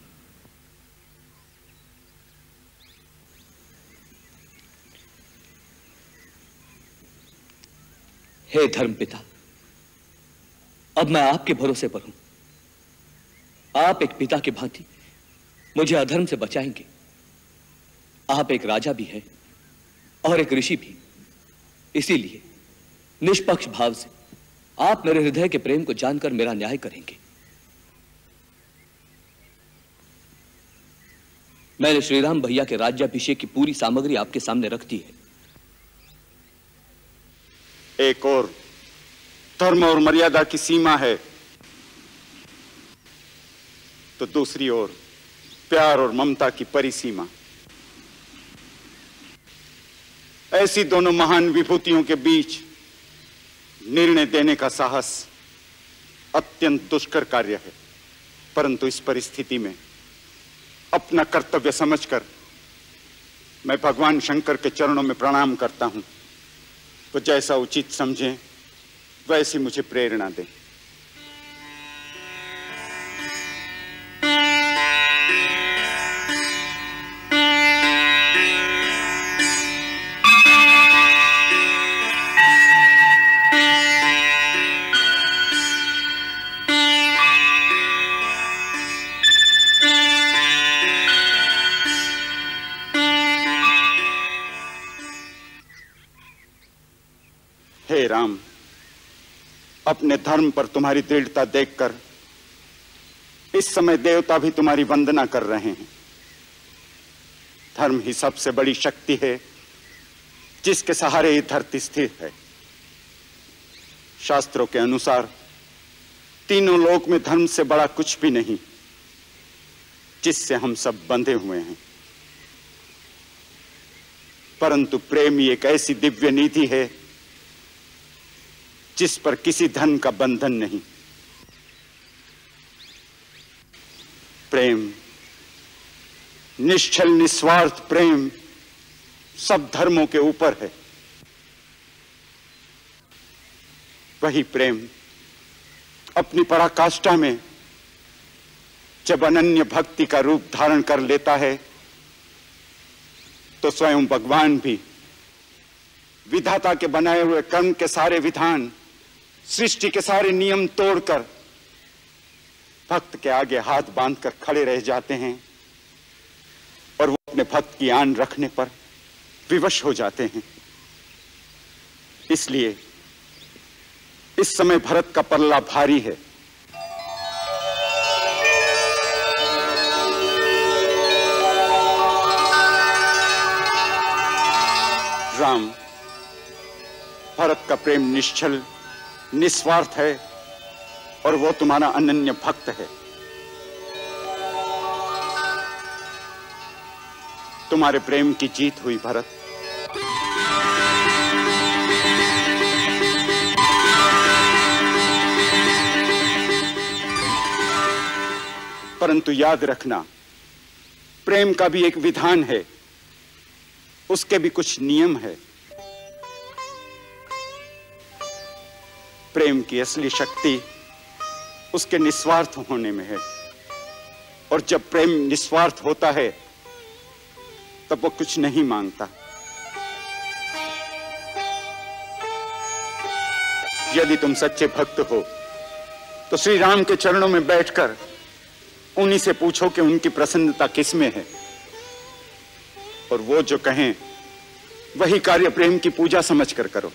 हे धर्मपिता, अब मैं आपके भरोसे पर हूं। आप एक पिता की भांति मुझे अधर्म से बचाएंगे। आप एक राजा भी हैं और एक ऋषि भी, इसीलिए निष्पक्ष भाव से आप मेरे हृदय के प्रेम को जानकर मेरा न्याय करेंगे। मैंने श्रीराम भैया के राज्याभिषेक की पूरी सामग्री आपके सामने रख दी है। एक और धर्म और मर्यादा की सीमा है, तो दूसरी ओर प्यार और ममता की परिसीमा। ऐसी दोनों महान विभूतियों के बीच निर्णय देने का साहस अत्यंत दुष्कर कार्य है, परंतु इस परिस्थिति में अपना कर्तव्य समझकर मैं भगवान शंकर के चरणों में प्रणाम करता हूं। तो जैसा उचित समझें वैसी मुझे प्रेरणा दें। हे राम, अपने धर्म पर तुम्हारी दृढ़ता देखकर इस समय देवता भी तुम्हारी वंदना कर रहे हैं। धर्म ही सबसे बड़ी शक्ति है जिसके सहारे ये धरती स्थिर है। शास्त्रों के अनुसार तीनों लोक में धर्म से बड़ा कुछ भी नहीं, जिससे हम सब बंधे हुए हैं। परंतु प्रेम ही एक ऐसी दिव्य निधि है जिस पर किसी धन का बंधन नहीं। प्रेम, निश्चल निस्वार्थ प्रेम सब धर्मों के ऊपर है। वही प्रेम अपनी पराकाष्ठा में जब अनन्य भक्ति का रूप धारण कर लेता है, तो स्वयं भगवान भी विधाता के बनाए हुए कर्म के सारे विधान, सृष्टि के सारे नियम तोड़कर भक्त के आगे हाथ बांधकर खड़े रह जाते हैं और वो अपने भक्त की आन रखने पर विवश हो जाते हैं। इसलिए इस समय भरत का पल्ला भारी है। राम, भरत का प्रेम निश्चल, निस्वार्थ है और वो तुम्हारा अनन्य भक्त है। तुम्हारे प्रेम की जीत हुई भरत। परंतु याद रखना, प्रेम का भी एक विधान है, उसके भी कुछ नियम है। प्रेम की असली शक्ति उसके निस्वार्थ होने में है, और जब प्रेम निस्वार्थ होता है तब वो कुछ नहीं मांगता। यदि तुम सच्चे भक्त हो तो श्री राम के चरणों में बैठकर उन्हीं से पूछो कि उनकी प्रसन्नता किस में है, और वो जो कहें वही कार्य प्रेम की पूजा समझकर करो।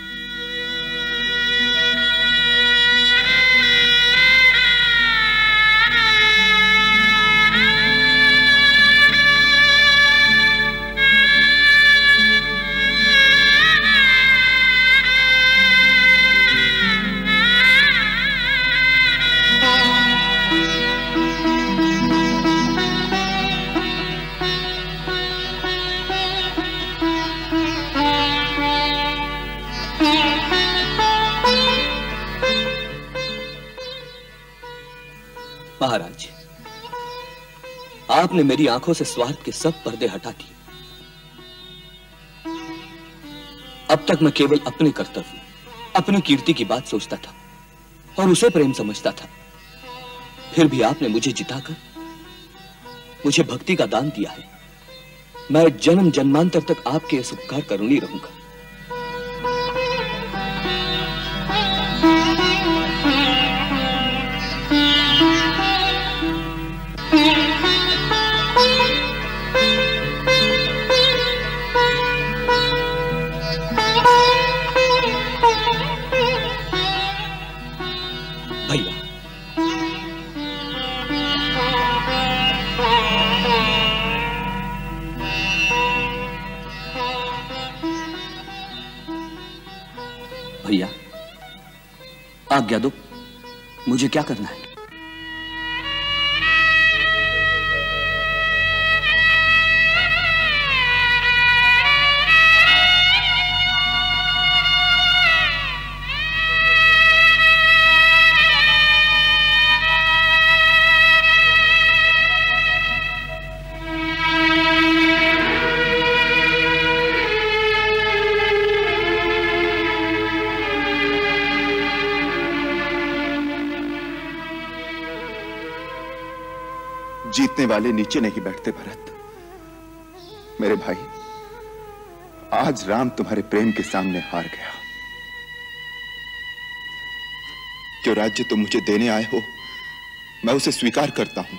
महाराज, आपने मेरी आंखों से स्वार्थ के सब पर्दे हटा दिए। अब तक मैं केवल अपने कर्तव्य, अपनी कीर्ति की बात सोचता था और उसे प्रेम समझता था। फिर भी आपने मुझे जिताकर मुझे भक्ति का दान दिया है। मैं जन्म जन्मांतर तक आपके इस उपकार का ऋणी रहूंगा। भैया, आज्ञा दो, मुझे क्या करना है? जीतने वाले नीचे नहीं बैठते भरत। मेरे भाई, आज राम तुम्हारे प्रेम के सामने हार गया। जो राज्य तुम मुझे देने आए हो, मैं उसे स्वीकार करता हूं।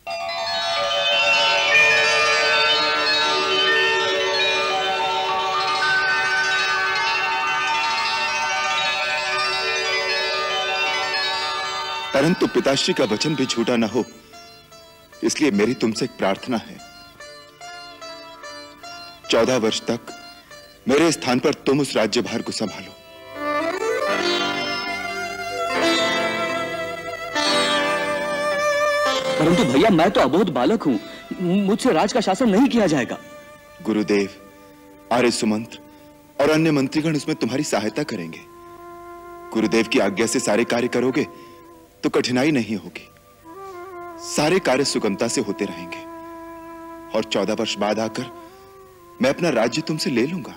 परंतु पिताश्री का वचन भी झूठा न हो, इसलिए मेरी तुमसे एक प्रार्थना है। 14 वर्ष तक मेरे स्थान पर तुम उस राज्यभार को संभालो। परंतु भैया, मैं तो अबोध बालक हूं, मुझसे राज का शासन नहीं किया जाएगा। गुरुदेव, आर्य सुमंत्र और अन्य मंत्रीगण उसमें तुम्हारी सहायता करेंगे। गुरुदेव की आज्ञा से सारे कार्य करोगे तो कठिनाई नहीं होगी। सारे कार्य सुगमता से होते रहेंगे और 14 वर्ष बाद आकर मैं अपना राज्य तुमसे ले लूंगा।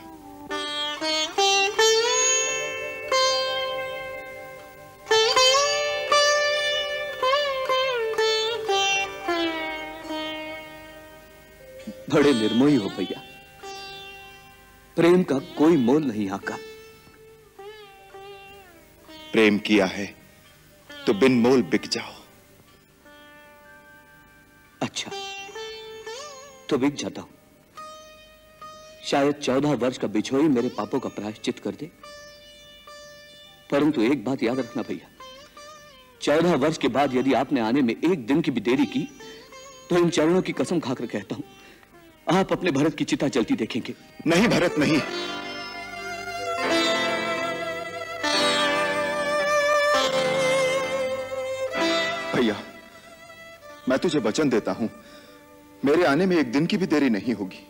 बड़े निर्मोही हो भैया। प्रेम का कोई मोल नहीं यहाँ का। प्रेम किया है तो बिन मोल बिक जाओ। अच्छा, तो बिक जाता हूं। शायद 14 वर्ष का बिछोही मेरे पापों का प्रायश्चित कर दे। परंतु एक बात याद रखना भैया, 14 वर्ष के बाद यदि आपने आने में एक दिन की भी देरी की तो इन चरणों की कसम खाकर कहता हूं, आप अपने भरत की चिता जलती देखेंगे। नहीं भरत, नहीं। तुझे वचन देता हूं, मेरे आने में एक दिन की भी देरी नहीं होगी।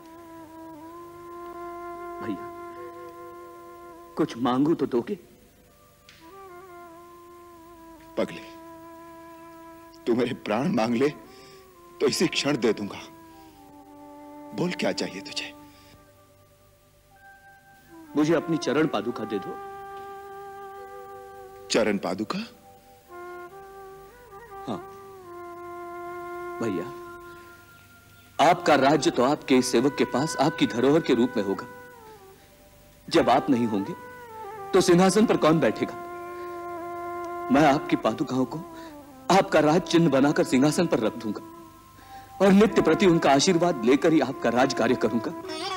भैया, कुछ मांगू तो दोगे? पगले, तू मेरे प्राण मांग ले तो इसी क्षण दे दूंगा। बोल क्या चाहिए तुझे? मुझे अपनी चरण पादुका दे दो। चरण पादुका? हाँ भैया, आपका राज्य तो आपके इस सेवक के पास आपकी धरोहर के रूप में होगा। जब आप नहीं होंगे तो सिंहासन पर कौन बैठेगा? मैं आपकी पादुकाओं को आपका राज चिन्ह बनाकर सिंहासन पर रख दूंगा और नित्य प्रति उनका आशीर्वाद लेकर ही आपका राज कार्य करूंगा।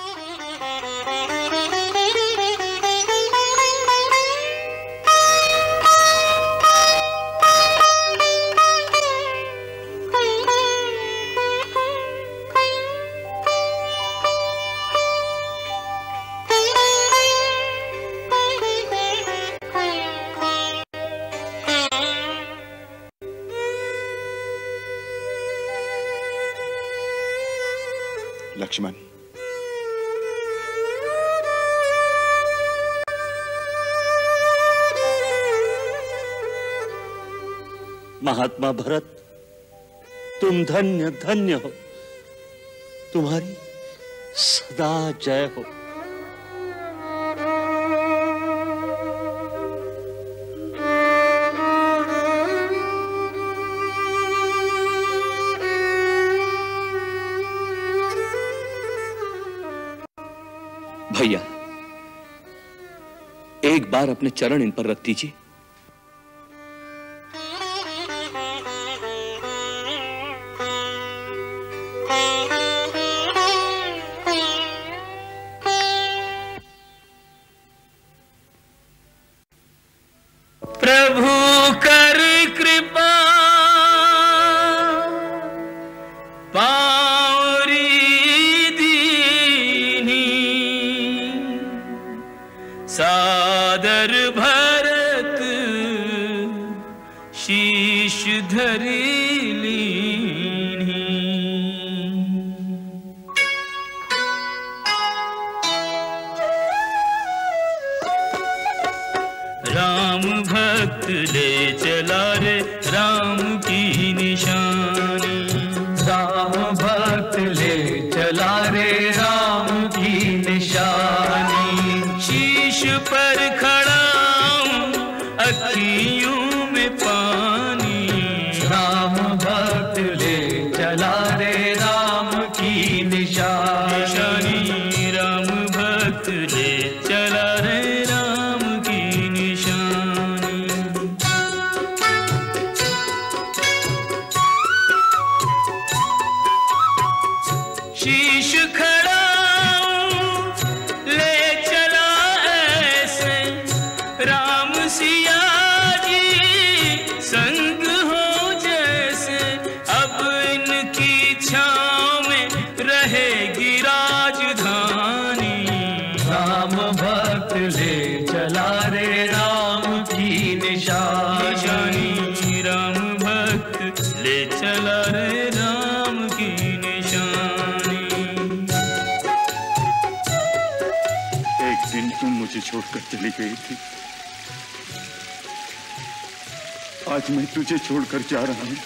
लक्ष्मण, महात्मा भरत, तुम धन्य धन्य हो, तुम्हारी सदा जय हो। भैया, एक बार अपने चरण इन पर रख दीजिए। प्रभु कर कृपा सादर भरत शीश धरी लीनी। राम भक्त ले चला रे राम की निशानी। राम भक्त ले चला रे राम की निशानी। शीश पर खड़ा अखियों में पानी। राम भक्त ले चला रे राम की निशानी। राम भक्त ले चला रे राम की निशानी। शीश खड़ा ले चला ऐसे राम सिया जी संग हो जैसे। अब इनकी छाँव में रहेगी राजधानी। राम भक्त ले चला रे राम की निशानी। राम भक्त ले चला रे राम की निशानी। एक दिन तुम मुझे छोड़कर चली गई थी, आज मैं तुझे छोड़कर जा रहा हूं।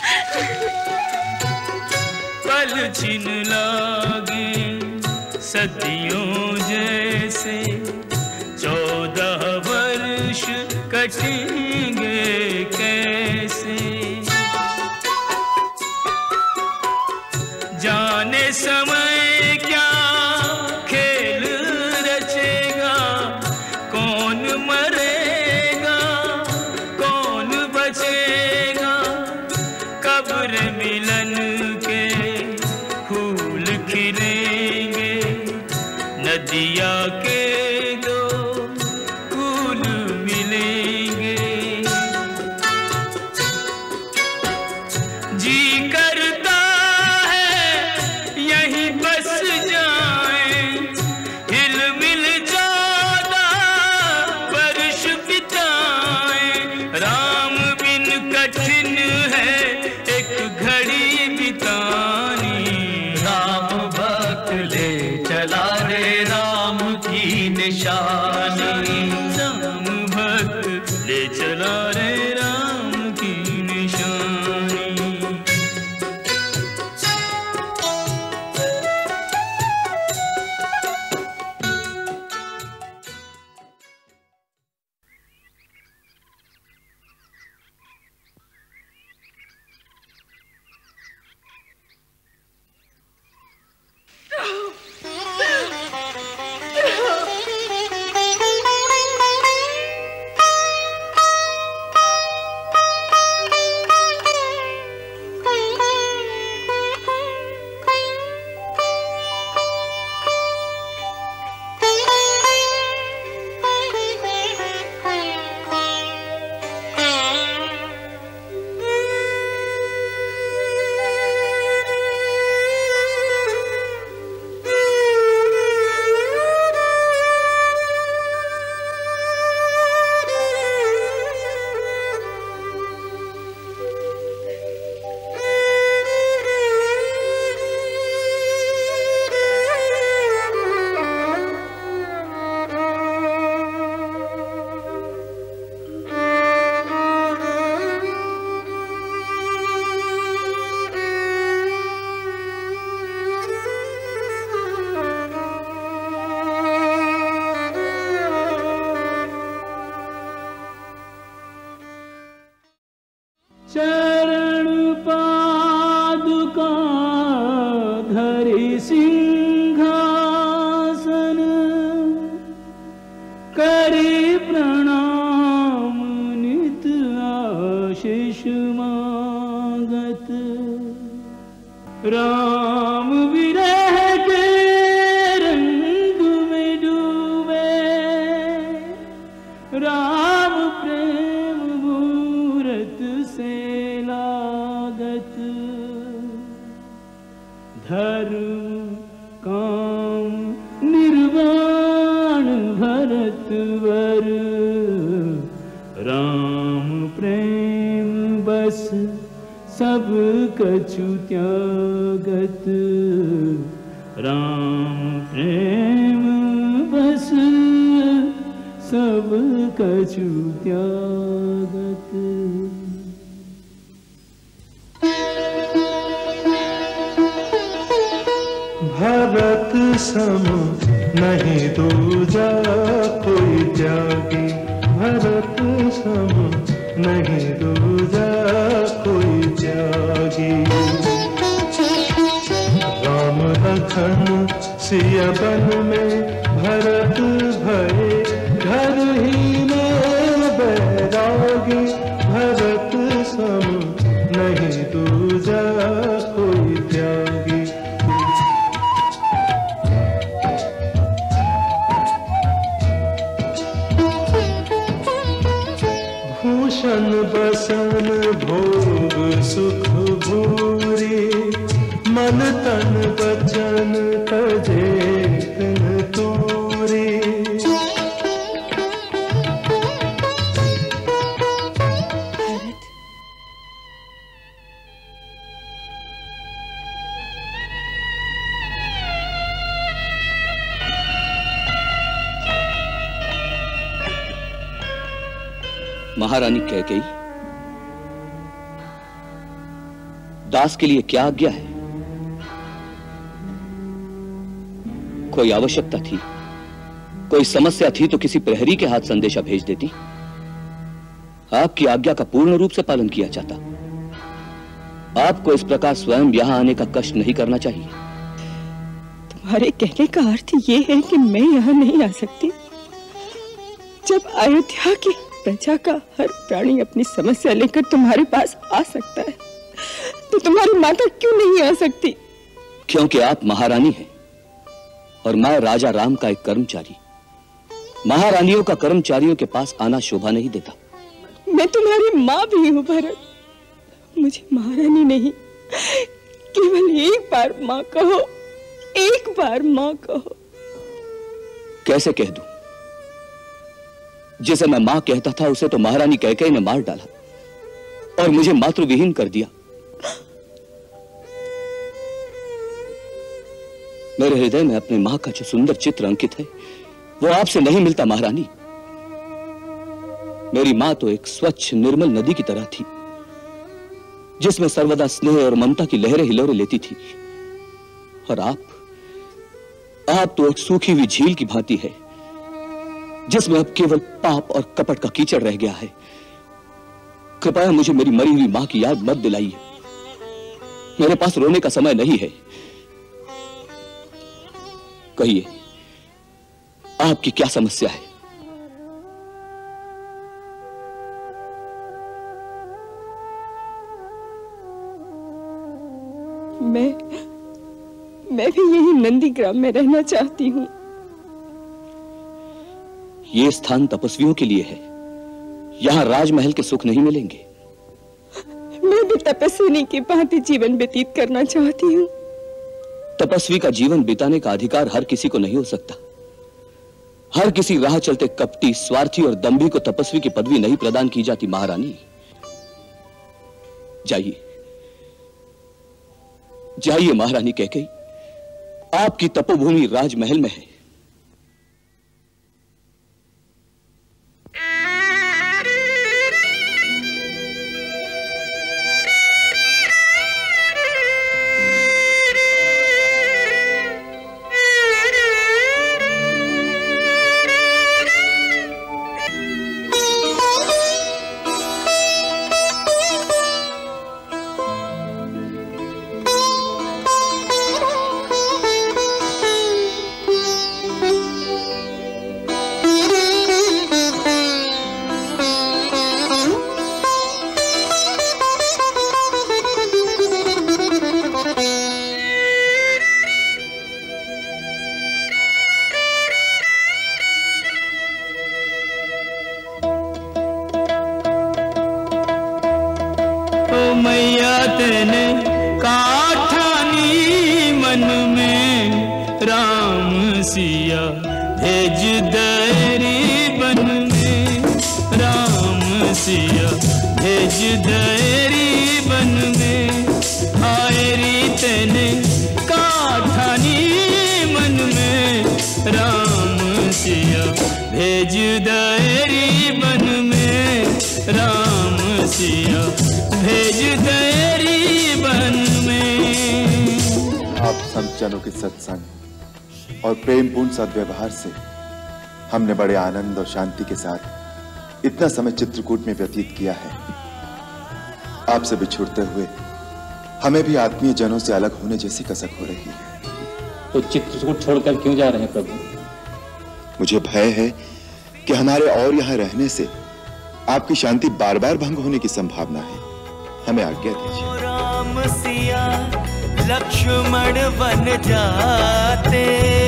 पल छिन लागे सदियों जैसे। 14 वर्ष कटेंगे कैसे। जाने समय क्या खेल रचेगा। कौन मरेगा कौन बचेगा। कब्र मिलन के फूल खिलेंगे। नदिया के दो फूल मिलेंगे। जी करता है यहीं बस जाएं। हिल मिल 14 वर्ष बिताएं। राम बिन कठिन है एक घड़ी धरि सिंहासन करी प्रणाम नित आशीष मांगत। राम विरह के रंग में डूबे राम प्रेम मूरत से लागत। धर्म काम निर्वाण भरत वर राम प्रेम बस सब कछु त्यागत। राम प्रेम बस सब कछु त्यागत। भरत सम नहीं दूजा कोई त्यागी। भरत सम नहीं दूजा कोई त्यागी। राम लखन सिया बन में भरत भये घर ही में बैरागी। भरत सम नहीं दूजा कोई त्यागी। भूषण बसन भोग सुख भूरी मन तन बचन तजे तन तूरी। महारानी कैकेयी, दास के लिए क्या आज्ञा है? कोई आवश्यकता थी, कोई समस्या थी तो किसी प्रहरी के हाथ संदेशा भेज देती। आपकी आज्ञा का पूर्ण रूप से पालन किया जाता। आपको इस प्रकार स्वयं यहां आने का कष्ट नहीं करना चाहिए। तुम्हारे कहने का अर्थ ये है कि मैं यहाँ नहीं आ सकती? जब अयोध्या की प्रजा का हर प्राणी अपनी समस्या लेकर तुम्हारे पास आ सकता है तो तुम्हारी माता क्यों नहीं आ सकती? क्योंकि आप महारानी हैं और मैं राजा राम का एक कर्मचारी। महारानियों का कर्मचारियों के पास आना शोभा नहीं देता। मैं तुम्हारी माँ भी हूँ भरत। मुझे महारानी नहीं, केवल एक बार माँ कहो, एक बार माँ कहो। कैसे कह दूं? जिसे मैं मां कहता था उसे तो महारानी कैकेयी ने मार डाला और मुझे मातृविहीन कर दिया। मेरे हृदय में अपनी मां का जो सुंदर चित्र अंकित है वो आपसे नहीं मिलता महारानी। मेरी मां तो एक स्वच्छ निर्मल नदी की तरह थी जिसमें सर्वदा स्नेह और ममता की लहरें हिलोरे लेती थी। और आप तो एक सूखी हुई झील की भांति है जिसमें अब केवल पाप और कपट का कीचड़ रह गया है। कृपया मुझे मेरी मरी हुई मां की याद मत दिलाइए। मेरे पास रोने का समय नहीं है। कहिए, आपकी क्या समस्या है? मैं भी यही नंदीग्राम में रहना चाहती हूँ। ये स्थान तपस्वियों के लिए है। यहाँ राजमहल के सुख नहीं मिलेंगे। मैं भी तपस्विनी की भांति जीवन व्यतीत करना चाहती हूँ। तपस्वी का जीवन बिताने का अधिकार हर किसी को नहीं हो सकता। हर किसी राह चलते कपटी, स्वार्थी और दंभी को तपस्वी की पदवी नहीं प्रदान की जाती महारानी। जाइए जाइए महारानी कैकेयी, आपकी तपोभूमि राजमहल में है। राम सिया भेज दरी बन में, राम सिया भेज दरी बन में, आयरी तेने काठानी मन में, राम सिया भेज दरी बन में, राम सिया भेज दरी बन में। आप संत जनों के सत्संग और प्रेमपूर्ण सद्व्यवहार से हमने बड़े आनंद और शांति के साथ इतना समय चित्रकूट में व्यतीत किया है। आपसे बिछुड़ते हुए हमें भी आत्मीय जनों से अलग होने जैसी कसक हो रही है। तो चित्रकूट छोड़कर क्यों जा रहे हैं प्रभु? मुझे भय है कि हमारे और यहाँ रहने से आपकी शांति बार बार भंग होने की संभावना है। हमें आज्ञा दीजिए। राम सिया लक्ष्मण बन जाते,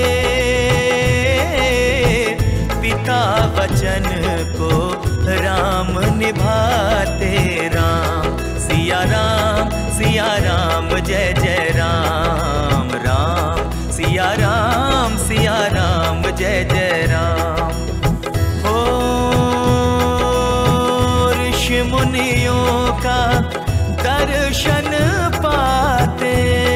पिता वचन को राम निभाते, राम सिया राम जय जय राम, राम सिया राम जय जय राम। हो ऋषि मुनियों का दर्शन पाते,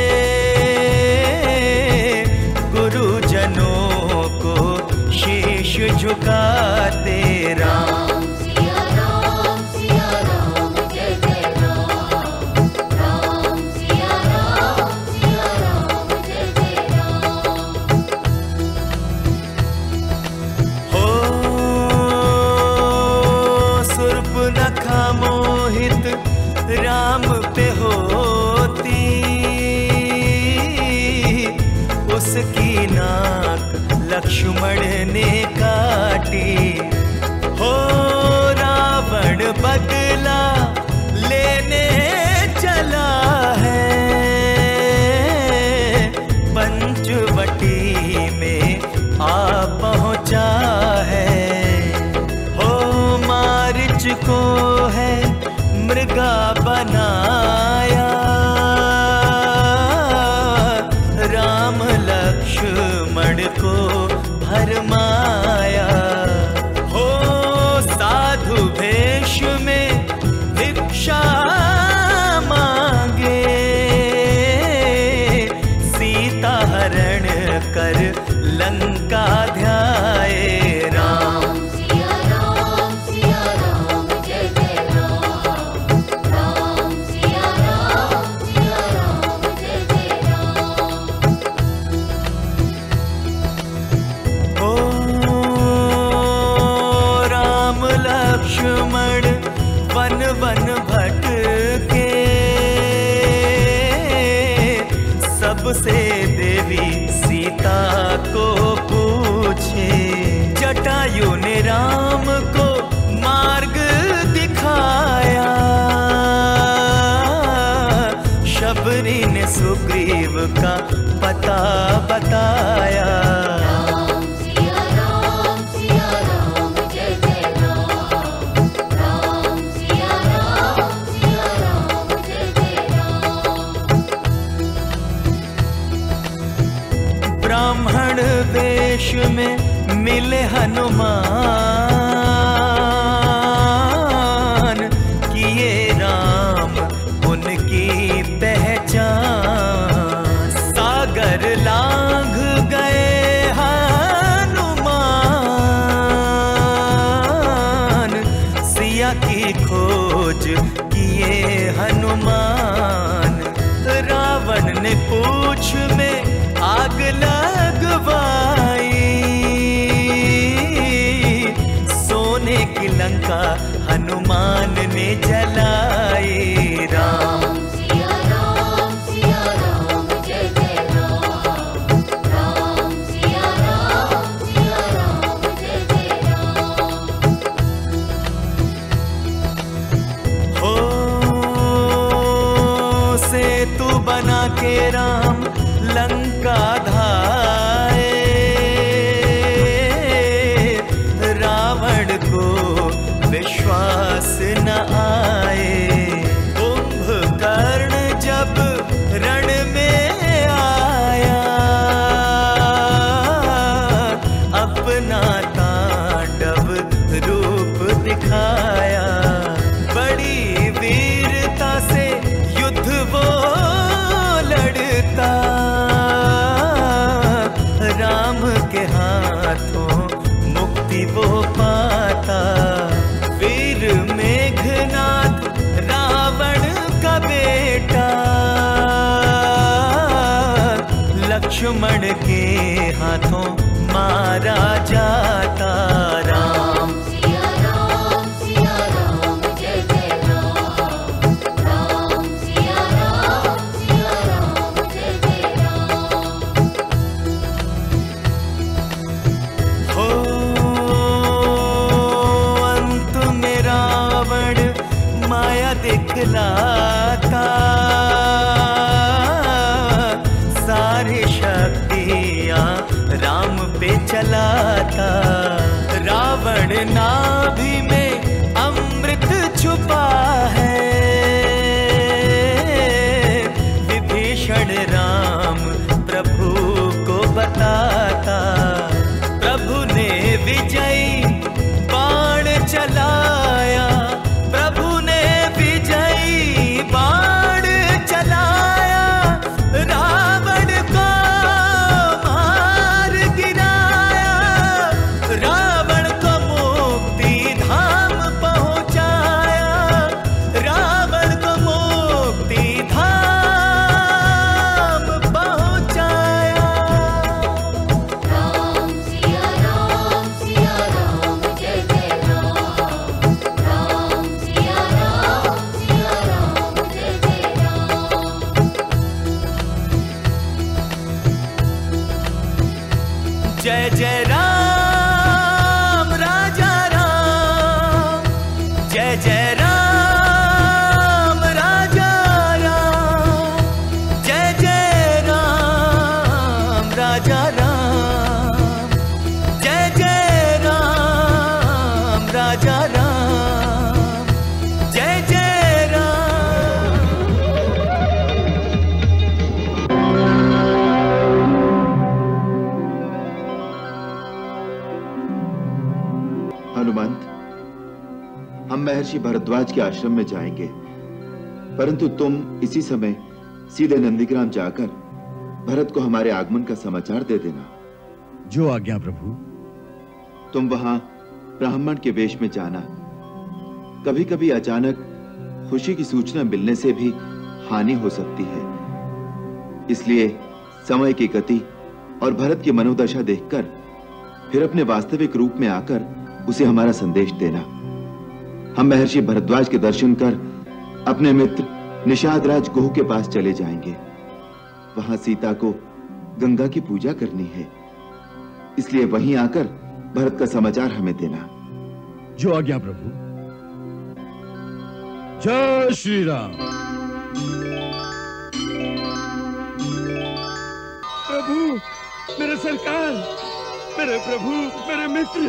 गुरुजनों को शीश झुकाते, राम सिया राम जय जय राम, राम सिया राम जय जय राम। हो सुर्पनखा मोहित राम पे होती, उसकी नाक लक्ष्मण ने काटी। हो रावण बदला लेने चला है, पंचवटी में आ पहुंचा है। हो मारिच को है मृगा बनाया, राम लक्ष्मण को भरमाया। हो साधु भेष में भिक्षा मांगे, सीता हरण कर लंका ध्याए, राम सिया राम जय जय राम, राम सिया राम जय जय राम। हो राम लक्ष्मण वन वन भटके, सबसे देवी सीता को पूछे। जटायु ने राम को मार्ग दिखाया, शबरी ने सुग्रीव का पता बताया। राम सिया राम जय जय राम, राम सिया राम जय जय राम। ब्राह्मण वेश में मिले हनुमान, किए राम उनकी पहचान। सागर लांघ गए हनुमान, सिया की खोज किए हनुमान। रावण ने पूछ में आग लगवाई, सोने की लंका हनुमान ने जलाई। राम सिया राम जय जय राम, राम सिया राम जय जय राम। हो सेतु बना के राम लंका धाए, रावण को विश्वास न आए। लक्ष्मण के हाथों मारा जाता। राम सिया राम जय जय राम। राम सिया राम जय जय राम। हो अंत में रावण माया दिखलाता, सारी शक्तियां राम पे चलाता। रावण नाभि में अमृत छुपा है, विभीषण राम प्रभु को बताता। प्रभु ने विजयी बाण चलाया, प्रभु ने विजयी बाण चलाया। रावण को मार गिराया, रावण को मुक्ति धाम पहुंचाया। रावण को मुक्ति धाम पहुंचाया। राम सिया राम जय जय राम। राम सिया राम जय जय राम। जय जय राम राजा राम, जय जय राम राजा राम, जय जय राम राजा राम, जय जय राम राजा राम, जय जय राम। हनुमंत, हम महर्षि भरद्वाज के आश्रम में जाएंगे, परंतु तुम इसी समय सीधे नंदीग्राम जाकर भरत को हमारे आगमन का समाचार दे देना। जो आज्ञा प्रभु। तुम वहां ब्राह्मण के वेश में जाना। कभी कभी अचानक खुशी की सूचना मिलने से भी हानि हो सकती है, इसलिए समय की गति और भरत की मनोदशा देखकर फिर अपने वास्तविक रूप में आकर उसे हमारा संदेश देना। हम महर्षि भरद्वाज के दर्शन कर अपने मित्र निषाद राज गुह के पास चले जाएंगे। वहां सीता को गंगा की पूजा करनी है, इसलिए वहीं आकर भरत का समाचार हमें देना। जो आज्ञा प्रभु। जय श्री राम। प्रभु, मेरे सरकार, मेरे प्रभु, मेरे मित्र।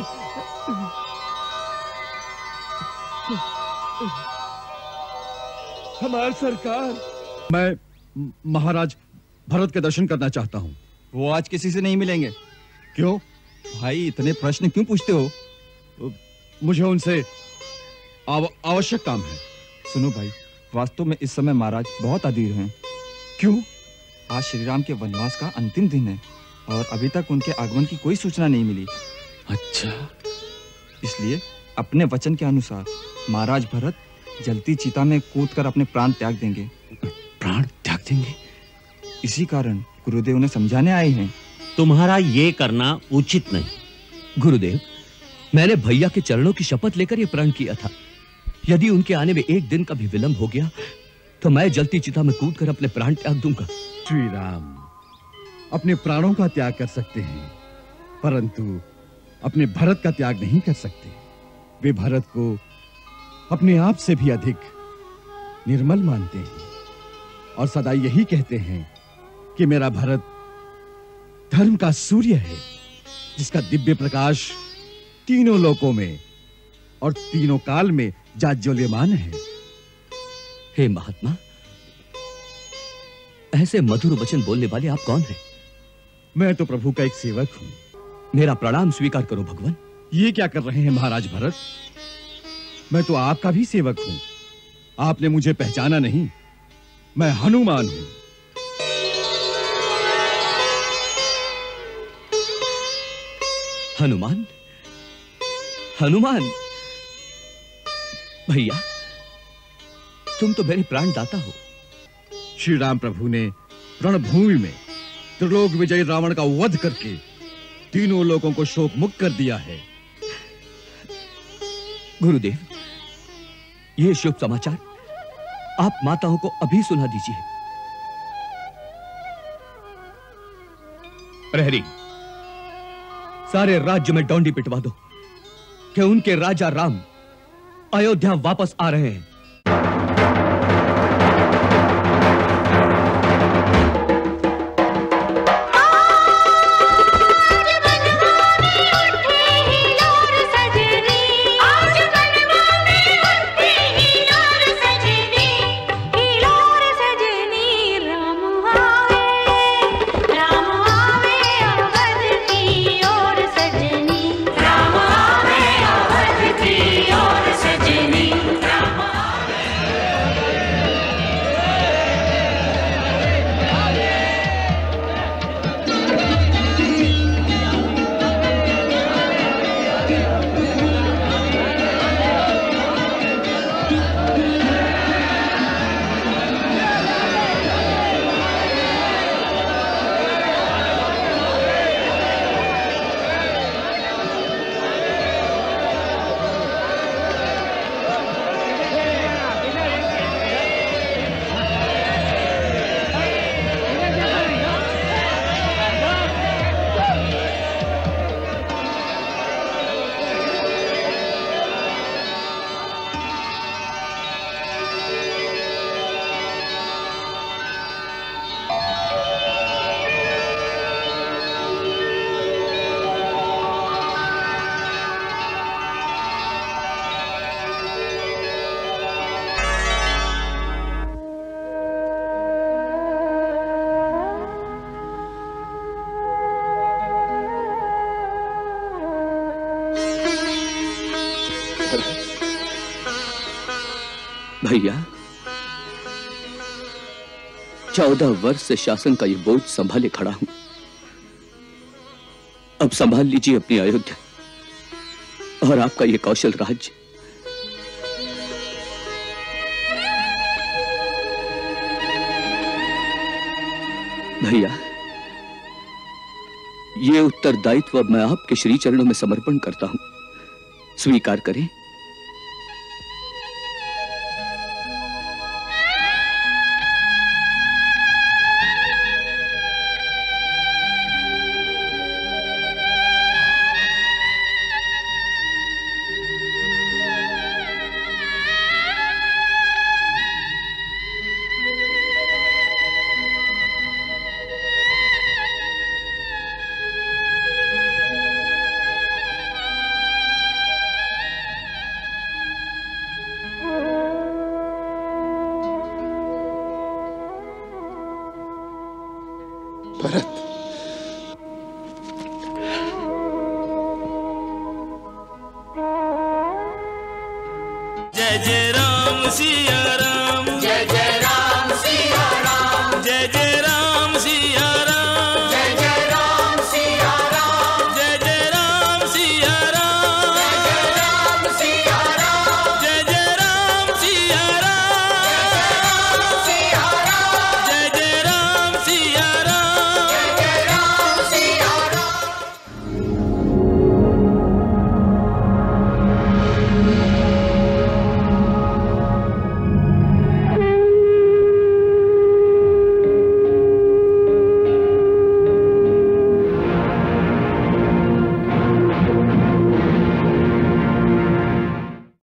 हमार सरकार। मैं महाराज भरत के दर्शन करना चाहता हूँ। वो आज किसी से नहीं मिलेंगे। क्यों भाई, इतने प्रश्न क्यों पूछते हो? मुझे उनसे आवश्यक काम है। सुनो भाई, वास्तव में इस समय महाराज बहुत अधीर हैं। क्यों? आज श्री राम के वनवास का अंतिम दिन है और अभी तक उनके आगमन की कोई सूचना नहीं मिली। अच्छा, इसलिए अपने वचन के अनुसार महाराज भरत जलती चिता में कूदकर अपने प्राण त्याग देंगे। प्राण त्याग देंगे? इसी कारण गुरुदेव ने समझाने आए हैं। तुम्हारा ये करना उचित नहीं। गुरुदेव, मैंने भैया के चरणों की शपथ लेकर यह प्रण किया था। यदि उनके आने में एक दिन का भी विलंब हो गया तो मैं जलती चिता में कूदकर अपने प्राण त्याग दूंगा। श्री राम अपने प्राणों का त्याग कर सकते हैं, परंतु अपने भरत का त्याग नहीं कर सकते। वे भरत को अपने आप से भी अधिक निर्मल मानते हैं और सदा यही कहते हैं कि मेरा भरत धर्म का सूर्य है, जिसका दिव्य प्रकाश तीनों लोकों में और तीनों काल में जाज्वल्यमान है। हे महात्मा, ऐसे मधुर वचन बोलने वाले आप कौन हैं? मैं तो प्रभु का एक सेवक हूं। मेरा प्रणाम स्वीकार करो भगवान। ये क्या कर रहे हैं महाराज भरत? मैं तो आपका भी सेवक हूं। आपने मुझे पहचाना नहीं? मैं हनुमान हूं। हनुमान? हनुमान? भैया, तुम तो मेरे प्राण दाता हो। श्री राम प्रभु ने रणभूमि में त्रिलोक विजयी रावण का वध करके तीनों लोगों को शोक मुक्त कर दिया है। गुरुदेव, ये शुभ समाचार आप माताओं को अभी सुना दीजिए। प्रहरी, सारे राज्य में डोंडी पिटवा दो कि उनके राजा राम अयोध्या वापस आ रहे हैं। भैया, 14 वर्ष से शासन का ये बोझ संभाले खड़ा हूं। अब संभाल लीजिए अपनी अयोध्या और आपका ये कौशल राज्य। भैया, ये उत्तरदायित्व अब मैं आपके श्री चरणों में समर्पण करता हूं, स्वीकार करें। भरत,